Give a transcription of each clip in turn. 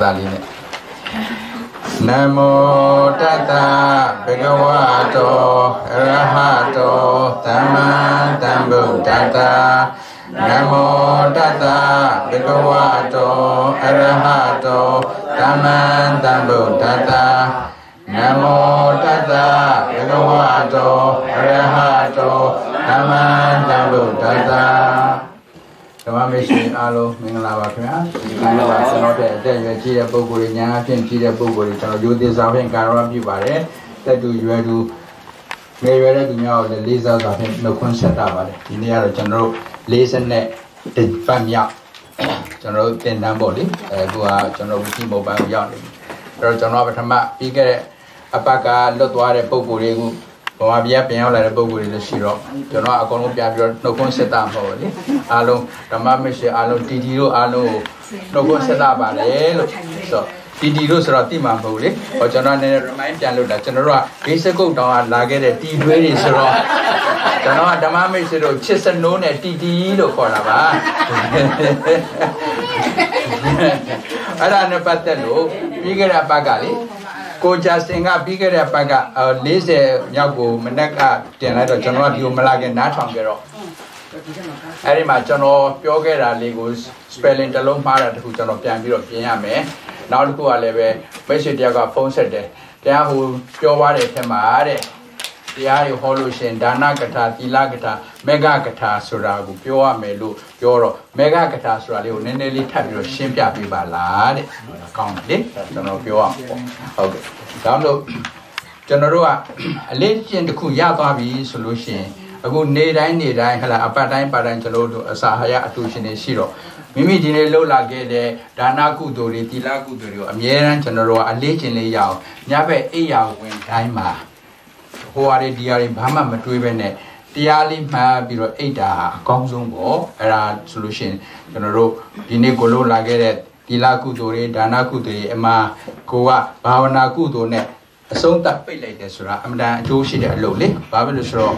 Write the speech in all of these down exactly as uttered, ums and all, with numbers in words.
Namo Tata Bhagavato Arahato Tamma Sambuddhassa. Namo Tata Bhagavato Arahato Tamma Sambuddhassa. Namo Tata Bhagavato Arahato Tamma Sambuddhassa. Dhamma Mishri Alo Mingala Vakya, Mingala Sanote, Jaya Boguri, Yan, Chida Boguri, you deserve in Karabi Bare, that do you do. May read to know the lizards of him, no concept about it. In the other general, listen net, the Famia, General Tendamboli, who are General Timo by Yoni. General Tama, Bigger, Apaka, Lotware Boguri. Abia piano like a book with the syrup. You know, I can't no concept of it. Allo, the mamma say, Allo, Tidio, Allo, no concept about it. So, Tidio Ratima Boli, or General remind Jalo that General, Basico down like a tea very syrup. General, the mamma said, Chester known as Tidio for Lava. I don't know about the low, bigger a bagali. Ko Justin got bigger a paga, or lazy Yago, Menaka, Tenado, General, you Malagan, Natongero. Arima, General, Piogera, Legos, spelling the long part who General Piambiro, Piame, now who are leve, Messiaga phone set there. There who Piovare Temare, the Ayo Holushin, Danakata, Tilagata, Megakata, Suragu, Pioa Melu, Yoro, Megakata, Suralu, Neneli Tabio, Shimpia Bibalad, count it, General Pioa. Okay. Download General, a lady in the Kuyababi solution. A good need I need I had a part time parangelo to a Sahaya Atushin in Shiro. Mimi Dine Lola Gede, Danaku Dori, Tilaku Dori, a Mieran General, a lady in the Yao, Nabe Eya when time. Who are the dear Bama Matuvene, Diali Ma Biro Ada, Kongzumbo, a solution. General Dine Golo Lagere, Tilaku Dori, Danaku Dori, Emma, Goa, Bavana Kudone, a song that pay like this, Amda Joshi Loli, Babylus Row.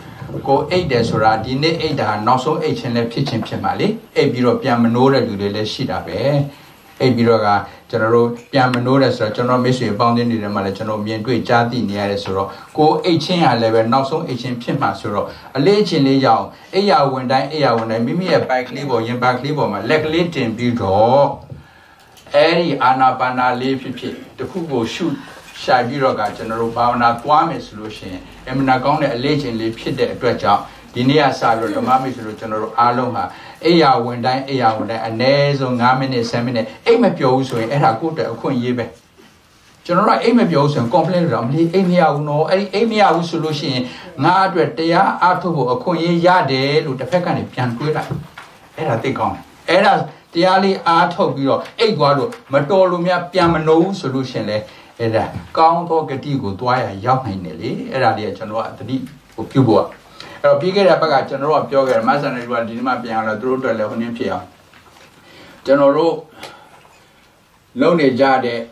Go eight days or a dinner eight and not so eight and left kitchen Pimali, a biro Piamanora do the Shida Bay, a biroga, General Piamanora, General Messi bound in the Malachano, Mienque Jadi near the Suro, go eight and eleven, not so eight and Pimasuro, a late in the yaw, a yaw when I a yaw when I mimi a back live or yen back live or my leg lit in Biro. Eri Anabana leaf, the cook will shoot. Shy Biroga, General Bauna, Kwame solution, Eminagone, a legend live hit the dredge out, the near side of the Mammy General Aloha, Aya when die, Aya when a nazo, Namine, Semine, Amapioso, and a good Queen Yebe. General Amapioso complained from the Amia no, Amia solution, Nadred, they are out of a Queen Yade, Lutafecan, Pianquilla. Era take on. Era the Ali art of your Eguado, Matolumia Piamano solution. Era count or Gatigo, Dwyer, young in Nelly, era the general at the Cuba. A bigger apaga general of Yoga, Masan, and Dima Piana, drew to Leonia. General Lone Jade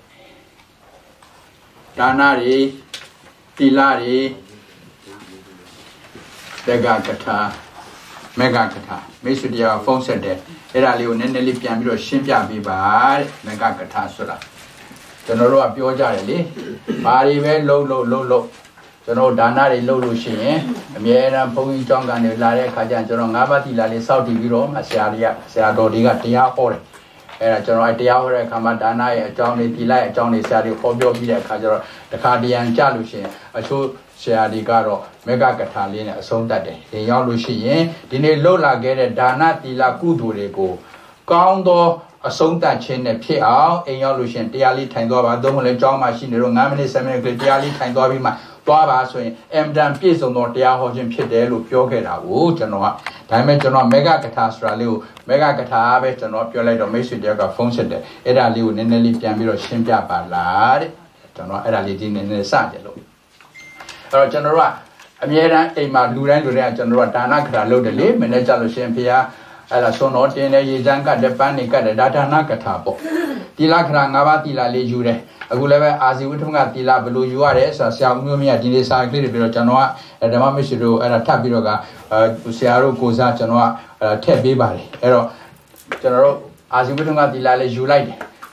Danari, Tilari, Degakata, Megakata, Mesudia, phone center, era Leon and Nelly Piamiro, Shimpia Biba, Megakata Sura. General of Piojarelli, Mari, low, low, low, low. General Danari, low, low, she, Miera, Poi Jonga, and Lare, Kajan, General Navati, Lali, Saudi Biro, Asiaria, Seadodiga, Tia Hore, and General Tia Hore, Kamadana, Johnny Tila, Johnny Sadi, Obio Vida, Kajaro, the Cardian Jalushi, a show Seadigaro, Mega Catalina, so that day. The Yalushi, Dine Lola get Dana Tila Kudurego, Coundo. A song that chain a pay out, and Yalushan, Diali Tangoba, don't let John Machine, the Ramani Seminary, Diali Tangoba, Baba, so M. Dan Piso, nor Diahojin Pidelu, Piogera, Wood, Genoa, Dimensional Mega Catastra, Mega Catabe, and not Piolet or Messi Diaga Fonset, Eda Liu, Neneli Piamiro, Shimpia Ballad, General Edalidin in the Sadelo. Or General, Amiera, Emma Luran, General Dana, Cralo de Lim, and Ejalo Shimpia. Ela sono tiene Yizanga, the Panica, the Data Nakatapo. Tila Krangava, Tila Lejure, a Guleva, as you would have Tila Belu Juarez, a Salmumia, Dilisa, Birojanoa, and the Mamisiru, and a Tabiroga, Usiaro, Koza, Janoa, Tebibari, Ero General, as you would have Tila Lejulai.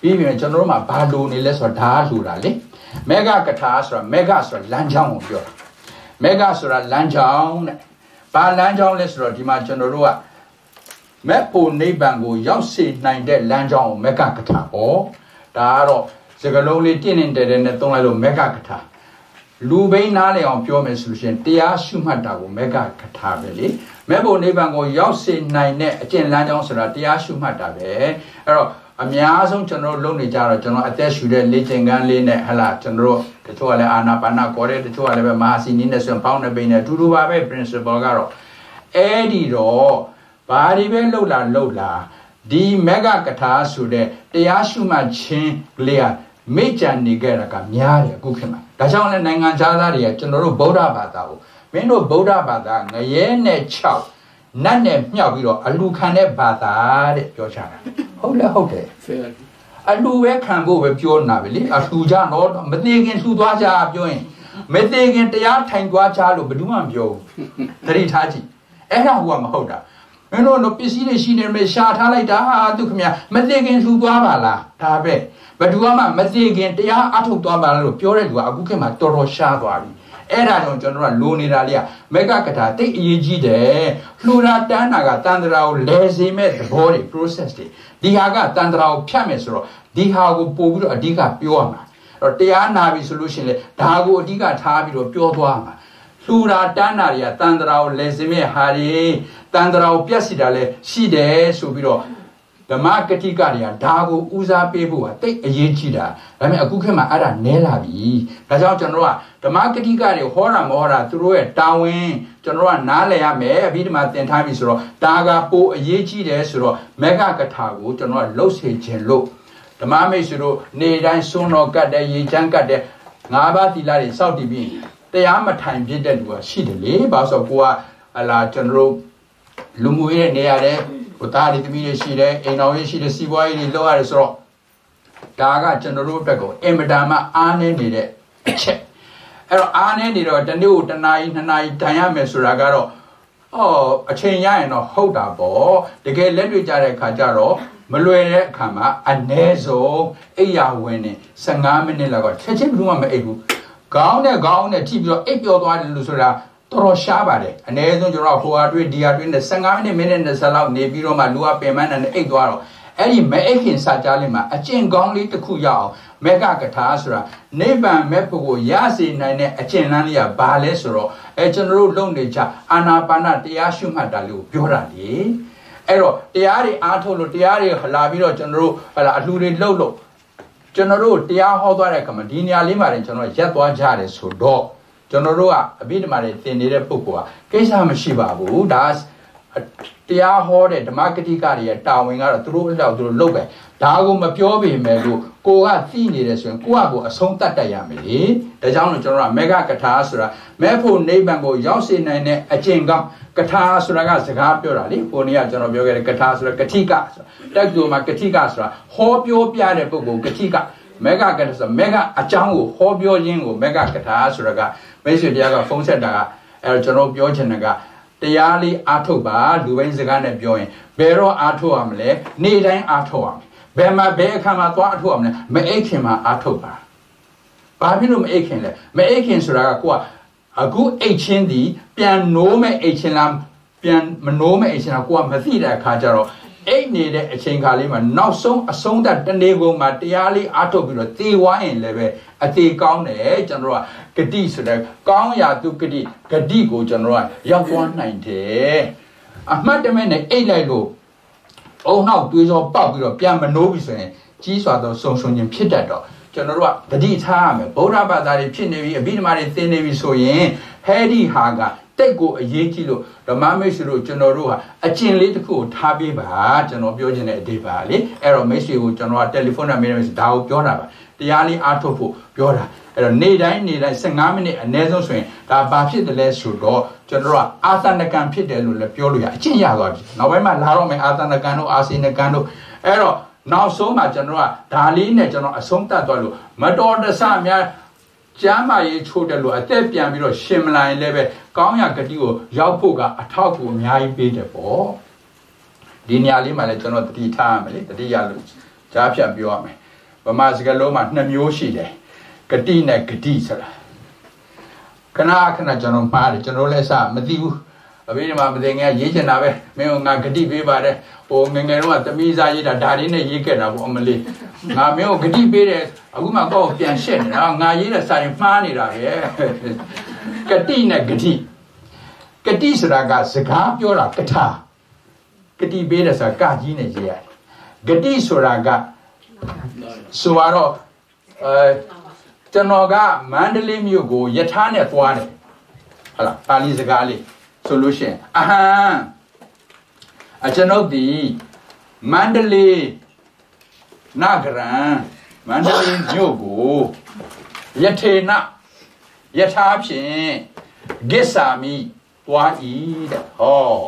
ပြီးပြီကျွန်တော်တို့မှာဘာလိုနေလဲဆိုတော့ဓာတ်ဆိုတာလေမေဂကထာဆိုတာမေဂဆိုတာလမ်းကြောင်းကိုပြောတာမေဂဆိုတာလမ်းကြောင်းတဲ့ဘာလမ်းကြောင်းလဲဆိုတော့ဒီမှာကျွန်တော်တို့ကမေဖို့နိဗ္ဗာန်ကိုရောက်စေနိုင်တဲ့လမ်းကြောင်းကိုမေဂကထာဟောဒါကတော့စကလုံးလေးတင်းတင်းတဲတဲနဲ့သုံးလိုက်လို့မေဂကထာလူဘိန်းနားလေအောင်ပြောမယ်ဆိုလို့ရှိရင်တရားရှုမှတ်တာကိုမေဂကထာပဲလေမေဖို့နိဗ္ဗာန်ကိုရောက်စေနိုင်တဲ့အကျင့်လမ်းကြောင်းဆိုတာတရားရှုမှတ်တာပဲအဲ့တော့အများဆုံးကျွန်တော်တို့လုပ်နေကြတော့ကျွန်တော်အသက်ရှူတဲ့လေ့ကျင့်ခန်းလေးနဲ့ဟလာကျွန်တော်တို့တချို့ကလည်းအာနာပါနာခေါ်တယ်တချို့ကလည်းပဲမဟာစီနီးနဲ့ဆိုရင်ပေါင်းနဲ့ပိန်နဲ့အတူတူပါပဲ principle ကတော့အဲ့ဒီတော့ဘာဒီပဲလှုပ်လာလှုပ်လာဒီမေဂကထာဆိုတဲ့တရားရှုမှတ်ခြင်းလေးကမိကြံနေကြတာကများတယ်အခုခေတ်မှာဒါကြောင့်လည်းနိုင်ငံခြားသားတွေကကျွန်တော်တို့ဗုဒ္ဓဘာသာကိုမင်းတို့ဗုဒ္ဓဘာသာငရဲနဲ့၆နတ်နဲ့မြောက်ပြီးတော့အလူခံတဲ့ဘာသာတဲ့ပြောချတာဟုတ်လဲဟုတ်တယ်အလူပဲခံဖို့ပဲပြောနေတာပဲလေအလူကြတော့မသေးခင်လှူသွားကြပြောရင်မသေးခင်တရားထိုင်သွားကြလို့ဘယ်သူမှမပြောဘူးသတိထားကြည့်အဲ့ဒါကမဟုတ်တာမင်းတို့တော့ပစ္စည်းတွေရှိနေမယ်ရှာထားလိုက်တာသူခင်ဗျာမသေးခင်လှူသွားပါလားဒါပဲဘယ်သူမှမသေးခင်တရားအထုတ်သွားပါလားလို့ပြောတဲ့လူကအခုခေတ်မှာတော်တော်ရှားသွားပြီအဲ့ဒါကြောင့်ကျွန်တော်တို့ကလိုနေတာလေးကမေဂကထာတိတ်အရေးကြီးတယ်လှူတာတန်းတာကတန်တရာကိုလဲစေမဲ့သဘောတွေ process တွေဒီဟာကတန်တရာကိုဖြတ်မယ်ဆိုတော့ဒီဟာကိုပို့ပြီးတော့အဓိကပြောရမှာအဲ့တော့တရားနာပြီဆိုလို့ရှိရင်လေဒါကိုအဓိကထားပြီးတော့ပြောသွားမှာလှူတာတန်းတာတွေကတန်တရာကိုလဲစေမဲ့ဟာတွေတန်တရာကိုပြက်စီတာလဲရှိတယ်ဆိုပြီးတော့ဓမ္မကတိကတွေကဒါကိုဦးစားပေးဖို့ကတိတ်အရေးကြီးတာဒါပေမဲ့အခုခေတ်မှာအဲ့ဒါနဲလာပြီဒါကြောင့်ကျွန်တော်ကဓမ္မကတိကတွေဟောတာမဟောတာသူတို့ရဲ့တာဝန်ကျွန်တော်ကနားလည်ရမယ်အပြီးဒီမှာသင်ထားပြီဆိုတော့ဒါကပိုအရေးကြီးတယ်ဆိုတော့မေဂကထာကိုကျွန်တော်ကလှုပ်စေခြင်းလို့ဓမ္မမိတ်ဆွေတို့နေတိုင်းစွန်းတော်ကတ်တဲ့ရေချမ်းကတ်တဲ့ငါးပါးသီလတွေစောင့်တည်ပြီးတရားမထိုင်ပြတဲ့လူကရှိတယ်လေဘာလို့ဆိုတော့ကိုကဟလာကျွန်တော်တို့လူမှုရေးနေရာတဲ့ဟိုတာရီသမီးတွေရှိတယ်အိမ်တော်ရေးရှိတယ်စီးပွားရေးတွေလုပ်ရတယ်ဆိုတော့ဒါကကျွန်တော်တို့အတွက်ကိုအင်မတန်မှအားနည်းနေတဲ့အချက်အဲ့တော့အားနည်းနေတော့တနေ့ကိုတနာရီနှစ်နာရီတိုင်ရမယ်ဆိုတာကတော့အော်အချိန်ရရင်တော့ဟုတ်တာပေါ့တကယ်လက်တွေ့ကြတဲ့အခါကျတော့မလွယ်တဲ့အခါမှာအနည်းဆုံးအိယာဝင်နေဆယ်ငါးမိနစ်လောက်ကချက်ချင်းဘယ်သူမှမအိပ်ဘူးခေါင်းနဲ့ခေါင်းနဲ့ထိပြီးတော့အိပ်ပျော်သွားတယ်လို့ဆိုတာတော်တော်ရှားပါတယ်အနည်းဆုံးကျွန်တော်ဟိုဟာတွေ့ဒီဟာတွေ့နဲ့ဆယ်ငါးမိနစ်မိနစ်နဲ့ဆယ်လောက်နေပြီးတော့မှလူကပင်မနဲ့အိပ်သွားတော့အဲ့ဒီမဲအိတ်ခင်စာကြားလေးမှာအကျင့်ကောင်းလေးတစ်ခုရအောင်မေဂကထာဆိုတာနိဗ္ဗာန်မဲ့ဖို့ကိုရစေနိုင်တဲ့အကျင့်လမ်းလေးကဘာလဲဆိုတော့အဲကျွန်တော်တို့လုပ်နေကြအာနာပါနတရားရှုမှတ်တာလေးကိုပြောတာလေအဲ့တော့တရားတွေအားထုတ်လို့တရားတွေလာပြီးတော့ကျွန်တော်တို့ဟလာအလှူတွေလှုပ်လို့ကျွန်တော်တို့တရားဟောသွားတဲ့အခါမှာဒီနေရာလေးမှာကျွန်တော်ရက်သွားကြတယ်ဆိုတော့ကျွန်တော်တို့ကအဘိဓမ္မာတွေသင်နေတဲ့ပုဂ္ဂိုလ်ကကိစ္စမရှိပါဘူးဒါတရားဟောတဲ့ဓမ္မကတိကတွေရဲ့တာဝန်ကတော့သူတို့အလောက်သူတို့လုပ်ပဲဒါကိုမပြောပေမဲ့လို့ကိုကသိနေတယ်ဆိုရင်ကိုကကိုအဆုံးတတ်တတ်ရမယ်လေဒါကြောင့်လို့ကျွန်တော်ကမေဂကထာဆိုတာမဲဖို့နိဗ္ဗာန်ကိုရောက်စေနိုင်တဲ့အကျင့်ကောင်းကထာဆိုတာကစကားပြောတာလေကိုနေ့ကကျွန်တော်ပြောခဲ့တဲ့ကထာဆိုတာကတိကဆိုတာတက်တူမှာကတိကဆိုတာဟောပြောပြတဲ့ပုဂ္ဂိုလ်ကတိကမေဂကထာဆိုမေဂအကြောင်းကိုဟောပြောခြင်းကိုမေဂကထာဆိုတာကမိတ်ဆွေတရားကဖုံးဆက်တာကအဲကျွန်တော်ပြောချင်တဲ့ကတရားလေးအားထုတ်ပါလူပိုင်းစကားနဲ့ပြောရင်ဘယ်တော့အားထုတ်ရမလဲနေ့တိုင်းအားထုတ်ရမယ်ဘယ်မှာဘယ်အခါမှာသွားအားထုတ်ရမလဲမအိတ်ခင်မှာအားထုတ်ပါဘာဖြစ်လို့မအိတ်ခင်လဲမအိတ်ခင်ဆိုတာကကိုကအခုအိတ်ချင်းဒီပြန်နိုးမဲ့အိတ်ချင်းလားပြန်မနိုးမဲ့အိတ်ချင်းလားကိုကမသိတဲ့အခါကျတော့အိတ်နေတဲ့အချိန်ခါလေးမှာနောက်ဆုံးအဆုံးသတ်တနေ့ကုန်မှာတရားလေးအားထုတ်ပြီးတော့သေဝိုင်းရင်လည်းပဲအသေးကောင်းတယ်ကျွန်တော်ကဂတိဆိုတဲ့ကောင်းရာသူဂတိဂတိကိုကျွန်တော်ကရောက်သွားနိုင်တယ်အမှတ်တမဲ့နဲ့အိတ်လိုက်လို့အုံနောက်တွေးစောပေါက်ပြီးတော့ပြန်မနိုးပြီဆိုရင်ကြီးစွာသောဆုံဆုံခြင်းဖြစ်တတ်တော့ကျွန်တော်တို့ကဂတိထားရမယ်ဗုဒ္ဓဘာသာတွေဖြစ်နေပြီအဘိဓမ္မာတွေသင်နေပြီဆိုရင်ဟဲဒီဟာကတိတ်ကိုအရေးကြီးလို့ဓမ္မမိတ်ဆွေတို့ကျွန်တော်တို့ဟာအကျင့်လေးတစ်ခုကိုထားပေးပါကျွန်တော်ပြောချင်တဲ့အဓိပ္ပာယ်လေအဲ့တော့မိတ်ဆွေကိုကျွန်တော်ကတယ်လီဖုန်းနဲ့မေးတယ်ဒါကိုပြောတာပါတရားလေးအားထုတ်ဖို့ပြောတာအဲ့တော့နေ့တိုင်းနေ့တိုင်းဆယ်ငါးမိနစ်အနည်းဆုံးဆိုရင်ဒါဘာဖြစ်တယ်လဲဆိုတော့ကျွန်တော်တို့ကအာသနကံဖြစ်တယ်လို့လည်းပြောလို့ရအကျင့်ရသွားပြီနောက်ပိုင်းမှာလာတော့မယ်အာသနကံတို့အာစေနကံတို့အဲ့တော့နောက်ဆုံးမှာကျွန်တော်ကဒါလေးနဲ့ကျွန်တော်အဆုံးသတ်သွားလို့မတော်တဆများကျမ်းမာရေးချိုးတယ်လို့အသက်ပြန်ပြီးတော့ရှင်မလာရင်လည်းပဲကောင်းရာဂတိကိုရောက်ဖို့ကအထောက်အကူအများကြီးပေးတယ်ပေါ့ဒီနေရာလေးမှာလည်းကျွန်တော်တတိထားရမယ်လေတတိယလို့ကြားဖြတ်ပြောရမယ်ဗမာစကားလုံးမှာနှစ်မျိုးရှိတယ်ဂတိနဲ့ဂတိဆိုတာခဏခဏကျွန်တော်မှားတယ်ကျွန်တော်လည်းစမသိဘူးအဘေးမှာမသိငယ်ရေးချင်တာပဲမင်းကငါဂတိပေးပါတယ်ဟိုငငယ်တော့သမီးစားရေးတာဒါလေးနဲ့ရေးခဲ့တာပေါ့အမလေးငါမင်းကိုဂတိပေးတယ်အခုမှကောက်ပြန်ရှက်နေတာငါရေးတဲ့စာရင်မှားနေတာပဲဂတိနဲ့ဂတိဂတိဆိုတာကစကားပြောတာကထာဂတိပေးတယ်ဆိုတာကကြီးနဲ့ရေးရတယ်ဂတိဆိုတာကဆိုတော့အဲကျွန်တော်ကမန္တလေးမြို့ကိုယထာနဲ့သွားတယ်ဟုတ်လားပါဠိစကားလေးဆိုလို့ရှိရင်အဟံအကျွန်ုပ်ဒီမန္တလေးနဂရံမန္တလေးမြို့ကိုယထေနယထာဖြင့်ဂစ္ဆာမိသွားဤတဲ့ဟော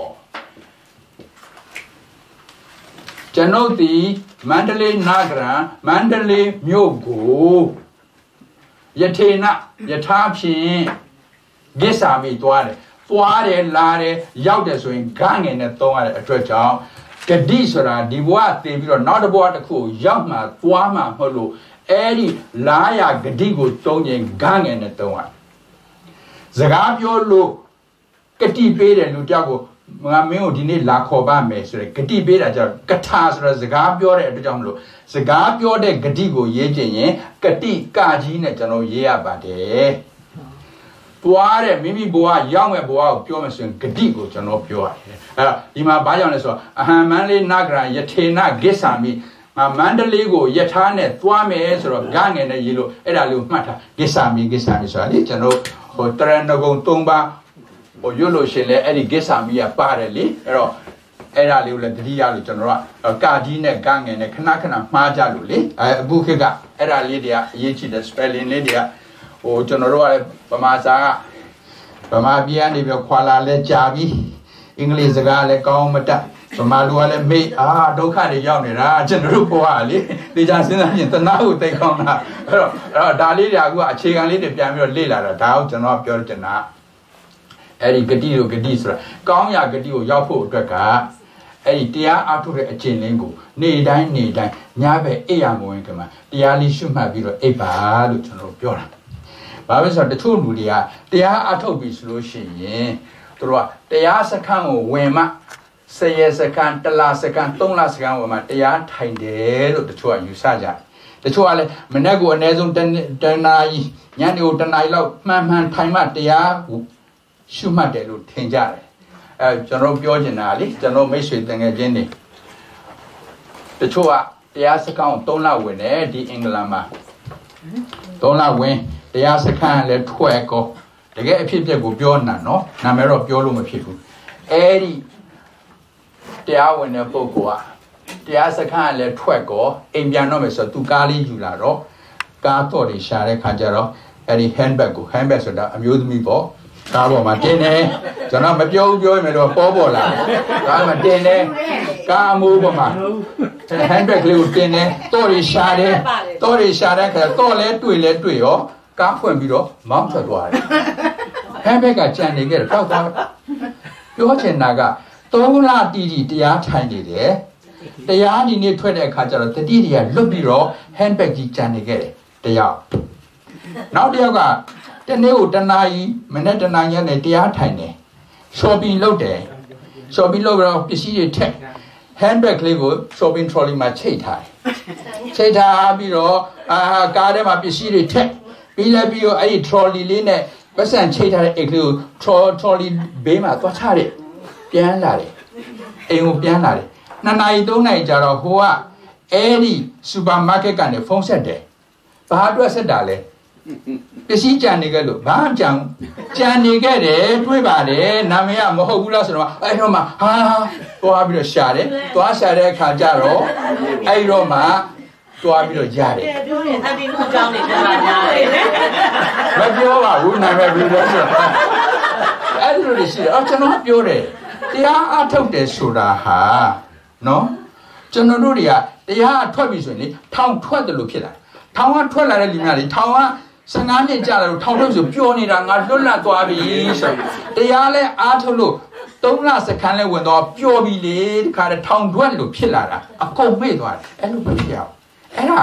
ကျွန်ုပ်ဒီမန္တလေးနဂရံမန္တလေးမြို့ကိုယထေနယထာဖြင့်ဂစ္ဆာမိသွားတယ်သွားတယ်လာတယ်ရောက်တယ်ဆိုရင်ဂငယ်နဲ့သုံးရတဲ့အတွက်ကြောင့်ဂတိဆိုတာဒီဘဝသိပြီးတော့နောက်တစ်ဘဝတစ်ခုရောက်မှသွားမှမဟုတ်လို့အဲ့ဒီလာရဂတိကိုသုံးရင်ဂငယ်နဲ့သုံးရစကားပြောလို့ဂတိပေးတယ်လူတယောက်ကိုငါမင်းကိုဒီနေ့လာခေါ်ပါမယ်ဆိုရယ်ဂတိပေးတာကြောင့်ကထာဆိုတဲ့စကားပြောတဲ့အတွက်ကြောင့်မလို့စကားပြောတဲ့ဂတိကိုရေးချင်ရင်ဂတိကကြီးနဲ့ကျွန်တော်ရေးရပါတယ်တွားတဲ့မိမိဘဝရောက်မဲ့ဘဝကိုပြောမယ်ဆိုရင်ဂတိကိုကျွန်တော်ပြောရတယ်အဲ့တော့ဒီမှာဘာကြောင့်လဲဆိုတော့အဟံမန္တလေးနဂရယထေနဂစ္ဆာမိငါမန္တလေးကိုယထာနဲ့သွားမယ်ဆိုတော့ဂငယ်နဲ့ရေးလို့အဲ့ဒါလေးကိုမှတ်ထားဂစ္ဆာမိဂစ္ဆာမိဆိုတာလေကျွန်တော်ဟိုတရဏဂုံသုံးပါးဟိုရွတ်လို့ရှင်လဲအဲ့ဒီဂစ္ဆာမိကပါတယ်လေအဲ့တော့အဲ့ဒါလေးကိုလည်းတတိယလို့ကျွန်တော်ကကာကြီးနဲ့ဂငယ်နဲ့ခဏခဏမှားကြလို့လေအဲအခုခေတ်ကအဲ့ဒါလေးတွေကအရေးကြီးတယ် spelling လေးတွေကဟိုကျွန်တော်တို့ကဗမာစာကဗမာပြည်ကနေပြီးခွာလာလဲကြာပြီအင်္ဂလိပ်စကားလည်းကောင်းမတတ်ဗမာလူကလည်းမေ့အာဒုက္ခတွေရောက်နေတာကျွန်တော်တို့ဘဝလေတေချာစဉ်းစားရင်တနာကိုသိကောင်းတာအဲ့တော့အဲ့တော့ဒါလေးတွေအခုအခြေခံလေးတွေပြန်ပြီးတော့လေ့လာတာဒါကိုကျွန်တော်ပြောချင်တာအဲ့ဒီဂတိတို့ဂတိဆိုတာကောင်းရာဂတိကိုရောက်ဖို့အတွက်ကအဲ့ဒီတရားအထုတ်တဲ့အကျင့်လင်းကိုနေတိုင်းနေတိုင်းညဘက်အိပ်ရမဝင်ကမှတရားလေးရှုမှတ်ပြီးတော့အိပ်ပါလို့ကျွန်တော်ပြောတာဘာပဲဆိုတော့တချို့လူတွေကတရားအထုတ်ပြီဆိုလို့ရှိရင်သူတို့ကတရားစခန်းကိုဝင်မှဆယ်ရက်စခန်းတစ်လစခန်းသုံးလစခန်းဝင်မှတရားထိုင်တယ်လို့တချို့ကယူဆကြတယ်တချို့ကလည်းမနေ့ကအနည်းဆုံးတနာရီညနေကိုတနာရီလောက်မှန်မှန်ထိုင်မှတရားရှုမှတ်တယ်လို့ထင်ကြတယ်အဲကျွန်တော်ပြောချင်တာလေကျွန်တော်မိတ်ဆွေတန်ငယ်ချင်းတွေတချို့ကတရားစခန်းကိုသုံးလဝင်တယ်ဒီအင်္ဂလန်မှာသုံးလဝင်တရားစခန်းလည်းထွက်ကောတကယ်အဖြစ်အပျက်ကိုပြောနေတာနော်နာမည်တော့ပြောလို့မဖြစ်ဘူးအဲ့ဒီတရားဝင်တဲ့ပုဂ္ဂိုလ်ကတရားစခန်းလည်းထွက်ကောအိမ်ပြန်တော့မယ်ဆိုတော့သူကားလေးယူလာတော့ကားတော့တွေရှာတဲ့ခါကျတော့အဲ့ဒီ handbag ကို handbag ဆိုတာအမျိုးသမီးပေါ့ကားပေါ်မှာတင်တယ်ကျွန်တော်မပြောဘူးပြောရင်လည်းပေါ်ပေါ်လာကားမှာတင်တယ်ကားအမိုးပေါ်မှာ handbag လေးကိုတင်တယ်တော့တွေရှာတယ်တော့တွေရှာတဲ့ခါတော့လဲတွေ့လဲတွေ့ရောကားဖွင့်ပြီးတော့မောင်းထွက်သွားတယ်ဟမ်ဘက်ကကြံနေခဲ့တယ်တောက်သွားပြောချင်တာကသုံးလတီတီတရားထိုင်နေတယ်တရားဒီနေ့ထွက်တဲ့အခါကျတော့တတိတွေကလွတ်ပြီးတော့ဟမ်ဘက်ကြီးကြံနေခဲ့တယ်တရားနောက်တစ်ယောက်ကတနေ့ကိုတနာရီမနေ့တနာရီနဲ့တရားထိုင်တယ် shopping လုပ်တယ် shopping လုပ်ပြီးတော့ပစ္စည်းတွေထည့် handbag လေးကို shopping trolley မှာချိတ်ထားတယ်ချိတ်ထားပြီးတော့အာကားထဲမှာပစ္စည်းတွေထည့်ပြီးလည်းပြီးတော့အဲ့ဒီ trolley လေးနဲ့ပတ်စံချိတ်ထားတဲ့အိတ်ကလေးကို trolley ဘေးမှာသွားချတယ်ပြန်လာတယ်အိမ်ကိုပြန်လာတယ်နှစ်နာရီသုံးနာရီကြာတော့ဟိုကအဲ့ဒီ supermarket ကနေဖုန်းဆက်တယ်ဘာအတွက်ဆက်တာလဲပစ္စည်းကြံနေကြလို့ဘာကြံကြံနေခဲ့တယ်တွေးပါတယ်နာမည်ကမဟုတ်ဘူးလားဆိုတော့အဲ့တော့မှဟာသွားပြီးတော့ရှာတယ်သွားရှာတဲ့အခါကျတော့အဲ့တော့မှသွားပြီးတော့ရတယ်ပြောရင်အတင်းအကြောင်းတွေပြောလာကြတယ်မပြောပါဘူးနာမည်ပြီးတော့ဆိုအဲ့ဒီလိုရှိတယ်အော်ကျွန်တော်ပြောတယ်တရားအထုတ်တယ်ဆိုတာဟာနော်ကျွန်တော်တို့တွေကတရားထွက်ပြီဆိုရင်လေထောင်ထွက်တယ်လို့ဖြစ်လာထောင်ကထွက်လာတဲ့လူများလေထောင်ကဆယ်ငါးနှစ်ကြာတယ်လို့ထောင်ထုတ်ဆိုပြောနေတာငါလွတ်လပ်သွားပြီဆိုတရားလဲအားထုတ်လို့သုံးလစခန်းလဲဝင်တော့ပျော်ပြီလေဒီခါတထောင်ထွက်လို့ဖြစ်လာတာအကုန်မေ့သွားတယ်အဲ့လိုမဖြစ်အောင်အဲ့ဒါတ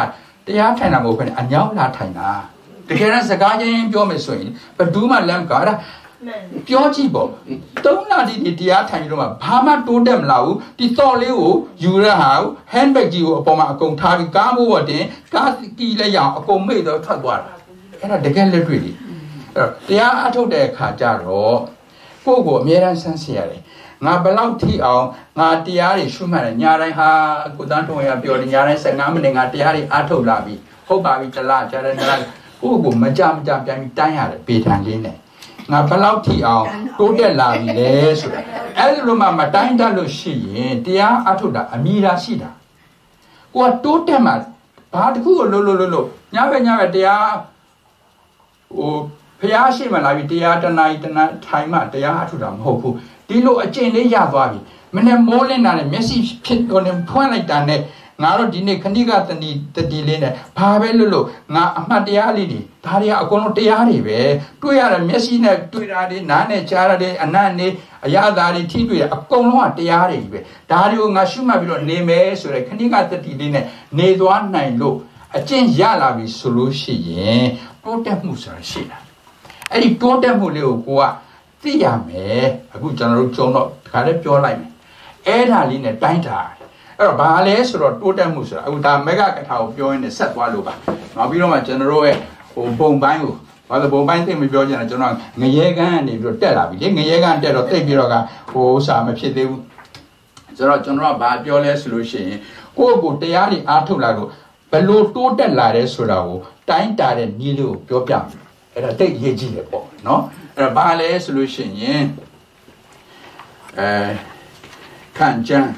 တရားထိုင်တာမဟုတ်ဘဲအညောင်းလာထိုင်တာတကယ်တော့စကားချင်းပြောမယ်ဆိုရင်ဘဒူးမှလမ်းကားတာပြောကြည့်ပေါ့သုံးနာဒီတရားထိုင်လို့မှဘာမှတိုးတက်မလာဘူးဒီတော့လေးကိုယူရဟာ handbag ကြီးကိုအပေါ်မှာအကုန်ထားပြီးကားမိုးပေါ်တင်ကားကီးလက်ရအောင်အကုန်မိတ်တော့ထွက်သွားတာအဲ့ဒါတကယ်လက်တွေ့လေအဲ့တော့တရားအထုတ်တဲ့အခါကျတော့ကိုယ့်ကိုအမြဲတမ်းဆန်းစစ်ရတယ်ငါဘယ်လောက်ထိအောင်ငါတရားတွေရှုမှတ်တယ်ညာတိုင်းဟာကိုတန်းထုံးရပြောတယ်ညာတိုင်း15မိနစ်ငါတရားတွေအထုတ်လာပြီဟုတ်ပါပြီတလားကြားတယ်တလားကိုယ့်ကိုမကြမကြပြန်ပြီးတိုင်းရတယ်ပေထန်လေးနဲ့ငါဘယ်လောက်ထိအောင်တိုးတက်လာပြီလဲဆိုတာအဲ့ဒီလိုမှမတိုင်းတတ်လို့ရှိရင်တရားအထုတ်တာအမိရာရှိတာကိုကတိုးတက်မှဘာတခုကိုလို့လို့လို့ညဘက်ညဘက်တရားဟိုဖျားရှိမှလာပြီတရားတနာတနာထိုင်မှတရားအထုတ်တာမဟုတ်ဘူးဒီလိုအကျင့်လေးရသွားပြီမနေ့မိုးလင်းတာနဲ့မျက်စိဖြစ်တော့နေဖွင့်လိုက်တာနဲ့ငါတို့ဒီနေ့ခဏိကတဏီတတိလေးနဲ့ဘာပဲလို့လို့ငါအမှတ်တရားလေးတွေဒါတွေကအကုန်လုံးတရားတွေပဲတွေ့ရတဲ့မျက်စိနဲ့တွေ့တာတွေနားနဲ့ကြားရတဲ့အနတ်နေအရာသားတွေထိတွေ့ရအကုန်လုံးကတရားတွေပဲဒါတွေကိုငါရှုမှတ်ပြီးတော့နေမယ်ဆိုတဲ့ခဏိကတတိလေးနဲ့နေသွားနိုင်လို့အကျင့်ရလာပြီဆိုလို့ရှိရင်တိုးတက်မှုဆိုတာရှိတာအဲ့ဒီတိုးတက်မှုလေးကိုကိုကသိရမယ်အခုကျွန်တော်တို့ကြုံတော့ဒီခါလေးပြောလိုက်မယ်အဲ့ဒါလေးနဲ့တိုင်းတာအဲ့တော့ဘာလဲဆိုတော့တိုးတက်မှုဆိုတာအခုဒါမေဂကထာကိုပြောရင်းနဲ့ဆက်သွားလို့ပါနောက်ပြီးတော့မှကျွန်တော်တို့ရဲ့ဟိုပုံပိုင်းကိုဘာလို့ပုံပိုင်းသိမပြောချင်တာကျွန်တော်ငရဲကန်းကနေပြီးတော့တက်လာပြီလေငရဲကန်းတက်တော့တိတ်ပြီးတော့ကဟိုစာမဖြစ်သေးဘူးဆိုတော့ကျွန်တော်ကဘာပြောလဲဆိုလို့ရှိရင်ကိုယ့်ကိုတရားတွေအားထုတ်လာလို့ဘယ်လိုတိုးတက်လာလဲဆိုတာကိုတိုင်းတာတဲ့နည်းလေးကိုပြောပြမယ်အဲ့ဒါတိတ်ရေးကြည့်တယ်ပေါ့နော်အဲ့ဒါဘာလဲဆိုလို့ရှိရင်အဲခံကြမ်း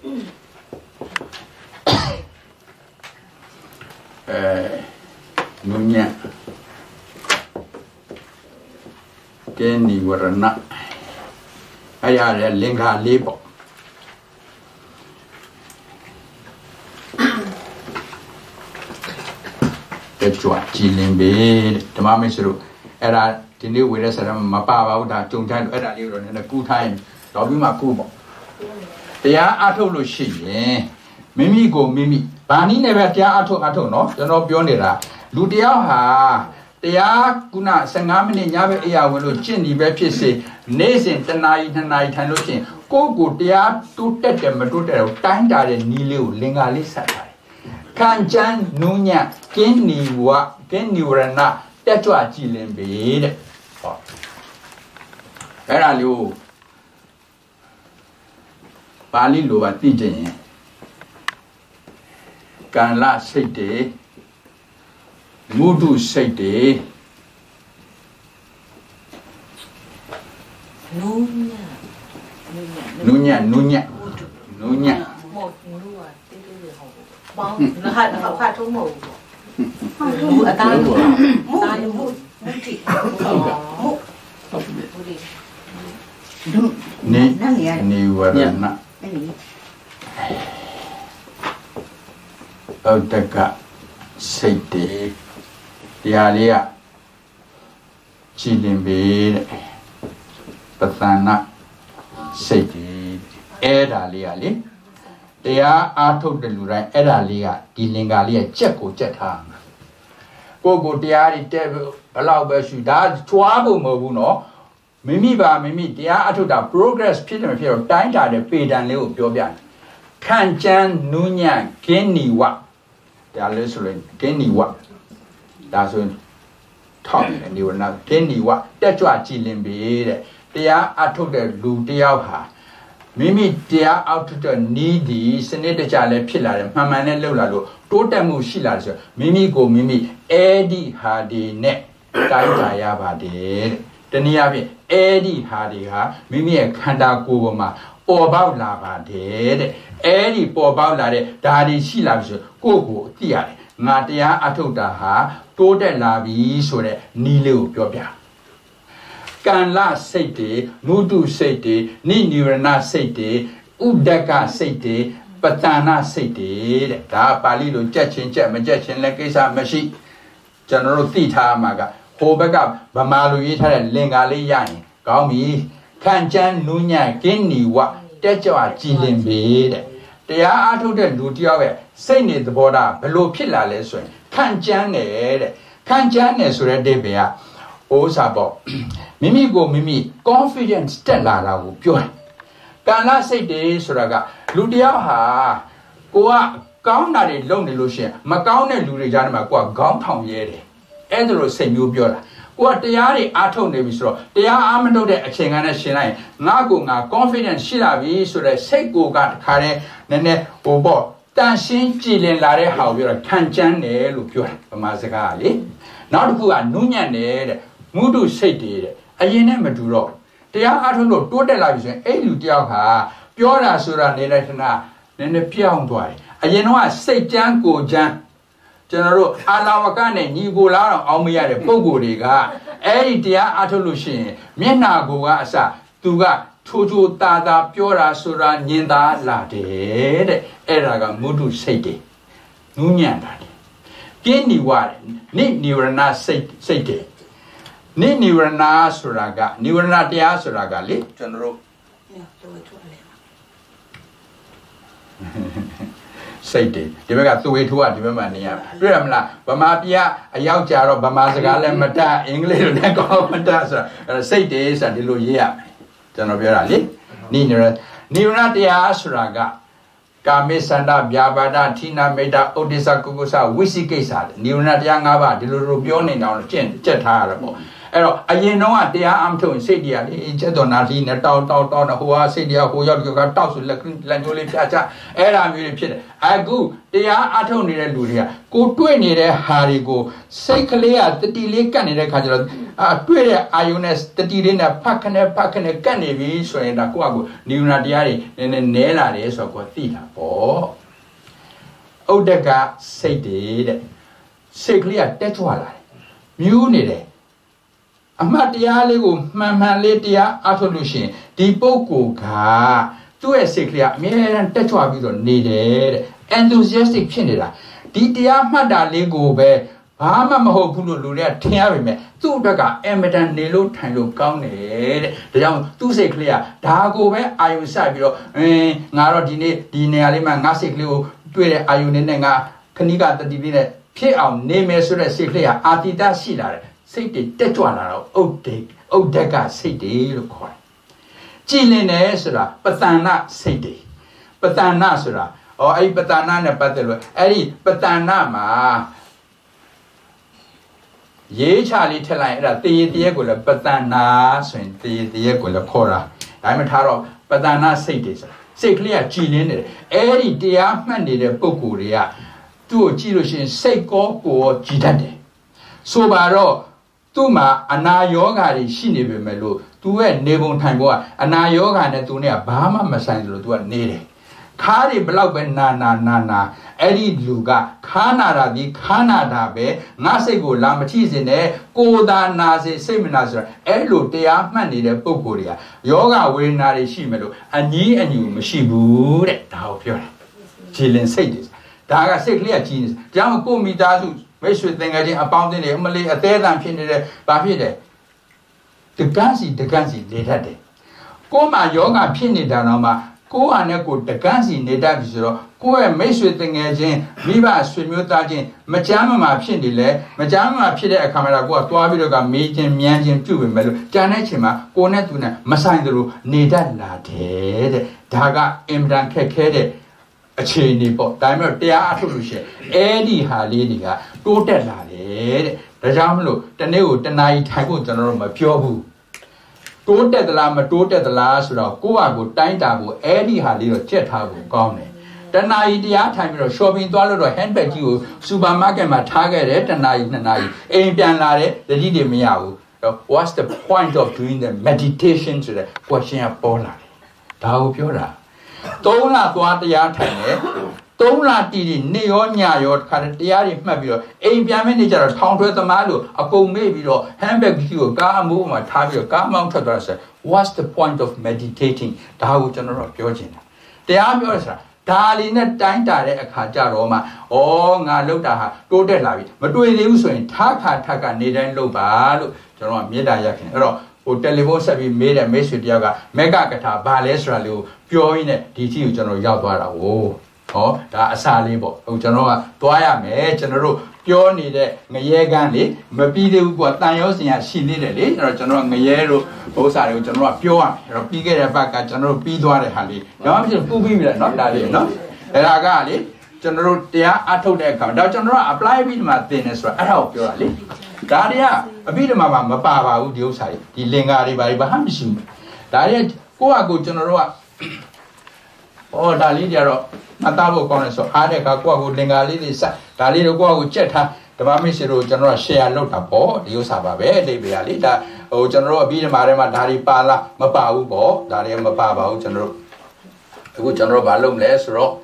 အဲနုညံကဲနိဝရဏအဲ့ရတဲ့လင်္ကာလေးပေါ့တကြွကြည်လင်ပေဓမ္မမိတ်ဆွေတို့အဲ့ဒါဒီနေ့ဝေရဆရာမပါပါဘူးဒါကြုံတိုင်းအဲ့ဒါလေးတော့နည်းနည်းကူးထားရင်တော့ပြီးမှကူးပေါ့တရားအထုတ်လို့ရှိရင်မိမိကိုမိမိဘာနည်းနဲ့ပဲတရားအထုတ်အထုတ်နော်ကျွန်တော်ပြောနေတာလူတယောက်ဟာတရားကုဏ15မိနစ်ညဘက်အေးရဝင်လို့ကျင့်ဒီပဲဖြစ်စေနေ့စဉ်တနာရီနှစ်နာရီထိုင်လို့ရှိရင်ကိုယ့်ကိုတရားတိုးတက်တယ်မတိုးတက်တော့တိုင်းတာတဲ့နည်းလေးကိုလင်္ကာလေးဆက်ထားတယ်ခံချမ်းနုညံ့ကင်းနီဝကင်းနီဝရဏတက်ကြွကြည်လင်ပေတဲ့ဟောအဲ့ဒါလေးကိုပါဠိလိုပါသိကြရင်ကံလစိတ်တေမုဒုစိတ်တေနုညံနုညံနုညံနုညံหมดรู้อ่ะติดๆของบ้องนะฮะเขาพาทุกหมู่หมู่ตาหมู่ตาหมู่มุจิหมู่နေနေဝရဏဩတကစိတ်တေတရားလေးကကြည်လင်ပေတဲ့ပသနာစိတ်တေအဲ့ဒါလေးကလေတရားအားထုတ်တဲ့လူတိုင်းအဲ့ဒါလေးကဒီလင်္ကာလေးကကြက်ကိုကြက်ထားမှာကိုကိုတရားတွေတက်ဘယ်လောက်ပဲရှူဒါချွားဖို့မဟုတ်ဘူးနော်မိမိပါမိမိတရားအထုတ်တာ progress ဖြစ်တယ်မဖြစ်တော့တိုင်းတာတဲ့ပေတံလေးကိုပြောပြတယ်ခံချမ်းနုညံ့ကင်းနီဝဒါလေးဆိုရင်ကင်းနီဝဒါဆိုရင်ထောက်တယ်နေဝနာကင်းနီဝတက်ကြွကြည်လင်ပေတဲ့တရားအထုတ်တဲ့လူတယောက်ဟာမိမိတရားအောက်ထုတ်တဲ့နီးဒီစနစ်တကျလည်းဖြစ်လာတယ်မှန်မှန်နဲ့လှုပ်လာလို့တိုးတက်မှုရှိလာတယ်ဆိုမိမိကိုမိမိအဲ့ဒီဟာဒီနဲ့တိုင်းတာရပါတယ်တဲ့တနည်းအားဖြင့်အဲ့ဒီဟာဒီဟာမိမိရဲ့ခန္ဓာကိုယ်ပေါ်မှာပေါ်ပေါက်လာပါတယ်တဲ့အဲ့ဒီပေါ်ပေါက်လာတဲ့ဓာတ်တွေရှိလာပြီဆိုကိုယ့်ကိုသိရတယ်ငါတရားအထုတ်တာဟာတိုးတက်လာပြီဆိုတဲ့နီးလေးကိုပြောပြကံလစိတ်တေမုဒုစိတ်တေနိနိဝရဏစိတ်တေဥဒကစိတ်တေပတ္တနာစိတ်တေတဲ့ဒါပါဠိလိုကြက်ချင်းကြက်မကြက်ချင်းလည်းကိစ္စမရှိကျွန်တော်တို့သိထားမှာကဟိုဘက်ကဗမာလူရေးထားတဲ့လင်္ကာလေးရရင်ကောင်းပြီခံချမ်းနုညံ့ကင်းနီဝတက်ကြွကြည်လင်ပေတဲ့တရားအားထုတ်တဲ့လူတယောက်ရဲ့စိတ်နေသဘောထားဘယ်လိုဖြစ်လာလဲဆိုရင်看江的看江的说的这边啊我啥不咪咪个咪咪 confidence တက်လာတာကိုပြောတယ်ကံလာစိတ်တွေဆိုတာကလူတယောက်ဟာကိုကကောင်းတာတွေလုပ်နေလို့ရှိရင်မကောင်းတဲ့လူတွေကြားထဲမှာကိုကခေါင်းထောင်ရဲတယ်အဲ့ဒါလိုစိတ်မျိုးပြောတာကိုကတရားတွေအားထုတ်နေပြီဆိုတော့တရားအားမထုတ်တဲ့အချိန်ကနဲ့ရှင်လိုက်ငါကိုငါ confidence ရှိလာပြီဆိုတော့စိတ်ကိုကတခါတည်းနည်းနည်းဟိုပေါ့တန်ရှင်းကြည်လင်လာတဲ့ဟာကိုပြောတာခံချမ်းတယ်လို့ပြောတာဗမာစကားလေနောက်တစ်ခုကနုညံ့တယ်တဲ့မုဒုစိတ်တွေတဲ့အရင်နဲ့မတူတော့တရားအားထုတ်လို့တိုးတက်လာပြီဆိုရင်အဲ့လူတယောက်ဟာပြောတာဆိုတာနေလိုက်ခဏနည်းနည်းပြောင်းသွားတယ်အရင်တော့စိတ်ကြမ်းကိုကြမ်းကျွန်တော်တို့အာလာဝကနဲ့ညီကိုလာတော့အောင်မရတဲ့ပုံကိုယ်တွေကအဲ့ဒီတရားအားထုတ်လို့ရှိရင်မျက်နာကိုကအစသူကထိုးထိုးတာတာပြောတာဆိုတာညင်သာလာတယ်တဲ့အဲ့ဒါကမုဒုစိတ်တွေနူးညံ့တာတယ်ပြင်းနေွားတယ်နိနိဝရဏစိတ်စိတ်တွေနိနိဝရဏဆိုတာကနိဝရဏတရားဆိုတာကလေကျွန်တော်တို့စိတ်တွေဒီဘက်ကသွေးထိုးကဒီဘက်မှာနေရတွေ့ရမလားဗမာပြည်ကအရောက်ကြတော့ဗမာစကားလည်းမတတ်အင်္ဂလိပ်လိုလည်းကောင်းမတတ်ဆိုတာစိတ်တွေဆိုတာဒီလိုရေးရမယ်ကျွန်တော်ပြောတာလေနိနိရနိဝရဏတရားဆိုတာကကာမေသန္တာဗျာပါဒဌိနာမေတ္တာဥဒိစ္စကုကုသဝိသိကိစ္စနိဝရဏတရား၅ပါးဒီလိုလိုပြောနေတော့ကျင့်ကြက်ထားရတော့အဲ့တော့အရင်တော့ကတရားအမထုတ်စိတ်တရားလေးချက်တော်နာသီနဲ့တောက်တောက်တောက်ဟိုဟာစိတ်တရားဟိုရောက်ဒီကတောက်ဆိုလက်လက်ညိုးလေးဖြာချအဲ့ဒါမျိုးတွေဖြစ်တယ်အခုတရားအထုတ်နေတဲ့လူတွေကကိုတွေ့နေတဲ့ဟာတွေကိုစိတ်ကလေးကတတိလေးကတ်နေတဲ့ခါကျတော့အာတွေ့တဲ့အာယုန်နဲ့တတိလေးနဲ့ဖတ်ခနဲ့ဖတ်ခနဲ့ကတ်နေပြီဆိုရင်ဒါကိုယ့်အကူနိဝရဏတရားတွေနည်းနည်းနဲလာတယ်ဆိုတော့ကိုသိတာပေါ့ဥဒ္ဒကစိတ်တွေတဲ့စိတ်ကလေးကတက်ကြွလာတယ်မြူးနေတယ်အမှတ်တရားလေးကိုမှန်မှန်လေးတရားအထုတ်လို့ရှိရင်ဒီပုဂ္ဂိုလ်ကသူ့ရဲ့စိတ်ကလေးအမြဲတမ်းတက်ကြွပြီးတော့နေတယ်တဲ့ enthusiastic ဖြစ်နေတာဒီတရားမှတ်တာလေးကိုပဲဘာမှမဟုတ်ဘူးလို့လူတွေကထင်ရပါမယ်သူ့အတွက်ကအင်မတန်နေလို့ထိုင်လို့ကောင်းတယ်တဲ့ဒါကြောင့်သူ့စိတ်ကလေးကဒါကိုပဲအာယုံစိုက်ပြီးတော့အင်းငါတော့ဒီနေ့ဒီနေရာလေးမှာငါစိတ်ကလေးကိုတွေ့တဲ့အာယုံနဲ့နဲ့ငါခဏိကတတိလေးနဲ့ဖြစ်အောင်နေမယ်ဆိုတဲ့စိတ်ကလေးကအာတိတရှိလာတယ်စိတ်တွေတက်ကြွလာတော့ဥဒ္ဒေဥဒ္ဒကစိတ်တွေလို့ခေါ်တယ်ကြည်လင်တယ်ဆိုတာပတဏ္ဏစိတ်တွေပတဏ္ဏဆိုတာဩအဲ့ဒီပတဏ္ဏနဲ့ပတ်သက်လို့အဲ့ဒီပတဏ္ဏမှာရေးချလေးထက်လိုက်အဲ့ဒါတေတရက်ကိုလည်းပတဏ္ဏဆိုရင်တေတရက်ကိုလည်းခေါ်တာဒါမှမထားတော့ပတဏ္ဏစိတ်တွေဆိုတာစိတ်ကလေးကကြည်လင်နေတယ်အဲ့ဒီတရားမှတ်နေတဲ့ပုဂ္ဂိုလ်တွေကသူ့ကိုကြည့်လို့ရှိရင်စိတ်ကောကိုယ်ကြည်တတ်တယ်ဆိုပါတော့သူ့မှာအနာယောဂါတွေရှိနေပေမဲ့လို့သူရဲ့နေပုံထိုင်ပုံကအနာယောဂါနဲ့သူနဲ့ဘာမှမဆိုင်လို့သူကနေတယ်ခါးတွေဘလောက်ပဲနာနာနာနာအဲ့ဒီလူကခါနာတာဒီခါနာတာပဲငါစိတ်ကိုလာမထိစင်နဲ့ကိုယ်သာနာစေစိတ်မနာဆိုတာအဲ့လိုတရားမှတ်နေတဲ့ပုံကိုယ်တွေကယောဂဝေဒနာတွေရှိမဲ့လို့အညီးအညူမရှိဘူးတဲ့ဒါကိုပြောတာကြည်လင်စိတ်တွေဒါကစိတ်ကလေးကကြည်နေတယ်ကြောင့်ကိုမိသားစုမိတ်ဆွေသင်္ကန်းချင်းအပေါင်းအသင်းတွေအမလေးအသေးအံဖြစ်နေတယ်ဘာဖြစ်တယ်တကန်းစီတကန်းစီနေတတ်တယ်ကိုယ်မှာယောဂဖြစ်နေတာတော့မှကိုယ်ဟာနဲ့ကိုယ်တကန်းစီနေတတ်ပြီဆိုတော့ကိုယ့်ရဲ့မိတ်ဆွေသင်္ကန်းချင်းမိဘဆွေမျိုးသားချင်းမကြမ်းမမာဖြစ်နေလဲမကြမ်းမမာဖြစ်တဲ့အခါမှာကိုယ်ကသွားပြီးတော့ကမေးချင်းမြန်းချင်းပြုတ်ပေမဲ့လို့ကြံတဲ့ချိန်မှာကိုယ်နဲ့သူနဲ့မဆိုင်သလိုနေတတ်လာတယ်တဲ့ဒါကအင်မတန်ခက်ခဲတဲ့အခြေအနေပေါ့ဒါပေမဲ့တရားအထုတ်လို့ရှိရင်အဲ့ဒီဟာလေးတွေကတိုးတက်လာတယ်တဲ့ဒါကြောင့်မလို့တနေ့ကိုတနာရီထိုင်ဖို့ကျွန်တော်တို့မပြောဘူးတိုးတက်သလားမတိုးတက်သလားဆိုတော့ကိုယ့်ဟာကိုတိုင်းတာဖို့အဲ့ဒီဟာလေးတော့ချက်ထားဖို့ကောင်းတယ်တနာရီတရားထိုင်ပြီးတော့ shopping သွားလို့တော့ handbag ကြီးကို supermarket မှာထားခဲ့တယ်တနာရီနှစ်နာရီအိမ်ပြန်လာတယ်တတိတွေမရဘူး what's the point of doing the meditation ဆိုတဲ့ question ကပေါ်လာတယ်ဒါကိုပြောတာသုံးလသွားတရားထိုင်တယ်သုံးလတီတီနေရောညရောတခါတရားတွေမှတ်ပြီးတော့အိမ်ပြန်မဲ့နေကြတော့ထောင်ထွဲသမားလို့အကုန်မေ့ပြီးတော့ handbag ကြီးကိုကားအမိုးမှာထားပြီးတော့ကားမောင်းထွက်သွားတယ် what's the point of meditating ဒါကိုကျွန်တော်တို့ပြောချင်တာတရားပြောရဆိုတာဒါလေးနဲ့တိုင်းတာတဲ့အခါကြတော့မှဩငါလောက်တာဟာတိုးတက်လာပြီမတွေ့သေးဘူးဆိုရင်ထားခါထက်ကနေတိုင်းလုပ်ပါလို့ကျွန်တော်ကမေတ္တာရက်ခင်အဲ့တော့ဟိုတယ်လီဖုန်းဆက်ပြီးမေးတဲ့မိတ်ဆွေတယောက်ကမက်ကကထာဘာလဲဆိုတာလေးကိုပြောရင်းနဲ့ဒီအထိကိုကျွန်တော်ရောက်သွားတာဟိုဟောဒါအစာလေးပေါ့ဟိုကျွန်တော်ကသွားရမယ်ကျွန်တော်တို့ပြောနေတဲ့ငရဲကန်းလေမပြီးသေးဘူးကွာတန်ရောစင်ရရှိသေးတယ်လေအဲ့တော့ကျွန်တော်ငရဲတို့ဥစ္စာတွေကိုကျွန်တော်ကပြောရမယ်အဲ့တော့ပြီးခဲ့တဲ့ဘက်ကကျွန်တော်တို့ပြီးသွားတဲ့ဟာလေးတော့မဖြစ်ပူပြီးပြီလားနော်ဒါလေးနော်အဲ့ဒါကလေကျွန်တော်တို့တရားအထုတ်တဲ့အခါဒါကျွန်တော်က apply ပြီးဒီမှာသင်နေဆိုတော့အဲ့ဒါကိုပြောတာလေဒါတွေကအပြီးဒီမှာမပါပါဘူးဒီဥစ္စာတွေဒီလင်္ကာတွေဘာတွေဘာမှမရှိဘူးဒါတွေကိုယ့်အကူကျွန်တော်တို့ကဩဒါလေးကြတော့မသားဖို့ကောင်းတယ်ဆိုအားတဲ့ကကိုယ့်အကူလင်္ကာလေးတွေစဒါလေးတို့ကိုယ့်အကူကြက်ထားဓမ္မမစ္စည်းတို့ကျွန်တော်က share လုပ်တာပေါ့ဒီဥစ္စာပါပဲအတိတ်ပဲလေဒါဟိုကျွန်တော်တို့အပြီးဒီမှာထဲမှာဒါတွေပါလားမပါဘူးပေါ့ဒါတွေမပါပါဘူးကျွန်တော်တို့အခုကျွန်တော်တို့ဘာလုပ်မလဲဆိုတော့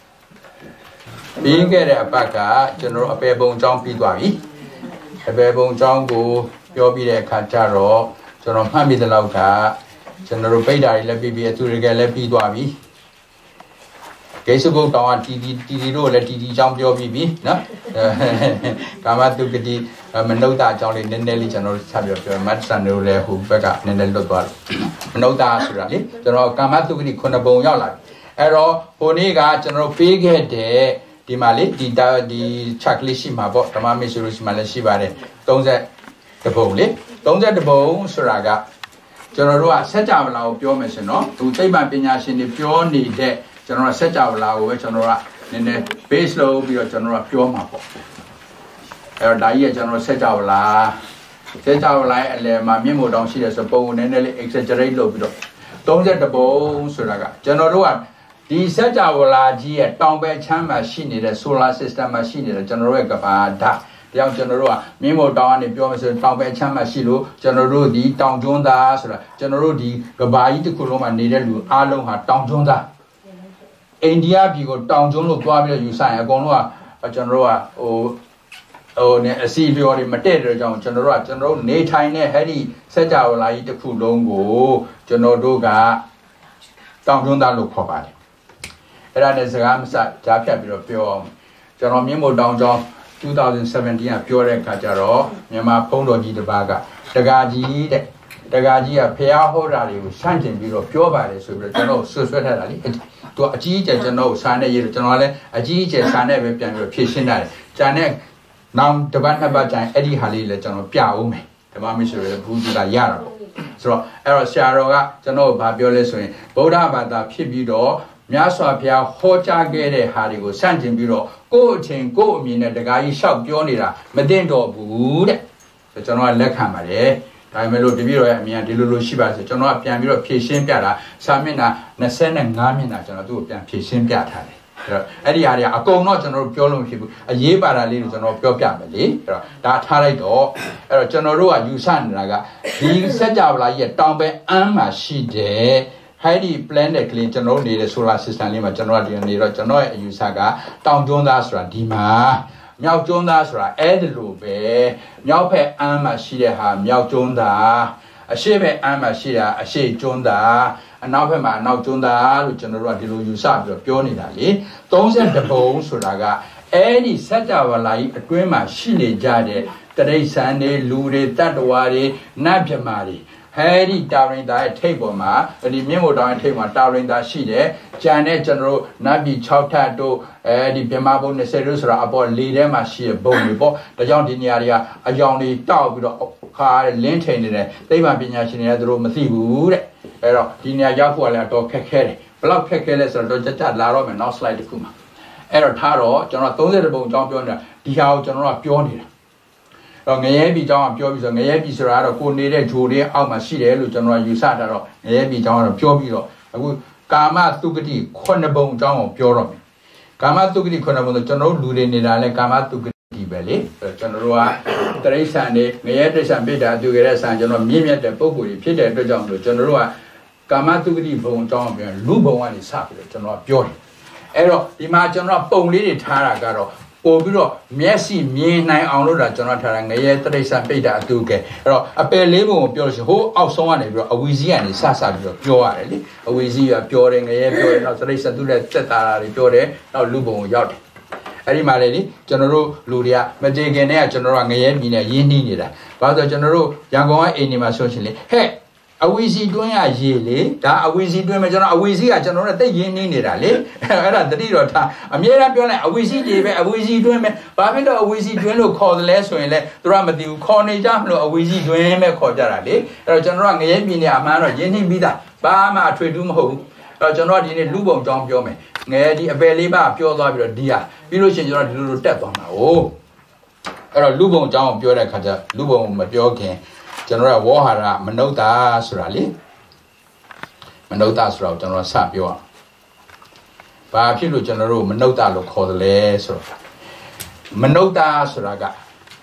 ပြီးခဲ့တဲ့အပတ်ကကျွန်တော်တို့အပေပုံအကြောင်းပြီးသွားပြီအပေပုံအကြောင်းကိုပြောပြီးတဲ့အခါကျတော့ကျွန်တော်မှတ်မိတဲ့လောက်ကကျွန်တော်တို့ပိတ်တာတွေလည်းပြီးပြီးအသူတွေကလည်းပြီးသွားပြီဂိစုဘုတ်တောင်ကတီတီတီတီတို့လည်းတီတီအကြောင်းပြောပြီးပြီနော်ကာမတုကတိမနုဿအကြောင်းလေးနည်းနည်းလေးကျွန်တော်တို့ဆက်ပြောပြောမတ်ဆန်တို့လည်းဟိုဘက်ကနည်းနည်းလွတ်သွားတယ်မနုဿဆိုတာလေကျွန်တော်ကာမတုကတိခုနှစ်ပုံရောက်လာပြီအဲ့တော့ဟိုနေ့ကကျွန်တော်ပေးခဲ့တဲ့ဒီမှာလေဒီဒီ checklist ရှိမှာပေါ့ဓမ္မမစ္စည်းရှိမှာလည်းရှိပါတယ်သုံးဆယ်တပုံလေသုံးဆယ်တပုံဆိုတာကကျွန်တော်တို့ကစัจ java လာကိုပြောမယ်ဆိုတော့သူသိပ္ပံပညာရှင်တွေပြောနေတဲ့ကျွန်တော်ကစัจ java လာကိုပဲကျွန်တော်ကနည်းနည်း base လုပ်ပြီးတော့ကျွန်တော်ကပြောမှာပေါ့အဲ့တော့ဒါကြီးကကျွန်တော်စัจ java လာစัจ java လာရဲ့အလယ်မှာမြင့်မို့တောင်ရှိတယ်ဆိုပုံနည်းနည်းလေး exaggerate လုပ်ပြီးတော့သုံးဆယ်တပုံဆိုတာကကျွန်တော်တို့ကဒီစัจ java လာကြီးရဲ့တောင်ဘက်ချမ်းမှာရှိနေတဲ့ solar system မှာရှိနေတဲ့ကျွန်တော်တို့ရဲ့ကဘာဓာတ်တရားကျွန်တော်တို့ကမင်းမို့တောင်ကနေပြောမယ်ဆိုတောင်ဘက်ချမ်းမှာရှိလို့ကျွန်တော်တို့ဒီတောင်ကျွန်းသားဆိုတာကျွန်တော်တို့ဒီကဘာကြီးတစ်ခုလုံးမှာနေတဲ့လူအားလုံးဟာတောင်ကျွန်းသားအိန္ဒိယပြည်ကိုတောင်ကျွန်းလို့တွားပြီးတော့ယူဆိုင်အကုန်လုံးကကျွန်တော်တို့ကဟိုဟိုねအစီလျော်တွေမတည့်တဲ့ကြောင့်ကျွန်တော်တို့ကကျွန်တော်တို့နေထိုင်တဲ့ဟဲ့ဒီစัจ java လာကြီးတစ်ခုလုံးကိုကျွန်တော်တို့ကတောင်ကျွန်းသားလို့ခေါ်ပါတယ်အဲ့ဒါနဲ့စကားမစကြားဖြတ်ပြီးတော့ပြောအောင်ကျွန်တော်မြင့်မို့တောင်ကျောင်းtwenty seventeenကပြောတဲ့အခါကျတော့မြန်မာဘုန်းတော်ကြီးတစ်ပါးကတကာကြီးတဲ့တကာကြီးကဖះဟောတာတွေကိုဆန့်ကျင်ပြီးတော့ပြောပါတယ်ဆိုပြီးတော့ကျွန်တော်ဆွဆွဲထားတာလေသူအကြီးအကျယ်ကျွန်တော်စာနဲ့ရေးလို့ကျွန်တော်လည်းအကြီးအကျယ်စာနဲ့ပဲပြန်ပြီးတော့ဖြည့်ရှင်းတာတယ်ဂျာနဲ့နောက်တစ်ပတ်နှစ်ပတ်ကျရင်အဲ့ဒီဟာလေးလည်းကျွန်တော်ပြအောင်မယ်ဓမ္မမစ္စည်းရဲ့ဘူးကြီးကရတာပေါ့ဆိုတော့အဲ့တော့ဆရာတော်ကကျွန်တော်ဗာပြောလဲဆိုရင်ဗုဒ္ဓဘာသာဖြစ်ပြီးတော့မြတ်စွာဘုရားဟောကြားခဲ့တဲ့ဟာတွေကိုစန့်ကျင်ပြီးတော့ကိုယ့်အချင်းကိုယ့်အမြင်နဲ့တခါကြီးရှောက်ပြောနေတာမသိတော့ဘူးတဲ့ဆိုကျွန်တော်ကလက်ခံပါတယ်ဒါပေမဲ့လို့တပည့်တော်ရဲ့အမြင်ကဒီလိုလိုရှိပါဆိုကျွန်တော်ကပြန်ပြီးတော့ဖြည့်ရှင်းပြတာစာမျက်နှာtwenty-fiveမျက်နှာကျွန်တော်သူ့ကိုပြန်ဖြည့်ရှင်းပြထားတယ်အဲ့တော့အဲ့ဒီဟာတွေအကုန်တော့ကျွန်တော်တို့ပြောလို့မဖြစ်ဘူးအရေးပါတာလေးကိုကျွန်တော်ပြောပြမယ်လေအဲ့တော့ဒါထားလိုက်တော့အဲ့တော့ကျွန်တော်တို့ကယူဆနေတာကဒီစัจ java လာကြီးရဲ့တောင်ဘက်အမ်းမှာရှိတဲ့ဟဲ့ဒီ planet ကလေးကျွန်တော်နေတဲ့ solar system လေးမှာကျွန်တော်ဒီနေတော့ကျွန်တော်ရဲ့အယူဆကတောင်ကျွန်းသားဆိုတာဒီမှာမြောက်ကျွန်းသားဆိုတာအဲ့ဒီလိုပဲမြောက်ဘက်အမ်းမှာရှိတဲ့ဟာမြောက်ကျွန်းသားအရှေ့ဘက်အမ်းမှာရှိတာအရှေ့ကျွန်းသားအနောက်ဘက်မှာအနောက်ကျွန်းသားလို့ကျွန်တော်တို့ကဒီလိုယူဆပြီးတော့ပြောနေတာလေthirty-twoပုံဆိုတာကအဲ့ဒီစัจ java လာကြီးအတွင်းမှာရှိနေကြတဲ့တရိษံတွေလူတွေတတ္တဝါတွေနတ်မြမာတွေဟဲ့ဒီတာရင်သားရဲ့ထိပ်ပေါ်မှာဒီမြင့်မို့တောင်ရဲ့ထိပ်မှာတာရင်သားရှိတယ်။ကြံတဲ့ကျွန်တော်တို့နတ်ပြည်sixထပ်တို့အဲဒီပြမဘုံtwentyတို့ဆိုတာအပေါ်လေထဲမှာရှိတဲ့ဘုံတွေပေါ့။ဒါကြောင့်ဒီနေရာတွေကအယောင်တွေတောက်ပြီးတော့ခါတဲ့လင်းထိန်နေတယ်။သိပ္ပံပညာရှင်တွေကသူတို့မသိဘူးတဲ့။အဲတော့ဒီနေရာရောက်ဖို့ကလည်းတော့ခက်ခဲတယ်။ဘလောက်ခက်ခဲလဲဆိုတော့ကြကြလာတော့မယ်နောက် slide တစ်ခုမှာ။အဲတော့ထားတော့ကျွန်တော်thirtyပုံအကြောင်းပြောနေတာဒီဟာကိုကျွန်တော်ကပြောနေတာတော့ငရဲပြည်เจ้าကပြောပြီးဆိုငရဲပြည်ဆိုတာကတော့ကိုနေတဲ့ဂျိုတွေအောက်မှာရှိတယ်လို့ကျွန်တော်ယူဆတာတော့ငရဲပြည်เจ้าကတော့ပြောပြီးတော့အခုကာမသုဂတိ9ပုံအကြောင်းကိုပြောတော့မယ်ကာမသုဂတိ9ပုံဆိုကျွန်တော်တို့လူတွေနေတာလဲကာမသုဂတိပဲလေကျွန်တော်တို့ကတရိษံတွေငရဲတိษံပိဋ္ဌာသူကြတဲ့ဆံကျွန်တော်မြင့်မြတ်တဲ့ပုံကိုယ်ကြီးဖြစ်တဲ့အတွက်ကြောင့်လို့ကျွန်တော်တို့ကကာမသုဂတိဘုံအကြောင်းပြောလူဘုံကနေစပြီးတော့ကျွန်တော်ပြောတယ်အဲ့တော့ဒီမှာကျွန်တော်ပုံလေးတွေထားတာကတော့ပို့ပြီးတော့မျက်စိမြင်နိုင်အောင်လို့ဒါကျွန်တော်ထားတာငရဲတရိษံပိဋ္ဌာအတူကဲအဲ့တော့အပယ်လေးပုံကိုပြောလို့ရှိရင်ဟိုအောက်ဆုံးကနေပြီးတော့အဝီစီကနေစစပြီးတော့ပြောရတယ်လေအဝီစီကပြောတယ်ငရဲပြောတယ်နောက်တရိษံသူလည်းတက်တာတွေပြောတယ်နောက်လူပုံကိုရောက်တယ်အဲ့ဒီမှာလေလေကျွန်တော်တို့လူတွေကမကြေခင်တည်းကကျွန်တော်တို့ကငရဲပြည်နဲ့ရင်းနှီးနေတာဘာလို့ဆိုကျွန်တော်တို့ရန်ကုန်ကအိမ်နေမှာဆိုရှင်လေဟဲ့အဝီစီတွင်းရရေလေဒါအဝီစီတွင်းမှာကျွန်တော်အဝီစီကကျွန်တော်တို့တိတ်ရင်းနေနေတာလေအဲ့ဒါတတိတော့ထားအမြဲတမ်းပြောလိုက်အဝီစီတွေပဲအဝီစီတွင်းပဲဘာဖြစ်လို့အဝီစီတွင်းလို့ခေါ်တယ်လဲဆိုရင်လေသူတို့ကမသိဘူးခေါ်နေကြမလို့အဝီစီတွင်းပဲခေါ်ကြတာလေအဲ့တော့ကျွန်တော်ကငရဲပြင်းနေအမှန်တော့ရင်းနှီးပြီးသားဘာမှအထွေထူးမဟုတ်ဘူးအဲ့တော့ကျွန်တော်ဒီနေ့လူပုံကြောင်းပြောမယ်ငရဲဒီအပယ်လေးပါပြောသွားပြီးတော့ဒီဟာပြီးလို့ရှိရင်ကျွန်တော်ဒီလိုလိုတက်သွားမှာ哦အဲ့တော့လူပုံကြောင်းပြောတဲ့ခါကျလူပုံမပြောခင်ကျွန်တော်ကဝေါဟာရမနုဿာဆိုတာလေမနုဿာဆိုတော့ကျွန်တော်စပြောအောင်ဘာဖြစ်လို့ကျွန်တော်တို့မနုဿာလို့ခေါ်တယ်လဲဆိုတော့မနုဿာဆိုတာက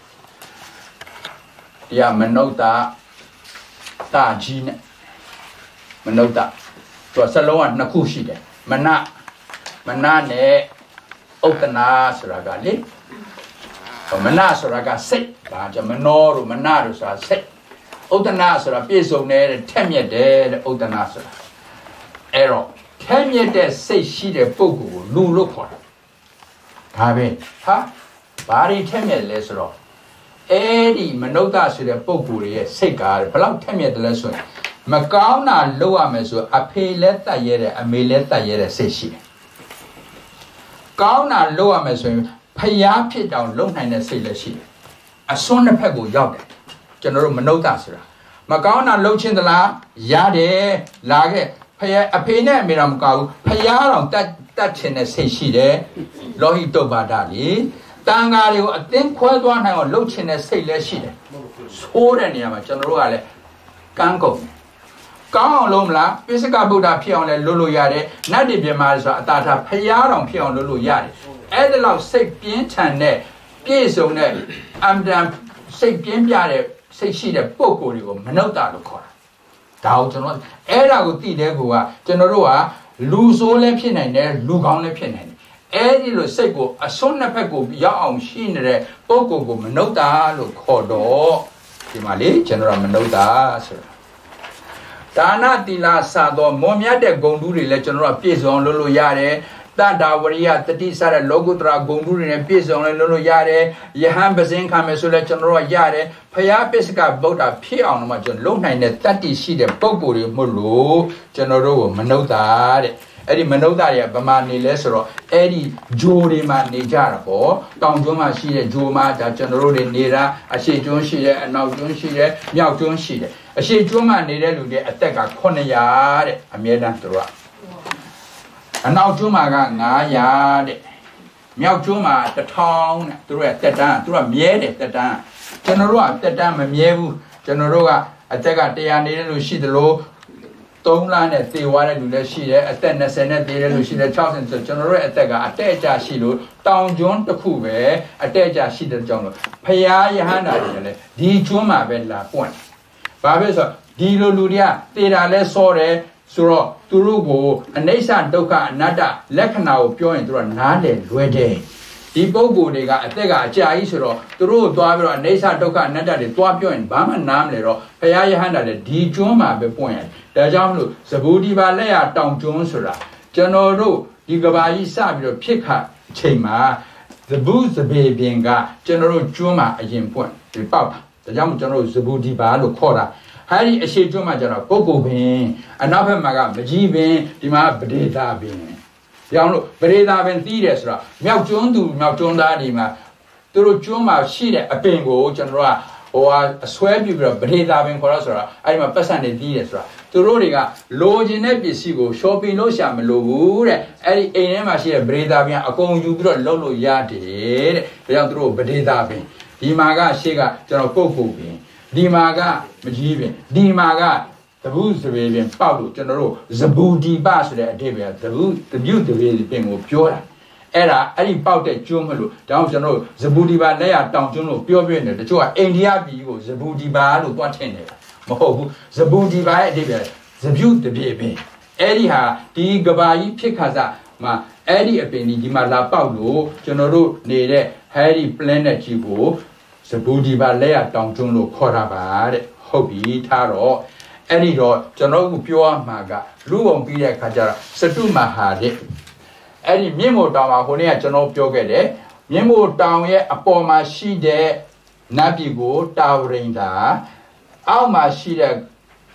ဒီကမနုဿာတာကြီးနဲ့မနုဿာသူကစလုံးကနှစ်ခုရှိတယ်မနမနနဲ့ဥတ္တနာဆိုတာကလေမနဆိုတာကစိတ်ဒါကြောင့်မနောတို့မနတို့ဆိုတာစိတ်ဥတ္တနာဆိုတာပြည့်စုံတဲ့ထက်မြက်တဲ့ဥတ္တနာဆိုတာအဲ့တော့ထက်မြက်တဲ့စိတ်ရှိတဲ့ပုဂ္ဂိုလ်ကိုလူလို့ခေါ်တာဒါပဲဟာဘာတွေထက်မြက်လဲဆိုတော့အဲ့ဒီမနုဿဆိုတဲ့ပုဂ္ဂိုလ်ရဲ့စိတ်ကဘယ်လောက်ထက်မြက်တယ်လဲဆိုရင်မကောင်းတာလုပ်ရမယ်ဆိုအဖေလည်းတတ်ရဲတယ်အမေလည်းတတ်ရဲတဲ့စိတ်ရှိတယ်ကောင်းတာလုပ်ရမယ်ဆိုရင်ဖျားဖြစ်တောင်လုံနိုင်တဲ့စိတ်လည်းရှိတယ်အစွန်းတစ်ဖက်ကိုရောက်တယ်ကျွန်တော်တို့မနုဿဆိုတာမကောင်းတာလှုပ်ချင်းသလားရတယ်လာခဲ့ဖျားအဖေနဲ့အမေတော့မကောက်ဘူးဖျားတော့တတ်တတ်ချင်တဲ့စိတ်ရှိတယ်လောဟိတုပ္ပါဒလေတန်ဃာတွေကိုအသင်းခွဲသွားနိုင်အောင်လှုပ်ချင်တဲ့စိတ်လည်းရှိတယ်ဆိုးတဲ့နေရာမှာကျွန်တော်တို့ကလည်းကန်းကုန်ကောင်းအောင်လုပ်မလားပိစကဗုဒ္ဓဖြစ်အောင်လည်းလုပ်လို့ရတယ်နတ်တွေပြမာဆိုတာအတားထားဖျားတော်ဖြစ်အောင်လုပ်လို့ရတယ်အဲ့ဒါလောက်စိတ်ပြင်းထန်တဲ့ပြည့်စုံတဲ့အမ်တန်စိတ်ပြင်းပြတဲ့စိတ်ရှိတဲ့ပုံကိုယ်တွေကိုမနုဿလို့ခေါ်တာဒါကိုကျွန်တော်အဲ့ဒါကိုသိတဲ့ကိုကကျွန်တော်တို့ကလူဆိုးလည်းဖြစ်နိုင်တယ်လူကောင်းလည်းဖြစ်နိုင်တယ်အဲ့ဒီလိုစိတ်ကိုအစွန်းနှစ်ဖက်ကိုရောက်အောင်ရှိနေတဲ့ပုံကိုယ်ကိုမနုဿလို့ခေါ်တော့ဒီမှာလေကျွန်တော်ကမနုဿဆိုတာဒါနသီလစသောမွန်မြတ်တဲ့ဂုဏ်ဓုတွေလည်းကျွန်တော်ကပြည့်စုံလုပ်လို့ရတယ်တတ္တဝရိယတတိစတဲ့လောကုတ္တရာဂုဏ်ဓုတွေနဲ့ပြည့်စုံလည်းလုပ်လို့ရတယ်ယဟန်ပဇင်းခံမယ်ဆိုလည်းကျွန်တော်တို့ကရတယ်ဖယားပစ္စကဗုဒ္ဓဖြစ်အောင်လို့မှကျွန်တော်လုံနိုင်တဲ့တတ္တိရှိတဲ့ပုံကိုယ်တွေမဟုတ်လို့ကျွန်တော်တို့ကိုမနုဿတဲ့အဲ့ဒီမနုဿတွေကဗမာနေလဲဆိုတော့အဲ့ဒီဂျိုတွေမှာနေကြတာပေါ့တောင်ကျွန်းမှာရှိတဲ့ဂျိုမှာဒါကျွန်တော်တို့တွေနေတာအရှိကျွန်းရှိတယ်အနောက်ကျွန်းရှိတယ်မြောက်ကျွန်းရှိတယ်အရှိကျွန်းမှာနေတဲ့လူတွေအသက်ကခုနှစ်ရာတဲ့အမြဲတမ်းသူတို့ကအနောက်ကျွန်းမှာကငါးရာတဲ့မြောက်ကျွန်းမှာတစ်ထောင်တဲ့သူတို့ရဲ့တက်တန်းသူတို့ကမြဲတယ်တက်တန်းကျွန်တော်တို့ကတက်တန်းမမြဲဘူးကျွန်တော်တို့ကအသက်ကတရားနေတဲ့လူရှိသလိုသုံးလနဲ့သေသွားတဲ့လူလည်းရှိတယ်အသက်၂၀နဲ့သေတဲ့လူရှိတယ်၆၀ဆိုကျွန်တော်တို့ရဲ့အသက်ကအတက်အကျရှိလို့တောင်ကျွန်းတစ်ခုပဲအတက်အကျရှိတဲ့ကြောင့်လို့ဖရာယဟန္တာတွေလည်းဒီကျွန်းမှာပဲလာပွင့်ဘာဖြစ်ဆိုဒီလိုလူတွေကသေတာလဲစောတယ်ဆိုတော့သူတို့ကိုအနိစ္စဒုက္ခအနတ္တလက္ခဏာကိုပြောရင်သူတို့နားလည်လွယ်တယ်ဒီပုဂ္ဂိုလ်တွေကအသက်ကအကြာကြီးဆိုတော့သူတို့ကိုသွားပြီးတော့အနိစ္စဒုက္ခအနတ္တတွေသွားပြောရင်ဘာမှနားမလဲတော့ဘုရားယဟန္တာလည်းဒီကျွန်းမှာပဲပွင့်ရတယ်ဒါကြောင့်မလို့ဇဘူဒီပါလက်ရတောင်ကျွန်းဆိုတာကျွန်တော်တို့ဒီကဘာကြီးစပြီးတော့ဖြစ်ခါချိန်မှာဇဘူဇဘေပြင်ကကျွန်တော်တို့ကျွန်းမှာအရင်ပွင့်ဒီပေါက်တာဒါကြောင့်ကျွန်တော်တို့ဇဘူဒီပါလို့ခေါ်တာဟာဒီအရှိကျွန်းမှာကျတော့ပုဂ္ဂိုလ်ပင်အနောက်ဘက်မှာကမကြီးပင်ဒီမှာပဒေသာပင်ကြောင့်လို့ပဒေသာပင်တီးတယ်ဆိုတော့မြောက်ကျွန်းသူမြောက်ကျွန်းသားဒီမှာသူတို့ကျွန်းမှာရှိတဲ့အပင်ကိုကျွန်တော်တို့ကဟိုဟာအဆွဲပြပြီးတော့ပဒေသာပင်ခေါ်တော့ဆိုတော့အဲ့ဒီမှာပတ်စံနေတီးတယ်ဆိုတော့သူတို့တွေကလိုချင်တဲ့ပစ္စည်းကို shopping လုပ်ရှာမလို့ဘူးတဲ့အဲ့ဒီအိမ်ထဲမှာရှိတဲ့ပဒေသာပင်အကုန်ယူပြီးတော့လုပ်လို့ရတယ်တဲ့ဒါကြောင့်သူတို့ပဒေသာပင်ဒီမှာကရှေ့ကကျွန်တော်ပုဂ္ဂိုလ်ပင်ဒီမှာကမကြီးပင်ဒီမှာကသဗုဇဘေပင်ပေါက်လို့ကျွန်တော်တို့ဇဘူဒီပဆိုတဲ့အဓိပ္ပာယ်သဗုသမြုတဘေပင်ကိုပြောတာအဲ့ဒါအဲ့ဒီပေါက်တဲ့ကျွန်းမလို့ဒါအောင်ကျွန်တော်တို့ဇဘူဒီပါလက်ရတောင်ကျွန်းလို့ပြောပြနေတယ်တချို့ကအိန္ဒိယပြည်ကိုဇဘူဒီပါလို့တွားထင်နေတာမဟုတ်ဘူးဇဘူဒီပါရဲ့အဓိပ္ပာယ်ဇမြုတဘေပင်အဲ့ဒီဟာဒီကဘာကြီးဖြစ်ခါစားမှာအဲ့ဒီအပင်ဒီဒီမှာလာပေါက်လို့ကျွန်တော်တို့နေတဲ့ Harry Planet ကြီးကိုဇဘူဒီပါလက်ရတောင်ကျွန်းလို့ခေါ်တာပါတဲ့ဟုတ်ပြီထားတော့အဲ့ဒီတော့ကျွန်တော်ကပြောရမှာကလူပုံပြီးတဲ့အခါကျတော့စတုမဟာတဲ့အဲ့ဒီမြင့်မို့တောင်မှာဟိုနေ့ကကျွန်တော်ပြောခဲ့တယ်မြင့်မို့တောင်ရဲ့အပေါ်မှာရှိတဲ့နတ်ပြည်ကိုတာဝရိန်သာအောက်မှာရှိတဲ့ဇ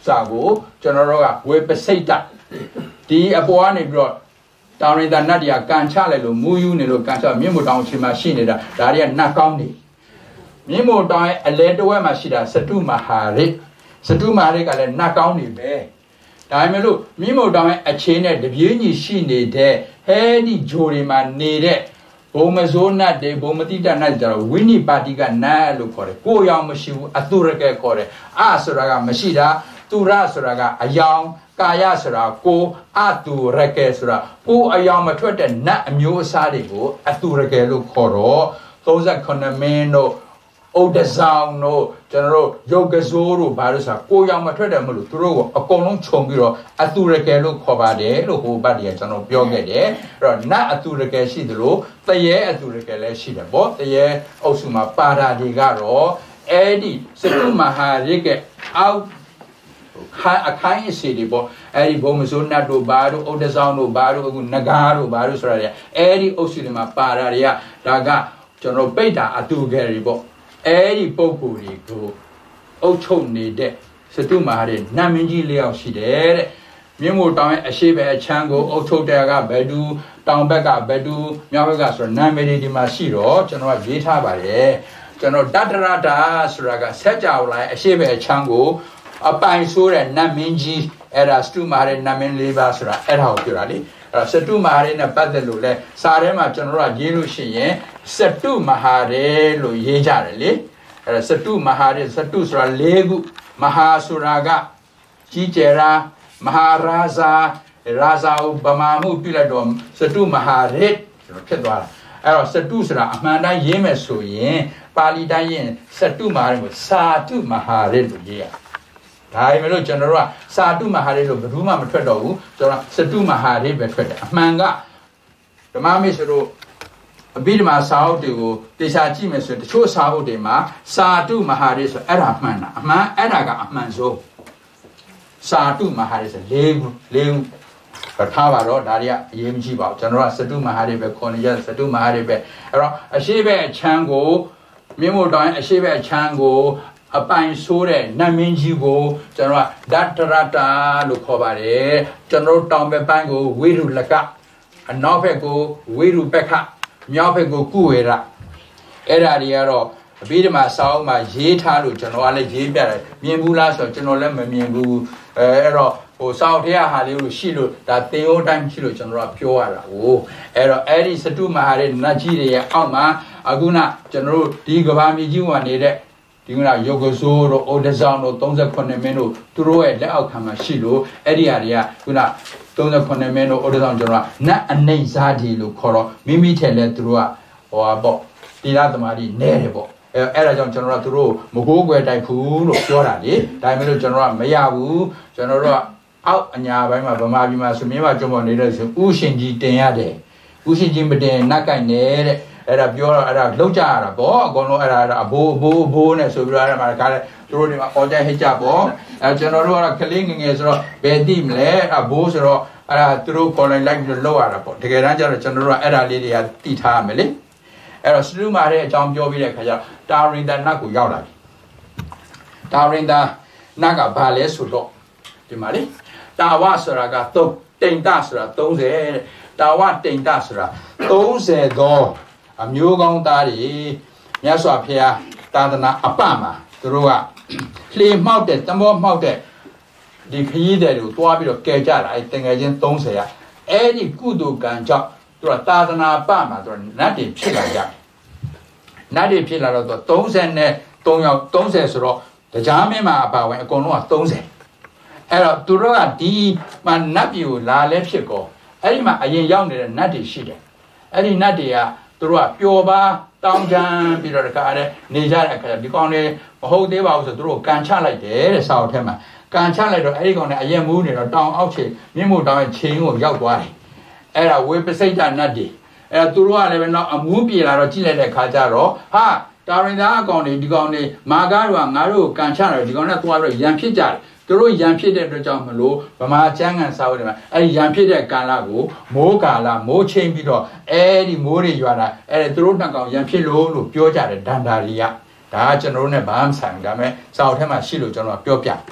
စာကိုကျွန်တော်တို့ကဝေပစိတ်တဒီအပေါ်ကနေပြီးတော့တောင်ရင်သာနတ်တွေကကန်ချလိုက်လို့မူးယူနေလို့ကန်ချမြင့်မို့တောင်ချင်းမှာရှိနေတာဒါတွေကနတ်ကောင်းနေမြင့်မို့တောင်ရဲ့အလဲတဝက်မှာရှိတာစတုမဟာရိစတုမဟာရိကလည်းနတ်ကောင်းနေပဲဒါပေမဲ့လို့မြင့်မို့တောင်ရဲ့အခြေနဲ့တပြေးညီရှိနေတဲ့ဟဲဒီဂျိုတွေမှာနေတဲ့ဘုံမစိုးနတ်တွေဘုံမတိတနတ်ကြတော့ဝိနိပါတိကနတ်လို့ခေါ်တယ်ကိုယ်ရောင်မရှိဘူးအတုရကဲခေါ်တယ်အဆိုတာကမရှိတာသူရဆိုတာကအယောင်ကာယဆိုတာကိုအတုရကဲဆိုတာကိုအယောင်မထွက်တဲ့နတ်အမျိုးအစားတွေကိုအတုရကဲလို့ခေါ်တော့သုံးခုမင်းတို့ဩဒဆောင်တို့ကျွန်တော်တို့ယုတ်ကစိုးတို့ဘာလို့ဆိုတာကိုရောင်မထွက်တယ်မလို့သူတို့ကအကုန်လုံးခြုံပြီးတော့အတုရကဲလို့ခေါ်ပါတယ်လို့ဟိုဘတ်တွေကကျွန်တော်ပြောခဲ့တယ်အဲ့တော့နတ်အတုရကဲရှိသလိုတရေအတုရကဲလည်းရှိတယ်ပေါ့တရေအုပ်စုမှာပါတာတွေကတော့အဲ့ဒီစတုမဟာရိကအောက်ခိုင်အခိုင်အစီတွေပေါ့အဲ့ဒီဘုံမစိုးနတ်တို့ဘာတို့ဩဒဆောင်တို့ဘာတို့အခုနဂါတို့ဘာတို့ဆိုတာတွေအဲ့ဒီအုပ်စုတွေမှာပါတာတွေကဒါကကျွန်တော်ပိတ်တာအတုကဲတွေပေါ့အဲ့ဒီပုံကိုယ်တွေကိုအုပ်ချုပ်နေတဲ့စတုမဟာရိနတ်မင်းကြီးလျောက်ရှိတယ်တဲ့မြင်းမို့တောင်ရဲ့အရှိပဲအချမ်းကိုအုပ်ချုပ်တဲ့ကဘယ်သူတောင်ဘက်ကဘယ်သူမြောက်ဘက်ကဆိုတော့နာမည်တွေဒီမှာရှိတော့ကျွန်တော်ကရေးထားပါတယ်ကျွန်တော်တတရတာဆိုတာကဆက်ကြောက်လိုက်အရှိပဲအချမ်းကိုအပိုင်ဆိုးတဲ့နတ်မင်းကြီးအဲ့ဒါစတုမဟာရိနတ်မင်းလေးပါဆိုတာအဲ့ဒါကိုပြောတာလေအဲ့စတုမဟာရိနဲ့ပတ်သက်လို့လဲစာထဲမှာကျွန်တော်တို့ကရေးလို့ရှိရင်စတုမဟာရိလို့ရေးကြတယ်လေအဲ့စတုမဟာရိစတုဆိုတာ၄ခုမဟာဆိုတာကကြီးကျယ်ရာမဟာရာဇာရာဇာကိုဗမာမှုပြုလိုက်တော့စတုမဟာရိကျွန်တော်ဖြစ်သွားတာအဲ့တော့စတုဆိုတာအမှန်တိုင်းရေးမယ်ဆိုရင်ပါဠိတိုင်းရေးစတုမဟာရိကိုစာတုမဟာရိလို့ရေးရဒါပေမဲ့လို့ကျွန်တော်တို့ကစာတုမဟာရိလို့ဘယ်သူမှမထွက်တော့ဘူးကျွန်တော်စတုမဟာရိပဲထွက်တယ်အမှန်ကဓမ္မမိတ်ဆွေတို့အဘိဓမ္မာစာအုပ်တွေကိုတေချာကြည့်မယ်ဆိုရင်တချို့စာအုပ်တွေမှာစာတုမဟာရိဆိုအဲ့ဒါမှန်တာအမှန်အဲ့ဒါကအမှန်ဆုံးစာတုမဟာရိဆိုလေးခုလေးခုထားပါတော့ဒါတွေကအရေးမကြီးပါဘူးကျွန်တော်ကစတုမဟာရိပဲခေါ်နေရစတုမဟာရိပဲအဲ့တော့အရှိဘက်အချမ်းကိုမြင့်မို့တောင်အရှိဘက်အချမ်းကိုအပိုင်ဆိုးတဲ့နတ်မင်းကြီးကိုကျွန်တော်ကဒတရတာလို့ခေါ်ပါတယ်ကျွန်တော်တောင်ဘက်ပိုင်းကိုဝိရုလကအနောက်ဘက်ကိုဝိရုပက္ခမြောက်ဘက်ကိုကုဝေရအဲ့ဒါတွေကတော့အဘိဓမ္မာစာအုပ်မှာရေးထားလို့ကျွန်တော်ကလည်းရေးပြတယ်မြင်ဘူးလားဆိုတော့ကျွန်တော်လည်းမမြင်ဘူးအဲအဲ့တော့ဟိုစာအုပ်ထဲဟာလေးလို့ရှိလို့ဒါသင်္ယောတိုင်းရှိလို့ကျွန်တော်ကပြောရတာကိုအဲ့တော့အဲ့ဒီစတုမဟာရိနတ်ကြီးတွေရဲ့အောက်မှာအခုနကျွန်တော်တို့ဒီကဘာမီကြီးဝင်နေတဲ့ဒီကနေ့ယောဂဇိုးတို့ဩဒဆောင်တို့သုံးခုမင်းတို့သူတို့ရဲ့လက်အောက်ခံမှာရှိလို့အဲ့ဒီဟာတွေကခုနသုံးခုမင်းတို့ဩဒဆောင်ကျွန်တော်ကနတ်အနေစားဒီလို့ခေါ်တော့မိမိထဲလဲသူတို့ကဟောပေါ့တိရသမารီနဲတယ်ပေါ့အဲအဲ့ဒါကြောင့်ကျွန်တော်ကသူတို့မကိုးကွယ်တိုက်ဘူးလို့ပြောတာလေဒါပေမဲ့လို့ကျွန်တော်ကမရဘူးကျွန်တော်တို့ကအောက်အညာဘက်မှာဗမာပြည်မှာဆိုမြင်းမကျုံပေါ်နေတဲ့ဆိုဥရှင်ကြီးတင်ရတယ်ဥရှင်ကြီးမတင်နတ်ကိုက်နေတဲ့အဲ့ဒါပြောတော့အဲ့ဒါလောက်ကြရတာပေါ့အကုန်လုံးအဲ့ဒါအဘိုးအဘိုးအဘိုးနဲ့ဆိုပြီးတော့အဲ့ဒါမှာခါလဲသူတို့တွေမှာအော်ကြဟစ်ကြပေါ့အဲကျွန်တော်တို့ကတော့ကလေးငငယ်ဆိုတော့ဘယ်တိမလဲအဘိုးဆိုတော့အဲ့ဒါသူတို့ခေါ်လိုက်လိုက်ပြီးတော့လောက်ရတာပေါ့တကယ်တမ်းကျတော့ကျွန်တော်တို့ကအဲ့ဒါလေးတွေကတိထားရမယ်လေအဲ့တော့စတုမာရဲ့အကြောင်းပြောပြီးတဲ့ခါကျတာရင်တာနတ်ကိုရောက်လာပြီတာရင်တာနတ်ကဘာလဲဆိုတော့ဒီမှာလေတာဝဆိုတာကသုံးတိန်တဆိုတာသုံးဆယ်တာဝတိန်တဆိုတာသုံးဆယ်သောအမျိုးကောင်းသားတွေမြတ်စွာဘုရားသာသနာအပမှာသူတို့ကလှေမှောက်တဲ့တမောမှောက်တဲ့ဒီခရီးတွေကိုတွားပြီးတော့ကဲကြတာအဲတငယ်ချင်းသုံးဆယ်ကအဲ့ဒီကုသိုလ်ကံကြောင့်သူကသာသနာပမှာသူကနတ်တွေဖြစ်လာကြတယ်နတ်တွေဖြစ်လာတော့သုံးဆယ်နဲ့သုံးယောက်သုံးဆယ်ဆိုတော့တရားမင်းမှာအပါဝင်အကုန်လုံးကသုံးဆယ်အဲ့တော့သူတို့ကဒီမှာနတ်ပြည်ကိုလာလဲဖြစ်ကောအဲ့ဒီမှာအရင်ရောက်နေတဲ့နတ်တွေရှိတယ်အဲ့ဒီနတ်တွေကသူတို့ကပျော်ပါတောင်းတမ်းပြီးတော့တခါတည်းနေကြတဲ့အခါဒီကောင်တွေမဟုတ်သေးပါဘူးဆိုသူတို့ကန်ချလိုက်တယ်တဲ့စာအုပ်ထဲမှာကန်ချလိုက်တော့အဲ့ဒီကောင်တွေအရင်မူးနေတော့တောင်အောက်ခြေမြင့်မို့တောင်ရဲ့ခြေကိုရောက်သွားတယ်အဲ့ဒါဝေပစိတ်တနတ်တွေအဲ့သူတို့ကလည်းပဲတော့အမူးပြေလာတော့ကြည့်လိုက်တဲ့ခါကျတော့ဟာတာရင်သားအကောင်တွေဒီကောင်တွေမာကားတို့ကငါတို့ကိုကန်ချတယ်ဒီကောင်နဲ့သွားပြီးရန်ဖြစ်ကြတယ်သူတို့ရန်ဖြစ်တဲ့အတွက်ကြောင့်မလို့ဗမာကျမ်းဂန်စာအုပ်တွေမှာအဲ့ဒီရန်ဖြစ်တဲ့ကာလကိုမိုးကာလမိုးချိန်ပြီးတော့အဲ့ဒီမိုးတွေရွာတာအဲ့ဒီသူတို့နှစ်ကောင်ရန်ဖြစ်လို့လို့ပြောကြတယ်ဒန္တာရီကဒါကကျွန်တော်တို့ ਨੇ ဘာမှဆိုင်ဒါပေမဲ့စာအုပ်ထဲမှာရှိလို့ကျွန်တော်ပြောပြ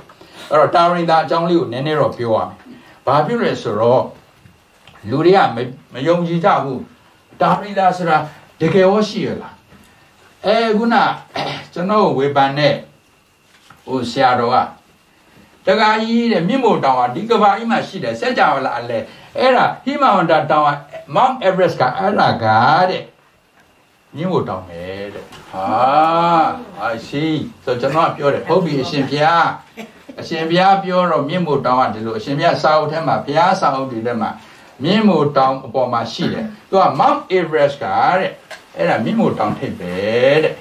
အဲ့တော့တာရင်သာအကြောင်းလေးကိုနည်းနည်းတော့ပြောရမယ်ဘာဖြစ်လဲဆိုတော့လူတွေကမယုံကြည်ကြဘူးတာရင်သာဆိုတာတကယ်ရောရှိရလားအဲခုနကျွန်တော်ဝေဖန်တဲ့ဟိုဆရာတော်ကတက္ကကြီးတဲ့မြင့်မို့တောင်ကဒီကဘာကြီးမှာရှိတယ်စက်ကြဝဠာအလဲအဲ့ဒါဟိမဝန္တာတောင်က Mount Everest ကအဲ့ဒါကတဲ့မြင့်မို့တောင်ပဲတဲ့ဟာအရှိဆိုကျွန်တော်ပြောတယ်ဟုတ်ပြီအရှင်ဘုရားအရှင်ဘုရားပြောတော့မြင့်မို့တောင်ကဒီလိုအရှင်ဘုရားစာအုပ်ထဲမှာဘုရားစာအုပ်တွေထဲမှာမြင့်မို့တောင်အပေါ်မှာရှိတယ်သူက Mount Everest ကတဲ့အဲ့ဒါမြင့်မို့တောင်ထိပ်ပဲတဲ့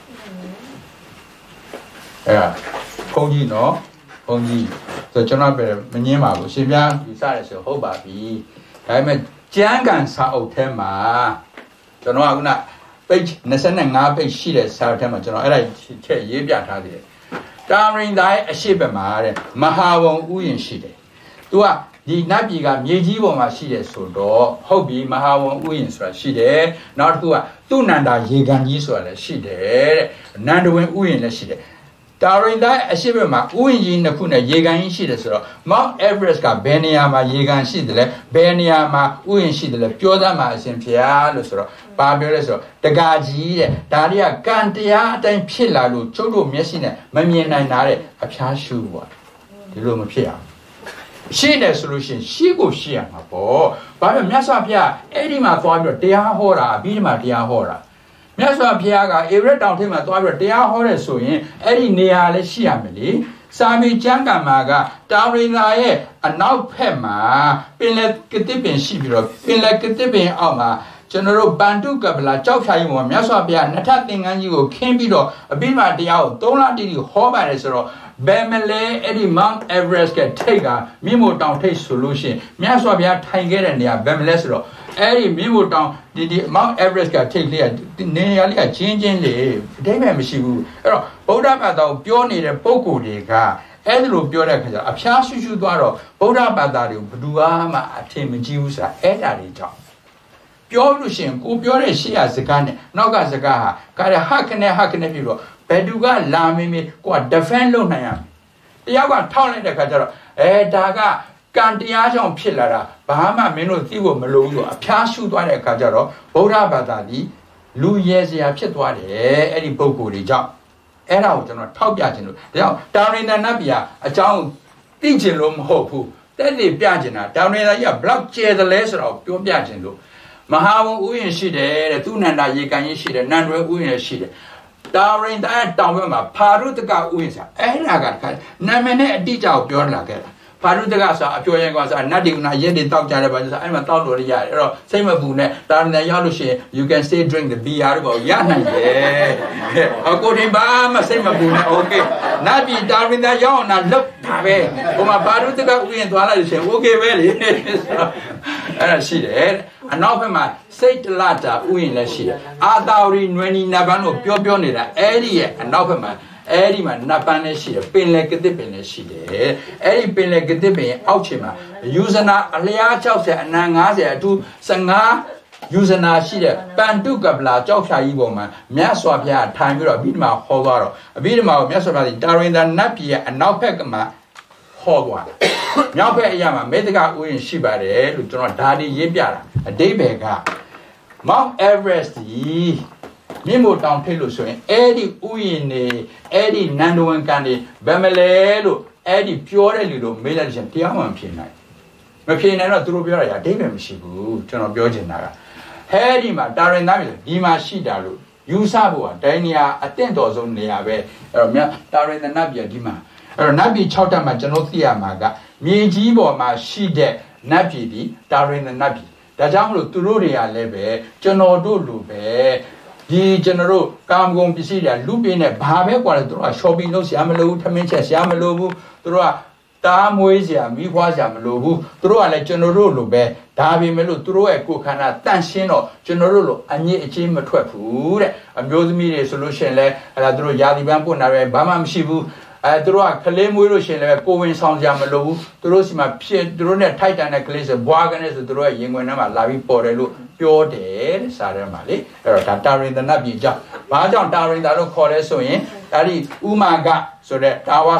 အဲ့ဒါဘုန်းကြီးနော်ဘုန်းကြီးဆိုကျွန်တော်ပြောမငင်းပါဘူးရှင်ပြဒီစရဲဆိုဟုတ်ပါပြီဒါပေမဲ့ကျမ်းဂန်စာအုပ်ထဲမှာကျွန်တော်ကခုနပိတ်25ပိတ်ရှိတဲ့စာအုပ်ထဲမှာကျွန်တော်အဲ့ဒါချက်ရေးပြထားသေးတယ်တာရင်သားရဲ့အရှိဘက်မှာတဲ့မဟာဝံဥယျာဉ်ရှိတယ်သူကဒီနတ်ပြည်ကမြေကြီးပေါ်မှာရှိတယ်ဆိုတော့ဟုတ်ပြီမဟာဝံဥယျာဉ်ဆိုတာရှိတယ်နောက်တစ်ခုကသူ့နန္ဒာရေကန်ကြီးဆိုတာလည်းရှိတယ်တဲ့နန္ဒဝင်ဥယျာဉ်လည်းရှိတယ်တာရင်သားအရှိဘက်မှာဥယျာဉ်ကြီးနှစ်ခုနဲ့ရေကန်ကြီးရှိတယ်ဆိုတော့ Mount Everest ကဘယ်နေရာမှာရေကန်ရှိတယ်လဲဘယ်နေရာမှာဥယျာဉ်ရှိတယ်လဲပြောသားမှာအရှင်ဖျားလို့ဆိုတော့ဘာပြောလဲဆိုတော့တကာကြီးတဲ့ဒါတွေကကံတရားအတိုင်းဖြစ်လာလို့ကျုပ်တို့မျက်စိနဲ့မမြင်နိုင်တာတဲ့အဖျားရှုပေါ့ဒီလိုမဖြစ်အောင်ရှင်းတယ်ဆိုလို့ရှိရင်ရှင်းကိုရှင်းရမှာပေါ့ဘာလို့မြတ်စွာဘုရားအဲ့ဒီမှာသွားပြီးတော့တရားဟောတာအပြီးဒီမှာတရားဟောတာမြတ်စွာဘုရားကအေရတ်တောင်ထိပ်မှာသွားပြီးတော့တရားဟောတယ်ဆိုရင်အဲ့ဒီနေရာလည်းရှိရမယ်လေစာမေကျမ်းကံမှာကတာရင်သာရဲ့အနောက်ဖက်မှာပင်လယ်ကတိပင်ရှိပြီးတော့ပင်လယ်ကတိပင်အောက်မှာကျွန်တော်တို့ဗန္ဓုကပလာကြောက်ဖြာကြီးမှာမြတ်စွာဘုရားနထသင်္ကန်းကြီးကိုခင်းပြီးတော့အပြီးမှာတရားကိုသုံးလတိတိဟောပါတယ်ဆိုတော့ဘယ်မလဲအဲ့ဒီ Mount Everest ကထိပ်ကမြင့်မို့တောင်ထိပ်ဆိုလို့ရှိရင်မြတ်စွာဘုရားထိုင်ခဲ့တဲ့နေရာဘယ်မလဲဆိုတော့အဲ့ဒီမြင့်မို့တောင်ဒီဒီ Mount Everest ကထိပ်လေးကနေရာလေးကချင်းချင်းလေးအတိတ်ပဲမရှိဘူးအဲ့တော့ဗုဒ္ဓဘာသာကိုပြောနေတဲ့ပုံကိုယ်တွေကအဲ့ဒီလိုပြောတဲ့ခါကျအဖျားရှူရှူသွားတော့ဗုဒ္ဓဘာသာတွေကိုဘယ်သူမှအထင်မကြီးဘူးဆိုတာအဲ့ဒါတွေကြောင့်ပြောလို့ရှိရင်ကိုပြောတဲ့ရှေ့ရစကားနဲ့နောက်ကစကားဟာကာရဟခနဲ့ဟခနဲ့ပြီးတော့ဘယ်သူကလာမင်းမင်းကိုက defend လုပ်နိုင်ရမယ်တယောက်ကထောက်လိုက်တဲ့ခါကျတော့အဲဒါကကံတရားကြောင့်ဖြစ်လာတာဘာမှမင်းတို့သိဖို့မလိုဘူးဆိုအဖျားရှူသွားတဲ့အခါကျတော့ဗုဒ္ဓဘာသာဒီလူရဲစရာဖြစ်သွားတယ်အဲ့ဒီပုဂ္ဂိုလ်တွေကြောင့်အဲ့ဒါကိုကျွန်တော်ထောက်ပြခြင်းလို့ဒါကြောင့်တာရင်တနတ်ပြာအကြောင်းသိခြင်းလို့မဟုတ်ဘူးတက်တည်ပြခြင်းတာတာရင်တကြီးကဘလောက်ကျဲတယ်လဲဆိုတော့ပြောပြခြင်းလို့မဟာဝံဥယျာဉ်ရှိတယ်တဲ့သူနန္ဒာရေကန်ကြီးရှိတယ်နန္ဒဝဲဥယျာဉ်ရှိတယ်တာရင်တတောင်ဘက်မှာဖာရုတကဥယျာဉ်စာအဲ့ဒါကနာမည်နဲ့အတိအကျကိုပြောလာခဲ့တာဖာရုတကဆိုအပြောရင်ကဆိုနတ်ဒီကနာရက်တွေတောက်ကြတယ်ပါဆိုအဲ့မှာတောက်လို့ရတယ်အဲ့တော့စိတ်မပူနဲ့တာရင်ရောက်လို့ရှိရင် you can stay drink the beer တော့ရနိုင်တယ်အကိုတင်ပါမစိတ်မပူနဲ့ okay နတ်ပြည်တာရင်ရောက်အောင်လောက်တာပဲဟိုမှာဖာရုတကဥယျာဉ်သွားလိုက်ရှင် okay ပဲလေအဲ့ဒါရှိတယ်အနောက်ဘက်မှာစိတ်တလတာဥယျာဉ်လည်းရှိတယ်အာတာရီနွယ်နီနတ်ပန်းတို့ပြောပြောနေတာအဲ့ဒီရဲ့အနောက်ဘက်မှာအဲ့ဒီမှာနတ်ပန်းလည်းရှိတယ်ပင်လယ်ကတစ်ပင်လည်းရှိတယ်အဲ့ဒီပင်လယ်ကတစ်ပင်အောက်ခြေမှာယူဇနာအလျား၆၀အနံ၅၀အထူး၁၅ယူဇနာရှိတဲ့ပန္တုကပလာကြောက်ဖြာကြီးပေါ်မှာမြတ်စွာဘုရားထိုင်ပြီးတော့အဘိဓမ္မာဟောသွားတော့အဘိဓမ္မာကိုမြတ်စွာဘုရားဒီတာရင်သာနတ်ပြည်ရဲ့အနောက်ဘက်ကမှာဟောသွားတယ်မြောက်ဘက်အရာမှာမေတ္တကဥယျာဉ်ရှိပါတယ်လို့ကျွန်တော်ဓာတိရေးပြတာအတိပ္ပယ်က Mount Everest ကြီးမြင့်မို့တောင်ထိပ်လို့ဆိုရင်အဲ့ဒီဥယျာဉ်နေအဲ့ဒီနန္ဒဝန်ကန်နေဗမလဲလို့အဲ့ဒီပြောတဲ့လူတို့မေးလိုက်တဲ့တရားမှမဖြစ်နိုင်မဖြစ်နိုင်တော့သူတို့ပြောရတာအတိပ္ပယ်မရှိဘူးကျွန်တော်ပြောချင်တာကဟဲဒီမှာတာရင်သားမျိုးဒီမှာရှိတာလို့ယူဆဖို့ကတိုင်းနေရာအတင့်တော်ဆုံးနေရာပဲအဲ့တော့မြတ်တာရင်သနတ်ပြည်ဒီမှာအဲ့တော့နတ်ပြည်၆တက်မှာကျွန်တော်သိရမှာကမြေကြီးပေါ်မှာရှိတဲ့နတ်ပြည်ဒီတာရင်သနတ်ပြည်ဒါကြောင့်မလို့သူတို့တွေကလည်းပဲကျွန်တော်တို့လူပဲဒီကျွန်တော်တို့ကာမဂုဏ်ပစ္စည်းတွေလူပြင်းနဲ့ဘာပဲกว่าလဲသူတို့က shopping လုပ်ဆရာမလိုဘူးထမင်းချက်ဆရာမလိုဘူးသူတို့ကတားမွေးဆရာမိဖွားဆရာမလိုဘူးသူတို့ကလည်းကျွန်တော်တို့လိုပဲဒါပေမဲ့လို့သူတို့ရဲ့ကိုယ်ခန္ဓာတန့်ရှင်းတော့ကျွန်တော်တို့လိုအညစ်အကြေးမထွက်ဘူးတဲ့အမျိုးသမီးတွေဆိုလို့ရှိရင်လည်းအဲ့ဒါသူတို့ယာတိပန်းပွင့်တာပဲဘာမှမရှိဘူးအဲသူတို့ကကလေးမွေးလို့ရှိရင်လည်းကိုဝင်ဆောင်ကြမလို့ဘူးသူတို့စီမှာဖြစ်သူတို့နဲ့ထိုက်တန်တဲ့ကလေးဆိုဘွားကနေဆိုသူတို့ရဲ့ရင်ခွင်ထဲမှာလာပြီးပေါ်တယ်လို့ပြောတယ်တဲ့စာထဲမှာလေအဲ့တော့ဒါတာရင်တနတ်ပြည်ကြောင့်ဘာကြောင့်တာရင်တာလို့ခေါ်လဲဆိုရင်အဲ့ဒီဥမာကဆိုတဲ့တာဝါစ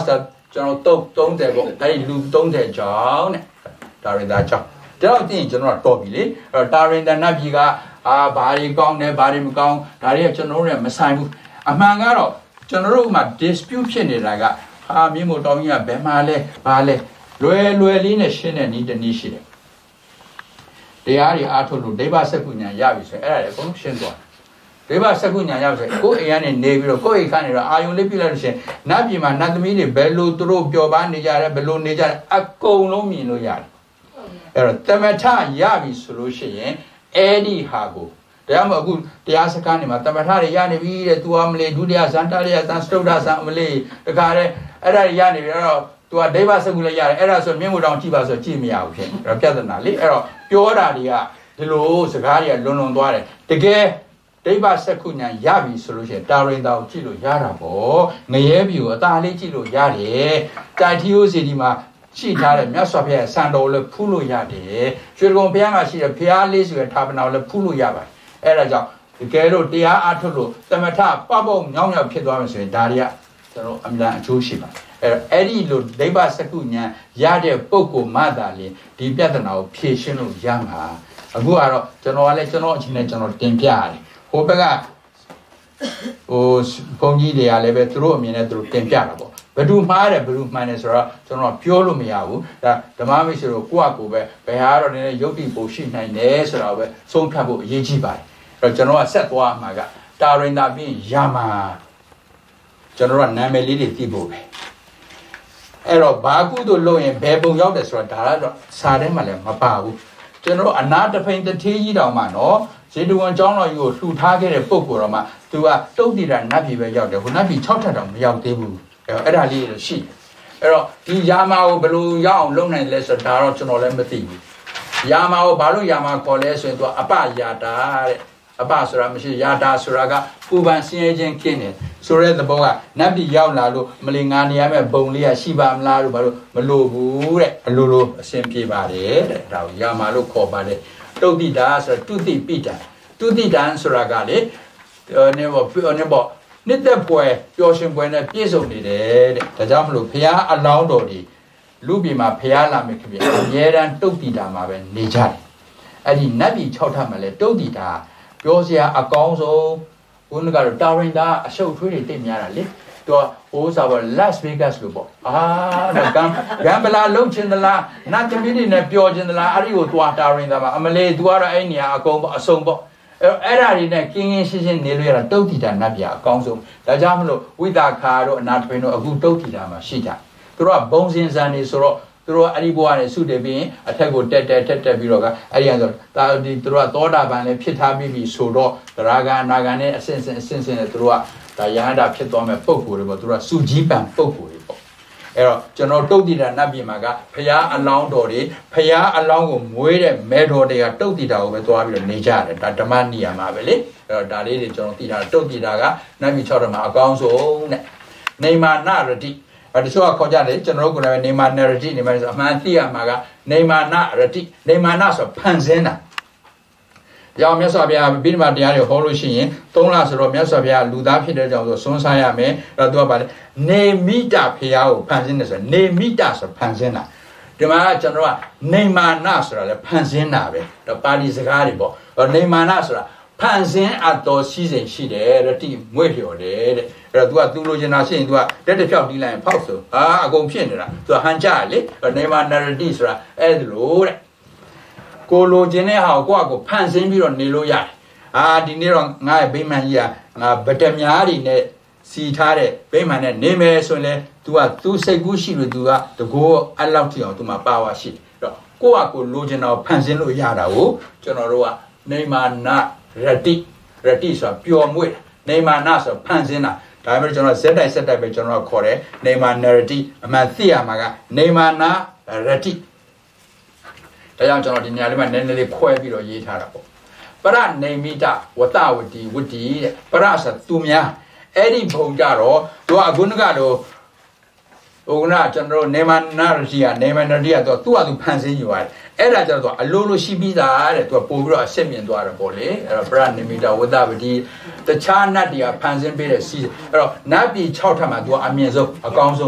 ကျွန်တော်သုံးတယ်ပေါ့အဲ့ဒီလူသုံးတယ်ကြောင့်တဲ့တာရင်တာကြောင့်ဒါတော့တင်ကျွန်တော်တော့ပြီလေအဲ့တော့တာရင်တာနတ်ပြည်ကအာဘာတွေကောင်းတယ်ဘာတွေမကောင်းဒါတွေကကျွန်တော်တို့နဲ့မဆိုင်ဘူးအမှန်ကတော့ကျွန်တော်တို့မှ dispute ဖြစ်နေတာကဟာမြင့်မို့တောင်းကြီးကဘယ်မှာလဲဘာလဲလွယ်လွယ်လေးနဲ့ရှင်းတဲ့နည်းတစ်နည်းရှိတယ်တရားတွေအားထုတ်လို့ဒိဗ္ဗစက္ခုညာရပြီဆိုရင်အဲ့ဒါလည်းအကုန်ရှင်းသွားဒိဗ္ဗစက္ခုညာရပြီဆိုရင်ကိုယ်အိမ်ကနေနေပြီးတော့ကိုယ့်အိမ်ကနေတော့အာယုံလေးပြလိုက်လို့ရှိရင်နတ်ပြည်မှာနတ်သမီးတွေဘယ်လိုသူတို့ပျော်ပါနေကြတယ်ဘယ်လိုနေကြတယ်အကုန်လုံးမြင်လို့ရတယ်အဲ့တော့တမထရပြီဆိုလို့ရှိရင်အဲ့ဒီဟာကိုတရားမအခုတရားစကားနေမှာတမထတွေရနေပြီတဲ့ तू အမလေးဒုတိယဇန်တရိယဇန်စတုဒ္ဒဇန်အမလေးတခါတဲ့အဲ့ဒါရနေပြီအဲ့တော့ तू ကဒိဗ္ဗစက္ခုလည်းရတယ်အဲ့ဒါဆိုမြင့်မို့တောင်ကြည့်ပါဆိုကြည့်မရဘူးဖြစ်အဲ့တော့ပြဿနာလေအဲ့တော့ပြောတာတွေကဒီလိုစကားတွေကလွန်လွန်သွားတယ်တကယ်ဒိဗ္ဗစက္ခုညာရပြီဆိုလို့ရှိရင်တာရင်တောင်ကြည့်လို့ရတာပေါ့ငရဲပြီကိုအသာလေးကြည့်လို့ရတယ်တာတီယိုစီဒီမှာရှိထားတဲ့မြတ်စွာဘုရားစံတော်လည်းဖူးလို့ရတယ်ရွှေကုံဘုရားမှာရှိတဲ့ဘုရားလေးဆိုတဲ့ဌာပနာကိုလည်းဖူးလို့ရပါတယ်အဲ့ဒါကြောင့်တကယ်လို့တရားအားထုတ်လို့သမထပပုတ်ညောင်းညောင်းဖြစ်သွားမယ်ဆိုရင်ဒါတွေကကျွန်တော်အမှန်အကျိုးရှိပါတယ်အဲ့တော့အဲ့ဒီလိုဒိဗ္ဗစက္ခုညာရတဲ့ပုဂ္ဂိုလ်မှသာလေဒီပြဿနာကိုဖြေရှင်းလို့ရမှာအခုကတော့ကျွန်တော်ကလည်းကျွန်တော်အချင်းနဲ့ကျွန်တော်တင်ပြရတယ်ဟိုဘက်ကဟိုဘုန်းကြီးတွေကလည်းပဲသူတို့အမြင်နဲ့သူတို့တင်ပြတာပေါ့ဘယ်သူမှားတယ်ဘယ်သူမှန်တယ်ဆိုတော့ကျွန်တော်ပြောလို့မရဘူးဒါဓမ္မမိတ်ဆွေတို့ကိုယ့်အကိုပဲဘယ်ဟာတော့နည်းနည်းယုတ်တိပိုရှိနိုင်တယ်ဆိုတော့ပဲဆုံးဖြတ်ဖို့အရေးကြီးပါတယ်အဲ့တော့ကျွန်တော်ကဆက်သွားမှာကတာရင်တာပြီးရမှာကျွန်တော်ကနာမည်လေးတွေသိဖို့ပဲအဲ့တော့ဘာကုသိုလ်လုပ်ရင်ဘယ်ပုံရောက်တယ်ဆိုတာဒါကတော့စာထဲမှာလည်းမပါဘူးကျွန်တော်အနာတဖိန်တထေးကြီးတောင်မှနော်ဇေတဝန်ကျောင်းတော်ကြီးကိုလှူထားခဲ့တဲ့ပုံကိုယ်တော်မှာသူကတုတ်တည်တာနတ်ပြည်ပဲရောက်တယ်ဟိုနတ်ပြည်၆ထပ်တောင်မရောက်သေးဘူးအဲ့ဒါလေးလို့ရှိတယ်အဲ့တော့ဒီယာမာကိုဘယ်လိုရအောင်လုပ်နိုင်လဲဆိုတာတော့ကျွန်တော်လည်းမသိဘူးယာမာကိုဘာလို့ယာမာခေါ်လဲဆိုရင်သူကအပယာတာတဲ့အပဆိုတာမရှိယာတာဆိုတာကပူပန်ဆင်းရဲခြင်းကင်းတယ်ဆိုတဲ့သဘောကနတ်ပြည်ရောက်လာလို့မလင်ငါနေရမယ့်ဘုံလေးကရှိပါမလားလို့ဘာလို့မလို့ဘူးတဲ့အလိုလိုအဆင်ပြေပါတယ်တဲ့ဒါကိုယာမာလို့ခေါ်ပါတယ်တုတ်တိတာဆိုတော့တုတိပိတံတုတိတံဆိုတာကလေနေဘောနေဘောနှစ်သက်ပွဲပျော်ရွှင်ပွဲနဲ့ပြည့်စုံနေတယ်တဲ့ဒါကြောင့်မလို့ဘုရားအလောင်းတော်ဒီလူပြည်မှာဘုရားလာမယ်ခင်ဗျာအမြဲတမ်းတုတ်တိတာမှာပဲနေကြတယ်အဲ့ဒီနတ်ပြည်၆ထပ်မှာလဲတုတ်တိတာပြောစရာအကောင်းဆုံးဘုန်းကတော့တာရင်တာအရှုပ်ထွေးတွေတိတ်များတာလေသူကဟိုးစားပေါ် Las Vegas လို့ပေါ့အာဒါကံဂမ်ဘလာလုံးချင်သလားနတ်သမီးတွေနဲ့ပျော်ချင်သလားအဲ့ဒီကိုသွားတာရင်တာမှာအမလေး तू ကတော့အဲ့နေရာအကုန်ပေါ့အစုံပေါ့အဲ့ဒါတွေနဲ့ကင်းကင်းရှင်းရှင်းနေလို့ရတာတုတ်တီတာနတ်ပြအကောင်းဆုံးဒါကြောင့်မလို့ဝိတာခါတို့အနာတပိန်တို့အခုတုတ်တီတာမှာရှိကြသူတို့ကဘုံစင်စံနေဆိုတော့သူတို့အဲ့ဒီဘဝနဲ့ဆုတည်ပြီးရင်အထက်ကိုတက်တက်တက်တက်ပြီးတော့ကအဲ့ဒီကဆိုဒါဒီသူတို့ကသောတာပန်လည်းဖြစ်ထားပြီးပြီဆိုတော့သရဂအနာဂနဲ့အစင်စင်အစင်စင်နဲ့သူတို့ကဒါယဟန္တာဖြစ်သွားမဲ့ပုံကိုယ်တွေပေါ့သူတို့ကစုကြီးပံပုံကိုယ်တွေပေါ့အဲ့တော့ကျွန်တော်တုတ်တီတာနတ်ပြည်မှာကဖျားအလောင်းတော်တွေဖျားအလောင်းကိုမွေးတဲ့မဲတော်တွေကတုတ်တီတာကိုပဲသွားပြီးတော့နေကြတယ်ဒါဓမ္မနိယာမှာပဲလေအဲ့တော့ဒါလေးတွေကျွန်တော်သိတာတုတ်တီတာကနတ်ပြည်၆တော်မှာအကောင်းဆုံးတဲ့နေမာနရတိအဲ့တချို့ကခေါ်ကြတယ်ကျွန်တော်တို့ကလည်းနေမာနရတိနေမာဆိုအမှန်သိရမှာကနေမာနရတိနေမာနဆိုဖန်ဆင်းတာကြောင့်မြတ်စွာဘုရားဗိဓမာတရားတွေဟောလို့ရှိရင်သုံးလဆိုတော့မြတ်စွာဘုရားလူသားဖြစ်တဲ့ကြောင့်ဆိုစွန်းစားရမယ်အဲ့တော့သူကဗါလေနေမိတဘုရားကိုဖန်ဆင်းတယ်ဆိုနေမိတဆိုဖန်ဆင်းတာဒီမှာကျွန်တော်ကနေမာနဆိုတာလေဖန်ဆင်းတာပဲဒါပါဠိစကားတွေပေါ့နေမာနဆိုတာဖန်ဆင်းအပ်တော်ရှိစဉ်ရှိတယ်ရတိမွေ့လျော်တယ်တဲ့အဲ့တော့ तू ကသူလိုချင်တာရှိရင် तू ကတက်တစ်ဖြောက်တီးလိုက်ရင်ဖောက်ဆိုဟာအကုန်ဖြစ်နေတာ तू ဟန်ကြလေနေမာနရတိဆိုတာအဲ့ဒါလို့တဲ့ကိုလိုချင်တဲ့ဟာကိုကိုဖန်ဆင်းပြီးတော့နေလို့ရတယ်အာဒီနေ့တော့ငါ့ရဲ့ဗိမာန်ကြီးကငါဗတ္တများတွေနဲ့စီထားတဲ့ဗိမာန်နဲ့နေမယ်ဆိုရင်လေ तू က तू စိတ်ကူးရှိလို့ तू ကတကောအဲ့လောက်ထိအောင် तू မှာပါဝါရှိတယ်အဲ့တော့ကိုကကိုလိုချင်တာကိုဖန်ဆင်းလို့ရတာကိုကျွန်တော်တို့ကနေမာနရတိရတိဆိုတာပျော်မွေ့နေမာနဆိုဖန်ဆင်းတာဒါပေမဲ့ကျွန်တော်ဇက်တိုက်ဇက်တိုက်ပဲကျွန်တော်ခေါ်တယ်နေမာနရတိအမှန်သိရမှာကနေမာနရတိဒါကြောင့်ကျွန်တော်ဒီနေရာလေးမှာနည်းနည်းလေးခွဲပြီးတော့ရေးထားတာပေါ့ပရနေမိတဝတဝတိဝတိတဲ့ပရဆိုသူများအဲ့ဒီဘုံကြတော့သူကအခုနကတော့ဟိုကကျွန်တော်နေမာနရတိကနေမာနရတိကတော့သူ့ဟာသူဖန်ဆင်းယူရတယ်အဲ့ဒါကြတော့အလိုလိုရှိပြီးသားတဲ့သူကပို့ပြီးတော့အစစ်မြင်သွားတယ်ပေါ့လေအဲ့တော့ပရနေမိတဝတဝတိတခြားနတ်တွေကဖန်ဆင်းပေးတဲ့စီးအဲ့တော့နတ်ပြည်၆ထပ်မှာသူကအမြင့်ဆုံးအကောင်းဆုံးပေါ့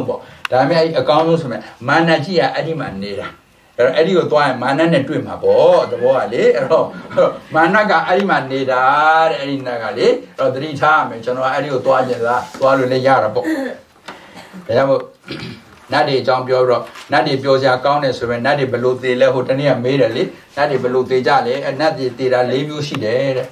ဒါပေမဲ့အဲ့အကောင်းဆုံးဆိုမဲ့မာနကြီးကအဲ့ဒီမှာနေတာအဲ့တော့အဲ့ဒီကိုသွားရင်မာနနဲ့တွေ့မှာပေါ့သဘောကလေအဲ့တော့မာနကအဲ့ဒီမှာနေတာတဲ့အဲ့ဒီနက်ကလေအဲ့တော့သတိထားရမယ်ကျွန်တော်အဲ့ဒီကိုသွားကြတာသွားလို့လည်းရတာပေါ့ဒါကြောင့်မို့နတ်တွေအကြောင်းပြောပြီးတော့နတ်တွေပြောစရာကောင်းတယ်ဆိုပေမဲ့နတ်တွေဘလို့သေးလဲဟိုတနေ့ကမေးတယ်လေနတ်တွေဘလို့သေးကြလဲအနတ်တွေသေးတာ၄မျိုးရှိတယ်တဲ့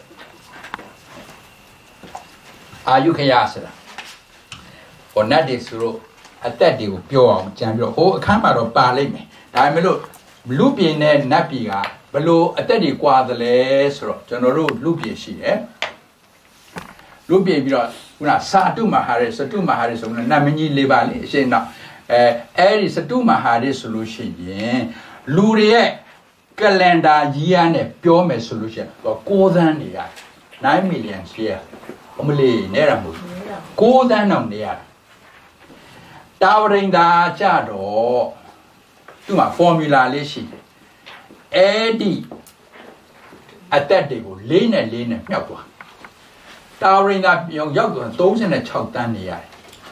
အာယုခယဆိုတာဟိုနတ်တွေဆိုတော့အသက်တွေကိုပြောအောင်ကြံပြီးတော့ဟိုအခန်းမှာတော့ပါလိမ့်မယ်ဒါပေမဲ့လို့လူပြင်းနဲ့နတ်ပြည်ကဘလို့အသက်တွေကွာသလဲဆိုတော့ကျွန်တော်တို့လူပြင်းရှိတယ်လူပြင်းပြီးတော့ခုနစာတုမဟာရစတုမဟာရဆိုတော့နတ်မင်းကြီး၄ပါးလေအရှင်တော့အဲအဲ့ဒီစတုမဟာရဆိုလို့ရှိရင်လူတွေရဲ့ကလန်ဒါကြီးရနဲ့ပြောမယ်ဆိုလို့ရှိရင်ကိုးသန်းနေရnine million share အမလေးနဲ့ရမို့ကိုးသန်းတော့နေရတာဝရိန်သာကြတော့သူ့မှာ formula လေးရှိတယ်အဲ့ဒီအတက်တွေကိုလေးနဲ့လေးနဲ့မြောက်သွားတာဝရိန်သာရောက်ရောက်တော့၃၆တန်းနေရတယ်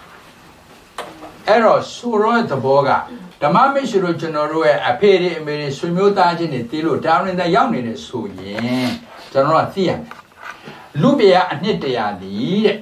အဲ့တော့ဆိုတော့သဘောကဓမ္မမိတ်ဆွေတို့ကျွန်တော်တို့ရဲ့အဖေတွေအမေတွေဆွေမျိုးသားချင်းတွေတီးလို့တာဝရိန်သာရောက်နေတယ်ဆိုရင်ကျွန်တော်တို့သိရမယ်လူပြေကအနှစ်တရာသည်တဲ့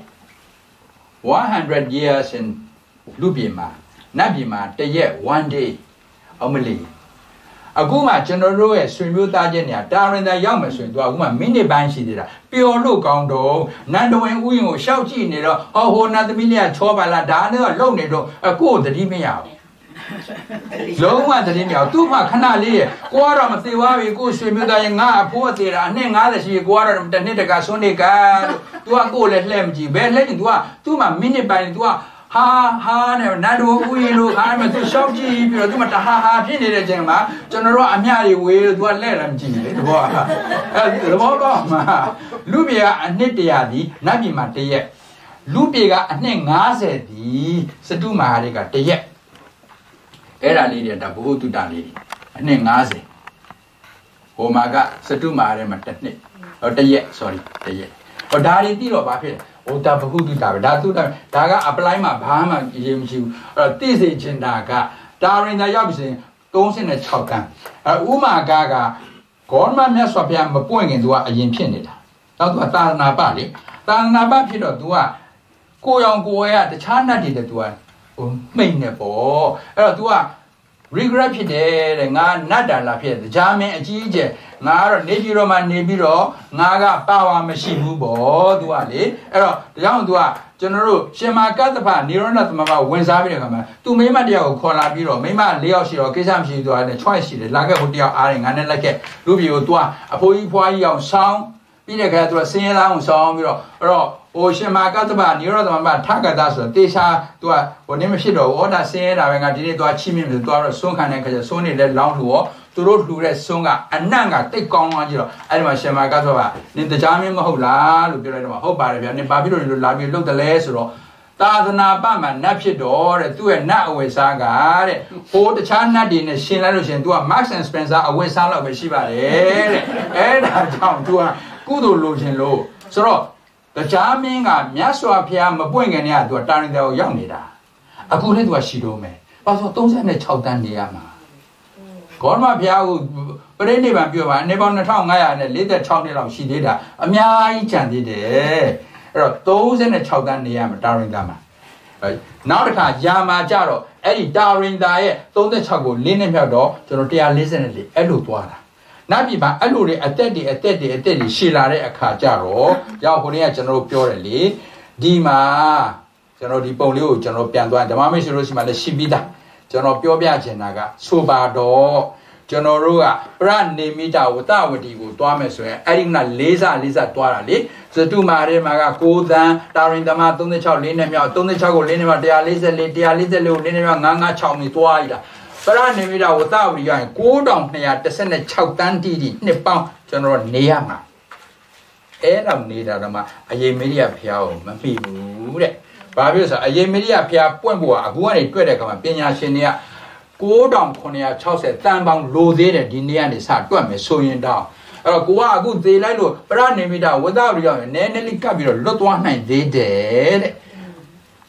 one hundred years in လူပြေမှာနတ်ပြေမှာတရက် one day အမလီအခုမှကျွန်တော်တို့ရဲ့ဆွေမျိုးသားချင်းတွေကတာရင်သာရောက်မယ်ဆိုရင်သူကအခုမှမိနစ်ပိုင်းရှိသေးတာပျော်လို့ကောင်းတော့နန္ဒဝင်ဥယျာဉ်ကိုရှောက်ကြည့်နေတော့ဟောဟိုနတ်သမီးလေးကချောပါလားဒါနဲ့တော့လုံနေတော့အခုသတိမရဘူးလုံးဝသတိမရဘူးသူ့မှာခဏလေးရဲ့ကိုကတော့မသေးပါဘူးကိုဆွေမျိုးသားရဲ့ငါအဖိုးအသေးတာအနှစ်၅၀ရှိကိုကတော့တစ်နှစ်တကဆွန်းနေကလို့သူကကိုလည်းလှဲ့မကြည့်ဘယ်လှဲ့ကြည့်သူကသူ့မှာမိနစ်ပိုင်းသူကဟာဟာနဲ့နတ်တို့ဦးရင်တို့ခါမှသူရှောက်ကြည့်ပြီးတော့သူမတဟာဟာဖြစ်နေတဲ့အချိန်မှာကျွန်တော်တို့အမြတွေဝေးလို့သူကလဲ့လည်းမကြည့်ဘူးလေတဘောအဲတဘောတော့မှာလူပြေကအနှစ်တရာဒီနတ်ပြည်မှာတရက်လူပြေကအနှစ်၅၀ဒီစတုမဟာတွေကတရက်အဲ့ဒါလေးတွေဒါဘုဟုတုတလေးအနှစ်၅၀ဟိုမှာကစတုမဟာတွေမှာတစ်နှစ်ဟောတရက် sorry တရက်ဟောဒါတွေပြီးတော့ဘာဖြစ်လဲဟိုဒါဘဟုတုတာပဲဒါသူဒါဒါက apply မှာဘာမှရေးမရှိဘူးအဲ့တော့သိစေချင်တာကတာရင်သာရောက်ပြီဆိုရင်၃၆တန်းအဲဥမာကကဂေါမမြတ်စွာဘုရားမပွင့်ခင်သူကအရင်ဖြစ်နေတာနောက်သူကသာသနာပလေသာသနာပဖြစ်တော့သူကကိုရောင်ကိုဝဲကတခြားနတ်တွေတဲ့သူကဟိုမှိတ်နေပေါ့အဲ့တော့ तू က regret ဖြစ်တယ်တဲ့ငါနတ်တာလာဖြစ်တယ်ကြားမင်းအကြီးအကျယ်ငါကတော့နေပြီးတော့မှနေပြီးတော့ငါကပါဝါမရှိဘူးပေါ့ तू ကလေအဲ့တော့ဒါကြောင့် तू ကကျွန်တော်တို့ရှင်မာကတ္တဖနိရောဓသမဘဝင်စားပြီးတဲ့ခါမှာ तू မိမတယောက်ကိုခေါ်လာပြီးတော့မိမ၄ယောက်ရှိတော့ကိစ္စမရှိဘူး तू ကလည်း choice ရှိတယ်လာခဲ့ဟိုတယောက်အားတယ်ငါနဲ့လက်ခဲ့လူပြေကို तू ကအဖိုးကြီးဖွားကြီးအောင်ဆောင်းပြီးတဲ့ခါ तू ကစင်းရဲသားအောင်ဆောင်းပြီးတော့အဲ့တော့ဟိုရှင်မာကတ္တဗနိရောဓသမဘထကတဆိုတေချာ तू ကဟိုနေမဖြစ်တော့ဩဒါစင်းရဲတာပဲငါဒီနေ့ तू ချိမြင့်ပြီး तू ကတော့စွန့်ခံတဲ့ခါကျစွန့်နေတဲ့လောင်းလူရောသူတို့လှူတဲ့စွန့်ကအနံ့ကတိတ်ကောင်းသွားကြတော့အဲ့ဒီမှာရှင်မာကတ္တဗနင်တရားမင်းမဟုတ်လားလို့ပြောလိုက်တော့ဟုတ်ပါတယ်ဗျာနင်ဘာဖြစ်လို့ဒီလိုလာပြီးလှုပ်တယ်လဲဆိုတော့သာသနာပမှာနတ်ဖြစ်တော့တဲ့သူ့ရဲ့နတ်အဝိစားကတဲ့ဟိုတခြားနတ်တွေနဲ့ရှင်းလိုက်လို့ရှင် तू က Max and Spencer အဝိစားလောက်ပဲရှိပါတယ်တဲ့အဲ့ဒါကြောင့် तू ကကုသိုလ်လိုချင်လို့ဆိုတော့တရားမင်းကမြတ်စွာဘုရားမပွင့်ခင်တည်းက तू တာရင်တော်ရောက်နေတာအခုလည်း तू ကရှိတော့မယ်ဘာလို့၃၆တန်းနေရမှာဂေါရမဘုရားကိုပရိနိဗ္ဗာန်ပြောပါနေပေါင်း၂၅၄၆နှစ်လောက်ရှိသေးတာအများကြီးကျန်သေးတယ်အဲ့တော့၃၆တန်းနေရမှာတာရင်တာမှာနောက်တစ်ခါယာမာကြတော့အဲ့ဒီတာရင်တာရဲ့၃၆ကို၄နှစ်မြောက်တော့ကျွန်တော်၁၄၄အဲ့လိုသွားတာနတ်ပြည်မှာအဲ့လိုတွေအသက်တွေအသက်တွေအသက်တွေရှည်လာတဲ့အခါကြတော့ရောက်ခုနေ့ကကျွန်တော်တို့ပြောတယ်လေဒီမှာကျွန်တော်ဒီပုံလေးကိုကျွန်တော်ပြန်သွားဓမ္မမိတ်ဆွေတို့ရှိမှလည်းရှိပြီးသားကျွန်တော်ပြောပြချင်တာကဆိုပါတော့ကျွန်တော်တို့ကပရနေမိတာဝတ္တဝတီကိုတွားမယ်ဆိုရင်အဲ့ဒီကလေးစားလေးစားတွားတာလေစတုမာရဲမှာက၉သန်းတာရင်သမား၃၆လေးနဲ့မြောက်၃၆ကိုလေးနဲ့မြောက်၁၄၄ ၁၄၄ကိုလေးနဲ့မြောက်၅၅၆မိတွားရတာပရနေမိတာဝတ္တဝတီကရင်၉၂၁၆တန်းတိတိနှစ်ပေါင်းကျွန်တော်နေရမှာအဲ့တော့နေတာတော့မှအယေမေရိယဖျားကိုမမိဘူးတဲ့ဘာဖြစ်လို့ဆိုအယေမေရိယဖျားပွင့်ဖို့ကအခုကနေတွေ့တဲ့အခါမှာပညာရှင်တွေက၉ခုနှစ်၆၀တန်ပေါင်းလိုသေးတယ်ဒီနေ့ကနေစတွက်မယ်ဆိုရင်တော့အဲ့တော့ကိုကအခုသေးလိုက်လို့ပရနေမိတာဝတ္တဝတီရောက်ရင်နည်းနည်းလေးကပ်ပြီးတော့လွတ်သွားနိုင်သေးတယ်တဲ့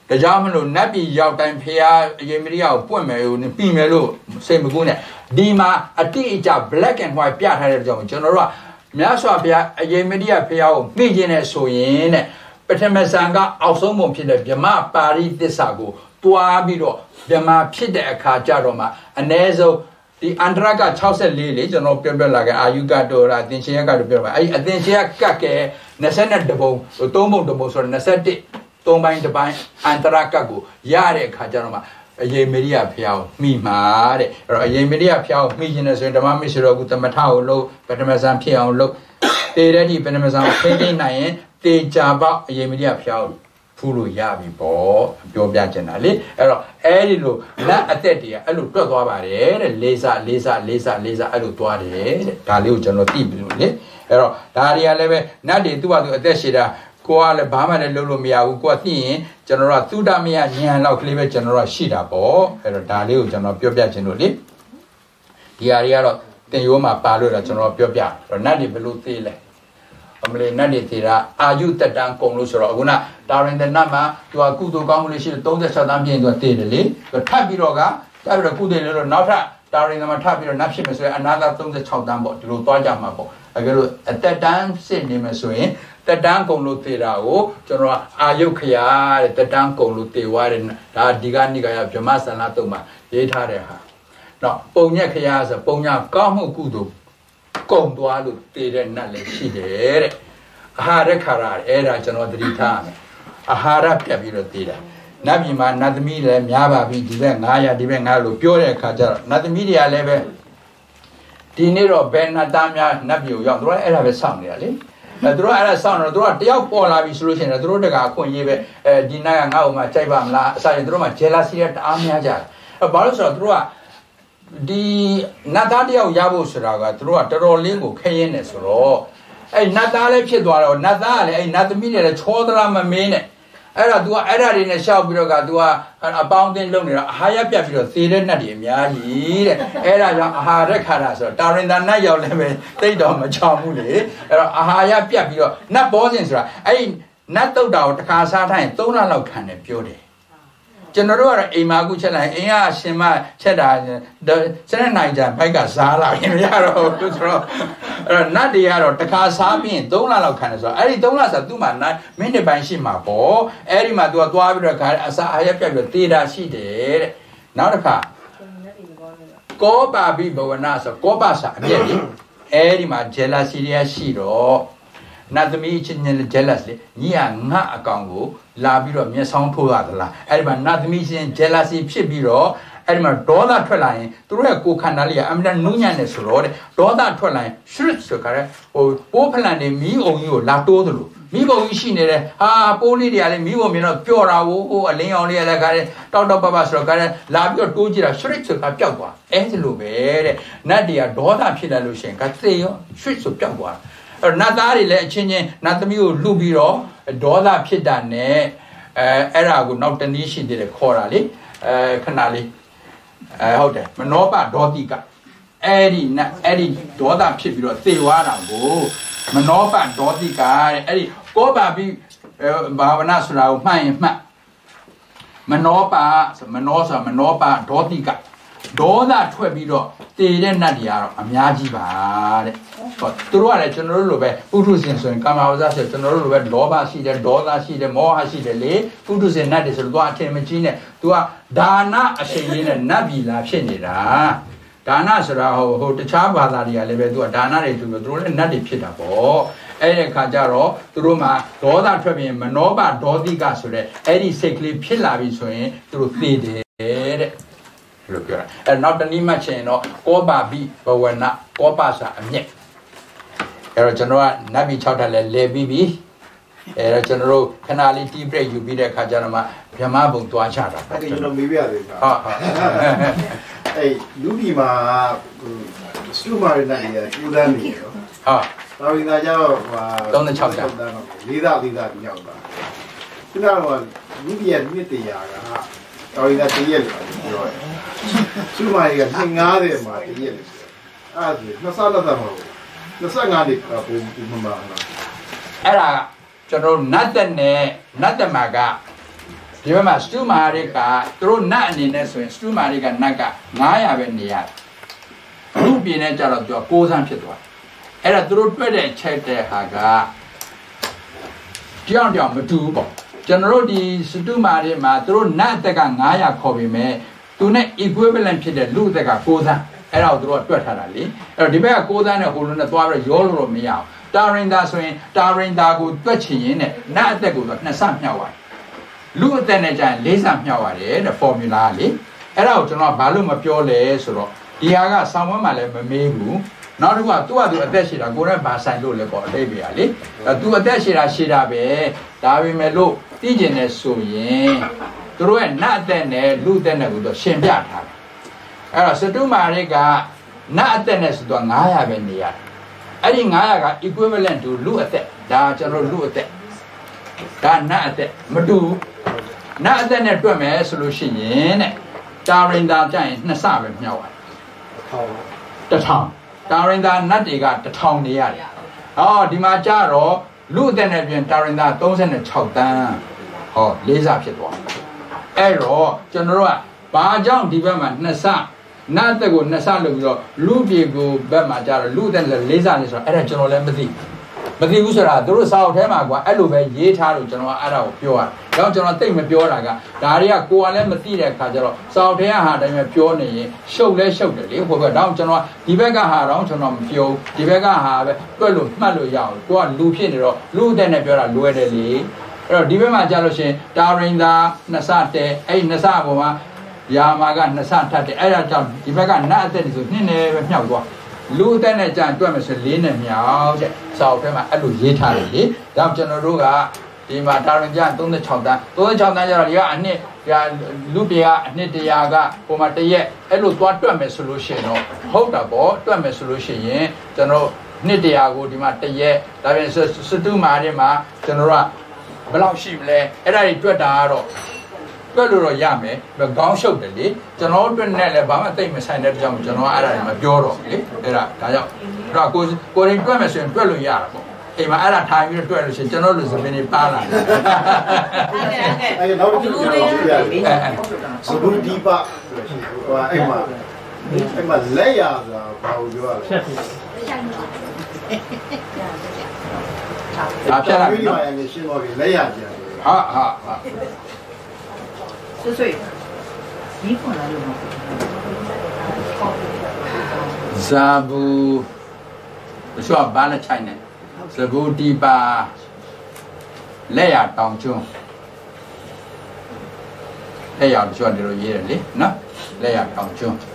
ဒါကြောင့်မလို့နတ်ပြည်ရောက်တိုင်းဖျားအယေမရိယကိုပွင့်မယ်လို့ပြီးမယ်လို့စိတ်မကူးနဲ့ဒီမှာအတိအကျ black and white ပြထားတဲ့ကြောင့်ကျွန်တော်တို့ကမြတ်စွာဘုရားအယေမရိယဖျားကိုမိခြင်းနဲ့ဆိုရင်တဲ့ပထမဇန်ကအောက်ဆုံးပုံဖြစ်တဲ့ဗြဟ္မပါရိသစ္စာကိုတွားပြီးတော့ဗြဟ္မဖြစ်တဲ့အခါကြတော့မှအ ਨੇ ဆုံးဒီအန္တရက၆၄လေကျွန်တော်ပြောပြလာခဲ့အာယုကတော်ရာအသင်ရှင်ရကတော့ပြောပါအဲ့အသင်ရှင်ရကတ်ကဲ၂၂ပုံသုံးပုံတစ်ပုံဆိုတော့၂၁သုံးပိုင်းတစ်ပိုင်းအန္တရကတ်ကိုရတဲ့အခါကျတော့မှအယေမရိယဖျားကိုမိမှာတဲ့အဲ့တော့အယေမရိယဖျားကိုမိခြင်းနဲ့ဆိုရင်ဓမ္မမစ္စရောကုသမထကိုလို့ပထမဇန်ဖြစ်အောင်လို့တေတဲ့ဒီပထမဇန်ကိုဖိသိနိုင်ရင်တေချာပေါအယေမရိယဖျားကိုဖူးလို့ရပြီပေါ့ပြောပြချင်တာလေအဲ့တော့အဲ့ဒီလိုလက်အသက်တွေကအဲ့လိုတွက်သွားပါတယ်တဲ့လေးစားလေးစားလေးစားလေးစားအဲ့လိုသွားတယ်တဲ့ဒါလေးကိုကျွန်တော်သိပြီလို့လေအဲ့တော့ဒါတွေကလည်းပဲနတ်တွေသူ့ဟာသူအသက်ရှည်တာကိုကလည်းဘာမှလည်းလုပ်လို့မရဘူးကိုကသိရင်ကျွန်တော်တို့ကသုဒ္ဓမယဉာဏ်လောက်ကလေးပဲကျွန်တော်တို့ရှိတာပေါ့အဲ့တော့ဒါလေးကိုကျွန်တော်ပြောပြချင်လို့လေဒီဟာတွေကတော့တင်ရိုးမှာပါလို့တော့ကျွန်တော်ပြောပြတော့နတ်တွေဘယ်လိုသိလဲအမလေးနတ်တွေသေးတာအာယုတက်တန်းကုန်လို့ဆိုတော့အခုနဒါရင်တဲ့နတ်မှာသူကကုသိုလ်ကောင်းမှုလေးရှိတယ်၃၆တန်းပြည့်သူကတည်တယ်လေသူထပ်ပြီးတော့ကထပ်ပြီးတော့ကုသိုလ်လေးတော့နောက်ထပ်ဒါရင်မှာထပ်ပြီးတော့နတ်ဖြစ်မယ်ဆိုရင်အနာဂတ်၃၆တန်းပေါ့ဒီလိုသွားကြမှာပေါ့အဲဒါလို့အတက်တန်းစစ်နေမယ်ဆိုရင်တက်တန်းကုန်လို့တည်တာကိုကျွန်တော်အာယုခရာတဲ့တက်တန်းကုန်လို့တည်သွားတယ်ဒါဒီကနိကာယဗြဟ္မစန္ဒတုံမှာရေးထားတဲ့ဟာနော်ပုံညက်ခရာဆိုပုံညကောင်းမှုကုသိုလ်ကုန်သွားလို့တည်တဲ့နတ်လည်းရှိတယ်တဲ့အာဟာရခါရအဲ့ဒါကျွန်တော်သတိထားမယ်အာဟာရပြတ်ပြီးတော့တည်တယ်နတ်ပြည်မှာနတ်သမီးလည်းများပါပြီဒီဘက်၅ရာဒီဘက်၅လို့ပြောတဲ့အခါကျတော့နတ်သမီးတွေကလည်းပဲဒီနေ့တော့ဘယ်နတ်သားများနတ်ပြည်ကိုရောက်တို့လည်းအဲ့ဒါပဲစောင့်နေတာလေအဲတို့အဲ့ဒါစောင့်တော့တို့ကတယောက်ပေါ်လာပြီဆိုလို့ရှိရင်တို့တကအခွင့်အရေးပဲအဲဒီနတ်ကငါ့ကိုမှကြိုက်ပါမလားအစားရင်တို့မှ jealousy တအားများကြတယ်အဲဘာလို့ဆိုတော့တို့ကဒီနတ်သားတယောက်ရဖို့ဆိုတာကတို့ကတော်တော်လေးကိုခရင်နေဆိုတော့အဲ့နတ်သားလည်းဖြစ်သွားတော့နတ်သားကလည်းအဲ့နတ်သမီးတွေလည်းချောသလားမမင်းနဲ့အဲ့ဒါ तू ကအဲ့ဒါတွေနဲ့ရှောက်ပြီးတော့က तू ကအပေါင်းအသင်းလုပ်နေတာအာဟာရပြတ်ပြီးတော့သေတဲ့နတ်တွေအများကြီးတဲ့အဲ့ဒါကြောင့်အာဟာရခါရဆိုတော့တာရင်သာနတ်ရောက်လည်းပဲတိတ်တော့မချောင်ဘူးလေအဲ့တော့အာဟာရပြတ်ပြီးတော့နတ်ဘောဇင်ဆိုတာအဲ့နတ်တုတ်တာကိုတစ်ခါစားထိုင်သုံးလလောက်ခံတယ်ပြောတယ်ကျွန်တော်တို့ကတော့အိမ်မှာခုချက်လိုက်အိမ်ကအရှင်မချက်တာစနေနိုင်ကြဘိုက်ကစားလာရင်မရတော့ဘူးဆိုတော့အဲ့တော့နတ်တွေကတော့တစ်ခါစားပြီးရင်သုံးလလောက်ခံတယ်ဆိုတော့အဲ့ဒီသုံးလဆိုသူ့မှာမိနစ်ပိုင်းရှိမှာပေါ့အဲ့ဒီမှာ तू ကသွားပြီးတော့ခါအစာအာရပြတ်ပြီးတေးတာရှိတယ်တဲ့နောက်တစ်ခါကောပါပိဘဝနာဆိုကောပါစာအပြည့်လေအဲ့ဒီမှာ jealousy တွေရှိတော့နတ်သမီးချင်းချင်း jealous လေညီကငါအကောင်ကိုလာပြီးတော့မျက်စောင်းထိုးရသလားအဲ့ဒီမှာနတ်သမီးချင်း jealousy ဖြစ်ပြီးတော့အဲ့ဒီမှာဒေါသထွက်လာရင်သူတို့ရဲ့ကိုယ်ခန္ဓာလေးကအမှန်တန်နုညံ့နေဆိုတော့တဲ့ဒေါသထွက်လာရင် shrit ဆိုကြတဲ့ဟိုပိုးဖလန်နေမီးအုံကြီးကိုလာတိုးသလိုမိဘုံကြီးရှိနေတယ်ဟာပိုးလေးတွေကလည်းမိဘုံမြင်တော့ပျော့တာဟိုဟိုအလင်းအောင်လေးလည်းခါတယ်တောက်တောက်ပပဆိုတော့ခါတယ်လာပြီးတော့တိုးကြည့်တာ shrit ဆိုတာပျောက်သွားအဲဒီလိုပဲတဲ့နတ်တွေကဒေါသဖြစ်လာလို့ရှိရင်ကသေရော shrit ဆိုပျောက်သွားအဲ့နတ်သားတွေလည်းအချင်းချင်းနတ်သမီးကိုလှုပ်ပြီးတော့ဒေါသဖြစ်တာနဲ့အဲအဲ့ဒါကိုနောက်တနည်းရှိသေးတယ်ခေါ်တာလေအဲခဏလေးအဲဟုတ်တယ်မနောပဒေါတိကအဲ့ဒီနတ်အဲ့ဒီဒေါသဖြစ်ပြီးတော့သေသွားတာကိုမနောပဒေါတိကတဲ့အဲ့ဒီကောပါပြီးဘာဝနာဆိုတာကိုမှတ်ရင်မှတ်မနောပမနောဆိုမနောပဒေါတိကဒေါသထွက်ပြီးတော့တည်တဲ့နတ်တွေကတော့အများကြီးပါတဲ့ဟောသူတို့ကလည်းကျွန်တော်တို့လိုပဲပုထုဇဉ်ဆိုရင်ကာမဝဇ္ဇဆိုကျွန်တော်တို့လိုပဲလောဘရှိတယ်ဒေါသရှိတယ်မောဟရှိတယ်လေပုထုဇဉ်နတ်တွေဆိုတော့သူကအထင်မကြီးနဲ့သူကဒါနအရှိန်လေးနဲ့နတ်ပြည်လာဖြစ်နေတာဒါနဆိုတာဟိုဟိုတခြားဘာသာတွေကလည်းပဲသူကဒါနတွေသူတို့လည်းနတ်တွေဖြစ်တာပေါ့အဲ့ဒီခါကျတော့သူတို့မှာဒေါသထွက်ပြီးမနောဘဒေါတိကဆိုတဲ့အဲ့ဒီစိတ်ကလေးဖြစ်လာပြီဆိုရင်သူတို့သိတယ်တဲ့လို့ပြောတာအဲနောက်တနည်းမှတ်ချင်တော့ကောပါပိဘဝနာကောပါစာအမြင့်အဲတော့ကျွန်တော်ကနတ်ပြည်၆ထပ်လဲလဲပြီးပြီအဲတော့ကျွန်တော်တို့ခဏလေးတီးဘရိတ်ယူပြီးတဲ့အခါကျတော့မှဗြဟ္မဘုံသွားချတာအဲ့ဒီကျွန်တော်မေးပြရသေးတယ်ဟုတ်ဟုတ်အဲ့လူဒီမှာစတူမာရနာကြီးကကျူးတန်းနေရောဟုတ်တော်ရင်သာကျတော့ဟိုသုံး၆တန်းလေးသားလေးသားရောက်တာခုနကတော့လူဒီရဲ့မြစ်တရားကတော်ရင်သာတည့်ရက်လို့ပြောတယ်ကျူးမာရီကနှစ်၅၀မှာတည့်ရက်လို့အဲ့ဒါနှစ်ဆလက်သက်မဟုတ်နှစ်ဆ၅နှစ်ပုံပုံမှန်ပါလားအဲ့ဒါကျွန်တော်နတ်တဲ့နဲ့နတ်တမကဒီဘက်မှာစတူမာရိကသူတို့နတ်အနေနဲ့ဆိုရင်စတူမာရိကနတ်ကnine hundredပဲနေရတယ်လူပြင်းနဲ့ကြတော့သူကကိုးဆန်းဖြစ်သွားအဲ့ဒါသူတို့တွေ့တဲ့ချက်တဲ့ဟာကကြောင်ကြောင်မတူဘူးပေါ့ကျွန်တော်တို့ဒီစတူမာရိမှာသူတို့နတ်အသက်ကnine hundredခေါ်ပြီးမဲ့သူနဲ့ equivalent ဖြစ်တဲ့လူအသက်ကကိုးဆန်းအဲ့ဒါကိုသူတို့ကတွက်ထားတာလေအဲ့တော့ဒီဘက်ကကိုးဆန်းနဲ့ဟိုလိုနဲ့သွားပြီးရောလို့တော့မရအောင်တာရင်တာဆိုရင်တာရင်တာကိုတွက်ချင်ရင်နဲ့နတ်အသက်ကိုတော့နှစ်ဆမြောက်ရတယ်လူအသက်နဲ့ကျရင်လေးဆမြောက်ရတယ်တဲ့ formula လေအဲ့ဒါကိုကျွန်တော်ဘာလို့မပြောလဲဆိုတော့ဒီဟာကဆောင်းဝဲမှာလည်းမမေးဘူးနောက်တစ်ခုကသူ့ဟာသူအသက်ရှိတာကိုယ်နဲ့ဘာဆိုင်လို့လဲပေါ့အတိတ်ပဲလေအဲသူအသက်ရှိတာရှိတာပဲဒါပေမဲ့လို့သိကျင်နေဆိုရင်သူတို့ရဲ့နတ်အသက်နဲ့လူအသက်နဲ့ကိုတော့ရှင်းပြထားတယ်အဲ့တော့စတုမာရိကနတ်အသက်နဲ့ဆိုတော့nine hundredပဲနေရတယ်အဲ့ဒီnine hundredက equivalent to လူအသက်ဒါကျွန်တော်လူအသက်ဒါနတ်အသက်မတူနတ်အသက်နဲ့တွက်မယ်ဆိုလို့ရှိရင်တဲ့တာရင်တာကျရင်နှစ်ဆပဲမြောက်ရတယ်တစ်ထောင်တာရင်တာနတ်တွေကတစ်ထောင်နေရတယ်ဟောဒီမှာကျတော့လူအသက်နဲ့ပြင်တာရင်တာthirty-sixတန်းဟောလေးဆဖြစ်သွားအဲ့တော့ကျွန်တော်တို့ကဘာကြောင့်ဒီဘက်မှာနှစ်ဆနတ်သက်ကိုနှစ်ဆလုပ်ပြီးတော့လူပြေကိုဘက်မှာကျတော့လူသက်နဲ့လေးဆနေဆိုတော့အဲ့ဒါကျွန်တော်လည်းမသိမသိဘူးဆိုတာတို့စာအုပ်ထဲမှာကွာအဲ့လိုပဲရေးထားလို့ကျွန်တော်အဲ့ဒါကိုပြောရတယ်။ဒါကြောင့်ကျွန်တော်သိမပြောတာကဒါတွေကကိုယ်ကလည်းမသိတဲ့အခါကျတော့စာအုပ်ထဲကဟာတိုင်းပဲပြောနေရင်ရှုပ်လဲရှုပ်တယ်လေဟိုဘက်ဒါကြောင့်ကျွန်တော်ဒီဘက်ကဟာတော့ကျွန်တော်မပြောဒီဘက်ကဟာပဲတွက်လို့မှတ်လို့ရအောင်ကိုကလူဖြစ်နေတော့လူသက်နဲ့ပြောတာလွယ်တယ်လေအဲ့တော့ဒီဘက်မှာကြာလို့ရှိရင်တာရင်သာနှစ်ဆတဲအဲ့နှစ်ဆပေါ်မှာယာမာကနှစ်ဆထပ်တယ်အဲ့ဒါကြောင့်ဒီဘက်ကနတ်အသက်ဆိုနှစ်နယ်ပဲမြောက်သွားလူအသက်နဲ့ကြံတွက်မယ်ဆိုလေးနဲ့မြောက်တဲ့စာအုပ်ထဲမှာအဲ့လိုရေးထားတယ်လေဒါကြောင့်ကျွန်တော်တို့ကဒီမှာတာရင်ကြthirty-sixတန်းthirty-sixတန်းကျတော့ဒီကအနှစ်လူပြေကအနှစ်တရာကဟိုမှာတရက်အဲ့လိုသွားတွက်မယ်ဆိုလို့ရှိရင်တော့ဟုတ်တာပေါ့တွက်မယ်ဆိုလို့ရှိရင်ကျွန်တော်နှစ်တရာကိုဒီမှာတရက်ဒါပြင်စတူမာတွေမှာကျွန်တော်တို့ကဘယ်လောက်ရှိမလဲအဲ့ဒါတွေတွက်တာကတော့တွက်လို့တော့ရမယ်ခေါင်းရှုပ်တယ်လေကျွန်တော်တွက်နဲ့လည်းဘာမှသိမဆိုင်တဲ့ကြောင့်ကျွန်တော်အဲ့ဒါတွေမပြောတော့လေအဲ့ဒါဒါကြောင့်အဲ့တော့ကိုကိုရင်တွက်မယ်ဆိုရင်တွက်လို့ရတာပေါ့အိမ်မှာအဲ့ဒါထိုင်ပြီးတွက်လို့ရှိရင်ကျွန်တော်တို့စပင်းတွေပါလာတယ်အဲ့နောက်တစ်ခုပြောပြရတယ်စဘူဒီပါဟိုအဲ့မှာအဲ့မှာလက်ရဆိုတာဘာလို့ပြောရလဲအားဖြတ်လာပြီနော်ရှင်းပါပြီလက်ရကြတယ်ဟာဟာဟာဆွဆွဒီပေါ်လာလို့ဇာဘူးဆိုတော့ဘာနဲ့ချိုင်နေဇဘူဒီပါလက်ရတောင်ကျွန်းလက်ရကျွန်းဒီလိုရေးတယ်လေနော်လက်ရတောင်ကျွန်း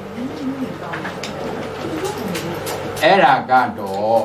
အဲ့ဒါကတော့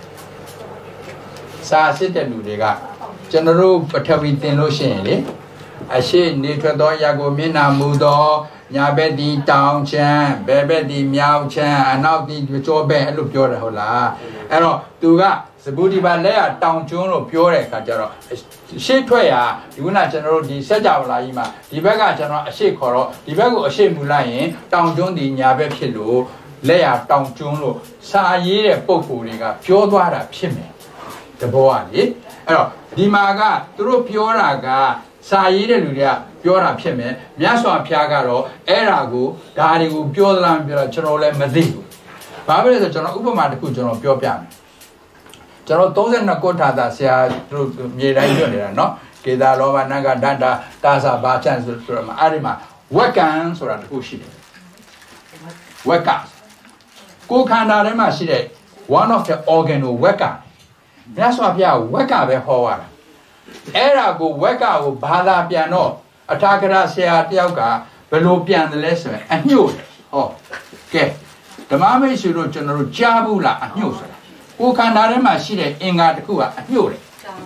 စာစစ်တဲ့လူတွေကကျွန်တော်တို့ပထဝီသင်လို့ရှိရင်လေအရှိနေထွက်သောရာကိုမျက်နှာမူသောညာဘက်ဒီတောင်ချမ်းဘယ်ဘက်ဒီမြောက်ချမ်းအနောက်ဒီကျောဘက်အဲ့လိုပြောတယ်ဟုတ်လားအဲ့တော့သူကစဘူဒီပါလက်ရတောင်ကျွန်းလို့ပြောတဲ့အခါကျတော့ရှေ့ထွက်ရဒီကနေ့ကျွန်တော်တို့ဒီစက်ကြဝဠာကြီးမှာဒီဘက်ကကျွန်တော်အရှိခေါ်တော့ဒီဘက်ကိုအရှိမူလိုက်ရင်တောင်ကျွန်းဒီညာဘက်ဖြစ်လို့လက်ရတောင်ကျွန်းလို့စာရေးတဲ့ပုံကိုယ်တွေကပြောသွားတာဖြစ်မယ်တဘောကလေအဲ့တော့ဒီမှာကသူတို့ပြောတာကစာရေးတဲ့လူတွေကပြောတာဖြစ်မယ်မြတ်စွာဘုရားကတော့အဲ့ဒါကိုဒါတွေကိုပြောသလားမပြောတာကျွန်တော်လည်းမသိဘူးဘာဖြစ်လဲဆိုကျွန်တော်ဥပမာတစ်ခုကျွန်တော်ပြောပြမယ်ကျွန်တော်thirty-twoကုဋ္ဌာသာဆရာတို့မြေတိုင်းပြောနေတာเนาะကေသာလောဘနဂဒတ္တာတာသဘာချန်ဆိုတော့အဲ့ဒီမှာဝက်ကံဆိုတာတစ်ခုရှိတယ်ဝက်ကကိုခန္ဓာထဲမှာရှိတဲ့ one of the organ ကိုဝက်ကမြတ်စွာဘုရားဝက်ကပဲဟောရတာအဲ့ဒါကိုဝက်ကကိုဘာသာပြန်တော့အထာဂရဆရာတယောက်ကဘယ်လိုပြန်တယ်လဲဆိုရင်အညှို့ဟောကဲဓမ္မမိတ်ဆွေတို့ကျွန်တော်တို့ကြားဘူးလားအညှို့ဆိုတာကိုခန္ဓာထဲမှာရှိတဲ့အင်္ဂါတစ်ခုကအညှို့တယ်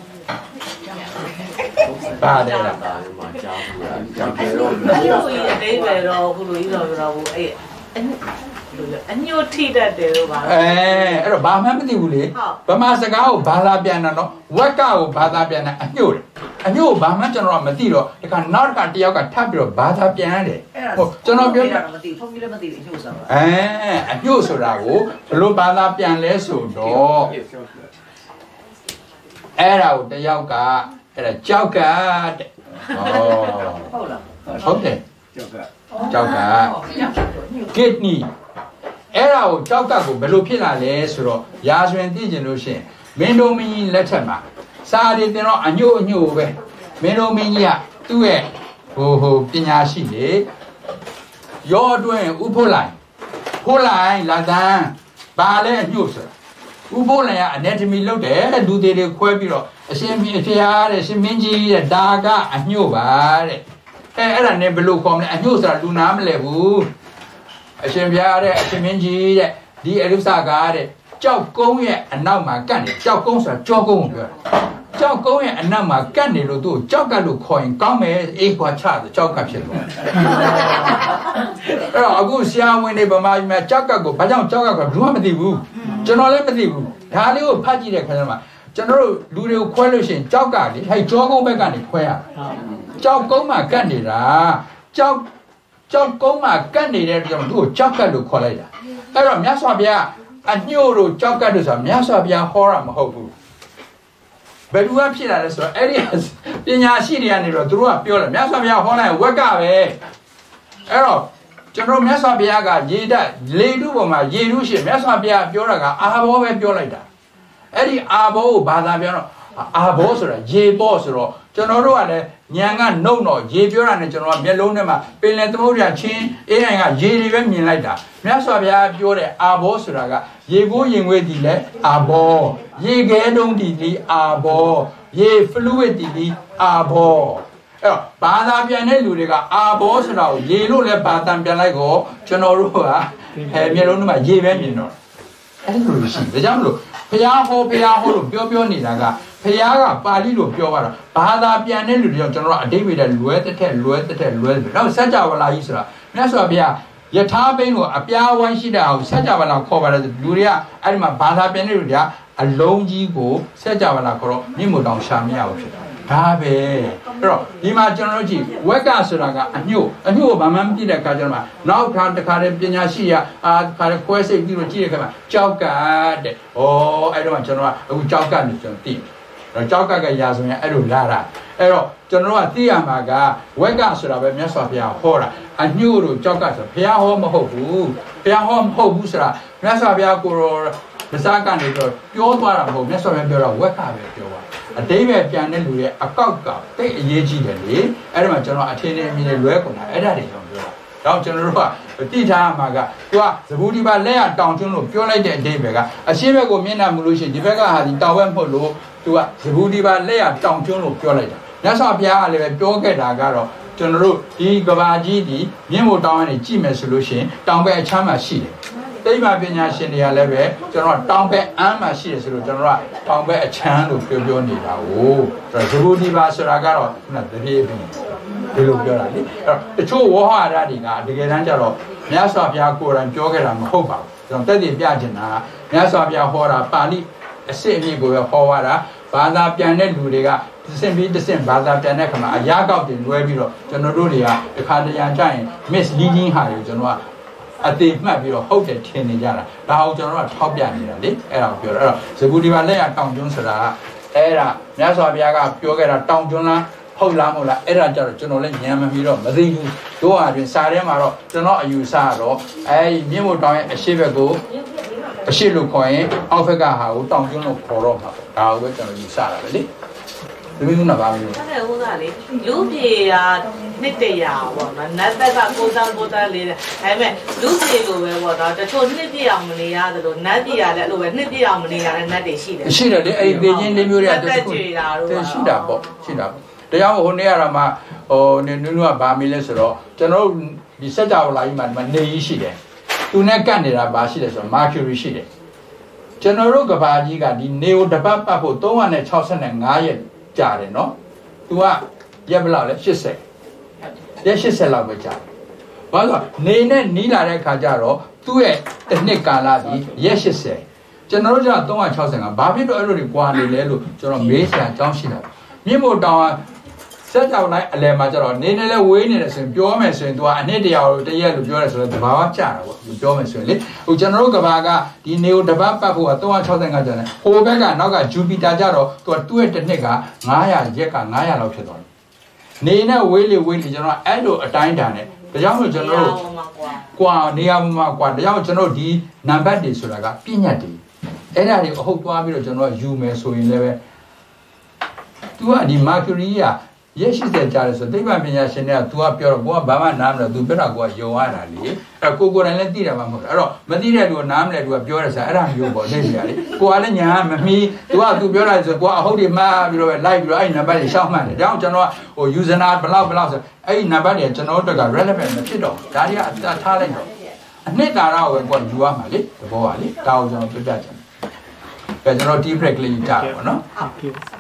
ပါတယ်လားကြားဘူးလားကြားဘူးတော့အဲ့လိုကြီးအသေးပဲတော့ခုလိုကြီးတော့တော့အဲ့အညို့ထိတတ်တယ်လို့ပါအဲအဲ့တော့ဘာမှမသိဘူးလေဗမာစကားကိုဘာသာပြန်တာတော့ဝက်ကကိုဘာသာပြန်တာအညို့တယ်အညို့ဘာမှကျွန်တော်ကမသိတော့ဒီကနောက်တစ်ခါတယောက်ကထပ်ပြီးတော့ဘာသာပြန်ရတယ်ဟုတ်ကျွန်တော်ပြောတာမသိဖုန်းကြီးလည်းမသိဘူးအညို့ဆိုတာအဲအညို့ဆိုတာကိုဘလို့ဘာသာပြန်လဲဆိုတော့အဲ့ဒါကိုတယောက်ကအဲ့ဒါကြောက်ကတဲ့ဟုတ်လားဟုတ်တယ်ကြောက်ကကစ်နီအဲ့ဒါကိုကြောက်ကကိုဘယ်လိုဖြစ်လာလဲဆိုတော့ရာဇဝင်သိကျင်လို့ရှိရင်မင်းတို့မင်းကြီးလက်ထက်မှာစာရီတင်တော့အညို့အညို့ပဲမင်းတို့မင်းကြီးကသူ့ရဲ့ဟိုဟိုပညာရှိလေရောအတွင်းဥဖို့လိုက်ဖို့လိုက်လာတန်းဘာလဲအညို့ဆိုတာဥဖို့လိုက်ကအနယ်တမီလုပ်တယ်လူတွေတွေခွဲပြီးတော့အရှင်မင်းဖျားတဲ့ရှင်မင်းကြီးတဲ့ဒါကအညို့ပါတဲ့အဲအဲ့ဒါနဲ့ဘယ်လိုခေါ်မလဲအညို့ဆိုတာလူနာမလဲဘူးအရှင်ဖျားတဲ့အရှင်မင်းကြီးတဲ့ဒီအရုစကားတဲ့ကြောက်ကုန်းရဲ့အနောက်မှာကတ်နေကြောက်ကုန်းဆိုတာကြောကုန်းကိုပြောတာကြောက်ကုန်းရဲ့အနောက်မှာကတ်နေလို့သူ့ကြောက်ကတ်လို့ခေါ်ရင်ကောင်းမယ်အေးခွာချတယ်ကြောက်ကတ်ဖြစ်သွားအဲ့တော့အခုဆရာဝန်တွေဗမာပြည်မှာကြောက်ကတ်ကိုဘာကြောင့်ကြောက်ကတ်ကိုဘူးမှမသိဘူးကျွန်တော်လည်းမသိဘူးဒါလေးကိုဖတ်ကြည့်တဲ့ခါကျမှကျွန်တော်တို့လူတွေကိုခွဲလို့ရှိရင်ကြောက်ကလေဟဲ့ကြောကုန်းဘက်ကနေခွဲရကြောက်ကုန်းမှာကတ်နေတာကြောက်ကြောက်ကုန်းမှာကတ်နေတဲ့ကြောင့်သူ့ကိုကြောက်ကတ်လို့ခေါ်လိုက်တာအဲ့တော့မြတ်စွာဘုရားအညို့တို့ကြောက်ကတ်လို့ဆိုတာမြတ်စွာဘုရားဟောတာမဟုတ်ဘူးဘယ်သူကဖြစ်လာလဲဆိုတော့အဲ့ဒီပညာရှိတွေကနေတော့သူတို့ကပြောတယ်မြတ်စွာဘုရားဟောလိုက်ဝက်ကပဲအဲ့တော့ကျွန်တော်မြတ်စွာဘုရားကရေဓာတ်လေတုပေါ်မှာရေတုရှိမြတ်စွာဘုရားပြောတာကအာဘောပဲပြောလိုက်တာအဲ့ဒီအာဘောကိုဘာသာပြောတော့အာဘောဆိုတာရေဘောဆိုတော့ကျွန်တော်တို့ကလည်းညံကနှုတ်တော့ရေပြောတာနဲ့ကျွန်တော်ကမျက်လုံးထဲမှာပင်လယ်သမုဒ္ဒရာချင်းအေးအိမ်ကရေတွေပဲမြင်လိုက်တာမြတ်စွာဘုရားပြောတဲ့အာဘောဆိုတာကရေကိုရင်ဝဲတည်လဲအာဘောရေခဲတုံးတည်လီအာဘောရေဖလူးဝဲတည်လီအာဘောအဲ့တော့ဘာသာပြန်တဲ့လူတွေကအာဘောဆိုတာကိုရေလို့လဲဘာသာပြန်လိုက်ကိုကျွန်တော်တို့ကအဲမျက်လုံးထဲမှာရေပဲမြင်တော့အဲ့လိုရှိဒါကြောင့်မလို့ဘုရားဟောဘုရားဟောလို့ပြောပြောနေတာကဘုရားကပါဠိလိုပြောတာဘာသာပြန်တဲ့လူတွေကျွန်တော်တို့အတိတ်ပဲလွဲတဲ့ထက်လွဲတဲ့ထက်လွဲတယ်နောက်စัจ java လာကြီးဆိုတာမြတ်စွာဘုရားယထာဘိန်းကိုအပြားဝိုင်းရှိတာကိုစัจ java လာခေါ်ပါတယ်လူတွေကအဲ့ဒီမှာဘာသာပြန်တဲ့လူတွေကအလုံးကြီးကိုစัจ java လာခေါ်တော့မြင့်မို့တောင်ရှာမရဘူးဖြစ်တာဒါပဲအဲ့တော့ဒီမှာကျွန်တော်တို့ကြည့်ဝက်ကဆိုတာကအညို့အညို့ဘာမှမသိတဲ့အခါကျတော့နောက်ခါတခါတည်းပညာရှိရအာခါတည်းခွဲစိတ်ပြီးတော့ကြည့်တဲ့အခါမှာကြောက်ကတဲ့ဩအဲ့တော့ကျွန်တော်ကအခုကြောက်ကလို့ကျွန်တော်သိတော့ကြောက်ကကရာဆိုရင်အဲ့လိုလာတာအဲ့တော့ကျွန်တော်ကသိရမှာကဝက်ကဆိုတာပဲမြတ်စွာဘုရားဟောတာအညို့တို့ကြောက်ကဆိုဘုရားဟောမဟုတ်ဘူးဘုရားဟောမဟုတ်ဘူးဆိုတာမြတ်စွာဘုရားကိုရောမစားကနေတော့ပြောသွားတာမဟုတ်မြတ်စွာဘုရားပြောတာဝက်ကပဲပြောတာအတိတ်ပဲပြန်တဲ့လူတွေအကောက်ကတိတ်အရေးကြီးတယ်လေအဲ့ဒါမှကျွန်တော်အထင်းထင်းမြင်နေလွဲကုန်တာအဲ့ဒါတွေကျွန်တော်ပြောတာတော့ကျွန်တော်တို့ကတိထားမှာကသူကသဘူဒီပါလက်ရတောင်ကျွန်းလို့ပြောလိုက်တဲ့အတိတ်ပဲကအရှင်းဘက်ကိုမျက်နှာမူလို့ရှိရင်ဒီဘက်ကဟာဒီတောင်ဘက်မဟုတ်လို့သူကသဘူဒီပါလက်ရတောင်ကျွန်းလို့ပြောလိုက်တာမြတ်စွာဘုရားကလည်းပဲပြောခဲ့တာကတော့ကျွန်တော်တို့ဒီကဘာကြီးဒီမြင့်မို့တောင်ကနေကြည့်မယ်ဆိုလို့ရှိရင်တောင်ဘက်အချမ်းမှာရှိတယ်တိတ်မာပညာရှင်တွေကလည်းပဲကျွန်တော်တောင်ဘက်အမ်းမှာရှိတယ်ဆိုလို့ကျွန်တော်ကတောင်ဘက်အချမ်းလို့ပြောပြောနေတာကိုဆိုတော့ဇဘူဒီပါဆိုတာကတော့ခုနတတိယပြင်ဒီလိုပြောတာလေအဲ့တော့တချို့ဝဟရတွေကတကယ်တမ်းကျတော့မြတ်စွာဘုရားကိုယ်တိုင်ပြောခဲ့တာမဟုတ်ပါဘူးကျွန်တော်တက်တည်ပြချင်တာမြတ်စွာဘုရားဟောတာပါဠိအစစ်အမြစ်ကိုဟောရတာဘာသာပြန်တဲ့လူတွေကစင်ပြီးတစ်စင်ဘာသာပြန်တဲ့ခါမှာအရာကောက်တွေလွဲပြီးတော့ကျွန်တော်တို့တွေကတစ်ခါတရံကြရင် misleading ဟာတွေကျွန်တော်ကအသေးမှတ်ပြီးတော့ဟုတ်တယ်ထင်နေကြတာဒါအောင်ကျွန်တော်တို့ကထောက်ပြနေတာလေအဲ့ဒါကိုပြောတာအဲ့တော့ဇဘူဒီပါလက်ရတောင်ကျွန်းဆိုတာကအဲ့ဒါမြတ်စွာဘုရားကပြောခဲ့တာတောင်ကျွန်းလားဟုတ်လားမဟုတ်လားအဲ့ဒါကြတော့ကျွန်တော်လည်းဉာဏ်မမီတော့မသိဘူးတို့ဟာတွင်စာထဲမှာတော့ကျွန်တော်အယူဆတော့အဲ့မြင့်မို့တောင်ရဲ့အရှိဘက်ကိုအရှိလို့ခေါ်ရင်အောက်ဘက်ကဟာကိုတောင်ကျွန်းလို့ခေါ်တော့မှာပေါ့ဒါကိုပဲကျွန်တော်ယူဆတာပဲလေဒီမျိုးကဘာမျိုးလဲအဲ့ဒါဟုတ်သားလေလူပြေရာနှစ်တရာပေါ့နော်နတ်ဘက်ကကိုတန်းကိုတန်းလေးတယ်ဒါပေမဲ့လူပြေလိုပဲပေါ့နော်တချို့နှစ်ပြေအောင်မနေရတယ်လို့နတ်ပြေရလည်းအဲ့လိုပဲနှစ်ပြေအောင်မနေရတဲ့နတ်တွေရှိတယ်ရှိတယ်လေအဲ့ဒီသိချင်းလေးမျိုးတွေကတချို့ရှိတာပေါ့ရှိတာပေါ့တရားဟိုနေ့ရမှာဟိုနင်းနုကဗာမီလဲဆိုတော့ကျွန်တော်ဒီစัจ java လာကြီးမှာနေကြီးရှိတယ်သူနဲ့ကတ်နေတာဗာရှိတယ်ဆိုတော့ Mercury ရှိတယ်ကျွန်တော်တို့ကဘာကြီးကဒီနေကိုတပတ်ပတ်ဖို့သုံး၆၅ရက်ကြာတယ်နော်သူကရက်ဘယ်လောက်လဲ၈၀ရက်၈၀လောက်ပဲကြာတယ်ဘာလို့နေနဲ့နီးလာတဲ့ခါကျတော့သူ့ရဲ့တစ်နှစ်ကာလဒီရက်၈၀ကျွန်တော်တို့ကသုံး၆၅ဘာဖြစ်လို့အဲ့လိုတွေကွာနေလဲလို့ကျွန်တော်မေးစရာအကြောင်းရှိတာမြင့်မို့တောင်စက်ကြောင်လိုက်အလဲမှာကျတော့နေနေလဲဝေးနေတယ်ဆိုရင်ပြောမယ်ဆိုရင် तू ကအနှစ်တရာတရက်လို့ပြောရဲဆိုတော့တဘာဝကြတာပေါ့ပြောမယ်ဆိုရင်လေဟိုကျွန်တော်တို့ကဘာကဒီနေကိုတပတ်ပတ်ဖို့ကသုံး၆၅ကျန်တယ်ဟိုဘက်ကနောက်ကဂျူပီတာကျတော့ तू ကသူ့ရဲ့တစ်နှစ်က၅၀၀ရက်က၅၀၀လောက်ဖြစ်သွားတယ်နေနဲ့ဝေးလေဝေးလေကျွန်တော်အဲ့လိုအတိုင်းတန်နဲ့ဒါကြောင့်မို့ကျွန်တော်တို့ကွာနေရာမှာကွာဒါကြောင့်ကျွန်တော်ဒီနံပါတ်တွေဆိုတာကပြညတ်တွေအဲ့ဒါတွေအဟုတ်သွားပြီးတော့ကျွန်တော်ယူမယ်ဆိုရင်လည်းပဲ तू ကဒီ Mercury ကရက်ရှိတဲ့ကြားလဲဆိုသိပ္ပံပညာရှင်တွေက तू ကပြောတော့ကိုကဘာမှနားမလဲ तू ပြောတာကိုကယုံရတာလေအဲ့ကိုကိုယ်တိုင်လည်းသိတာမှမဟုတ်ဘူးအဲ့တော့မသိတဲ့လူကနားမလဲ तू ကပြောတယ်ဆိုအဲ့ဒါမျိုးပေါ့သိပြီလေကိုကလည်းညာမမီ तू က तू ပြောတာဆိုကိုကအဟုတ်တွေမှားပြီးတော့လိုက်ပြီးတော့အဲ့နံပါတ်တွေရှောက်မှတ်တယ်ဒါကြောင့်ကျွန်တော်ကဟို user ဘလောက်ဘလောက်ဆိုအဲ့ဒီနံပါတ်တွေကျွန်တော်တို့က relevant မဖြစ်တော့ဒါတွေကအထားလိုက်တော့အနှစ်သာရကိုကိုကယူရမှာလေသဘောပါလေဒါကိုကျွန်တော်ပြပြချင်တယ် ကျွန်တော် deep break လေးကြာပါတော့နော်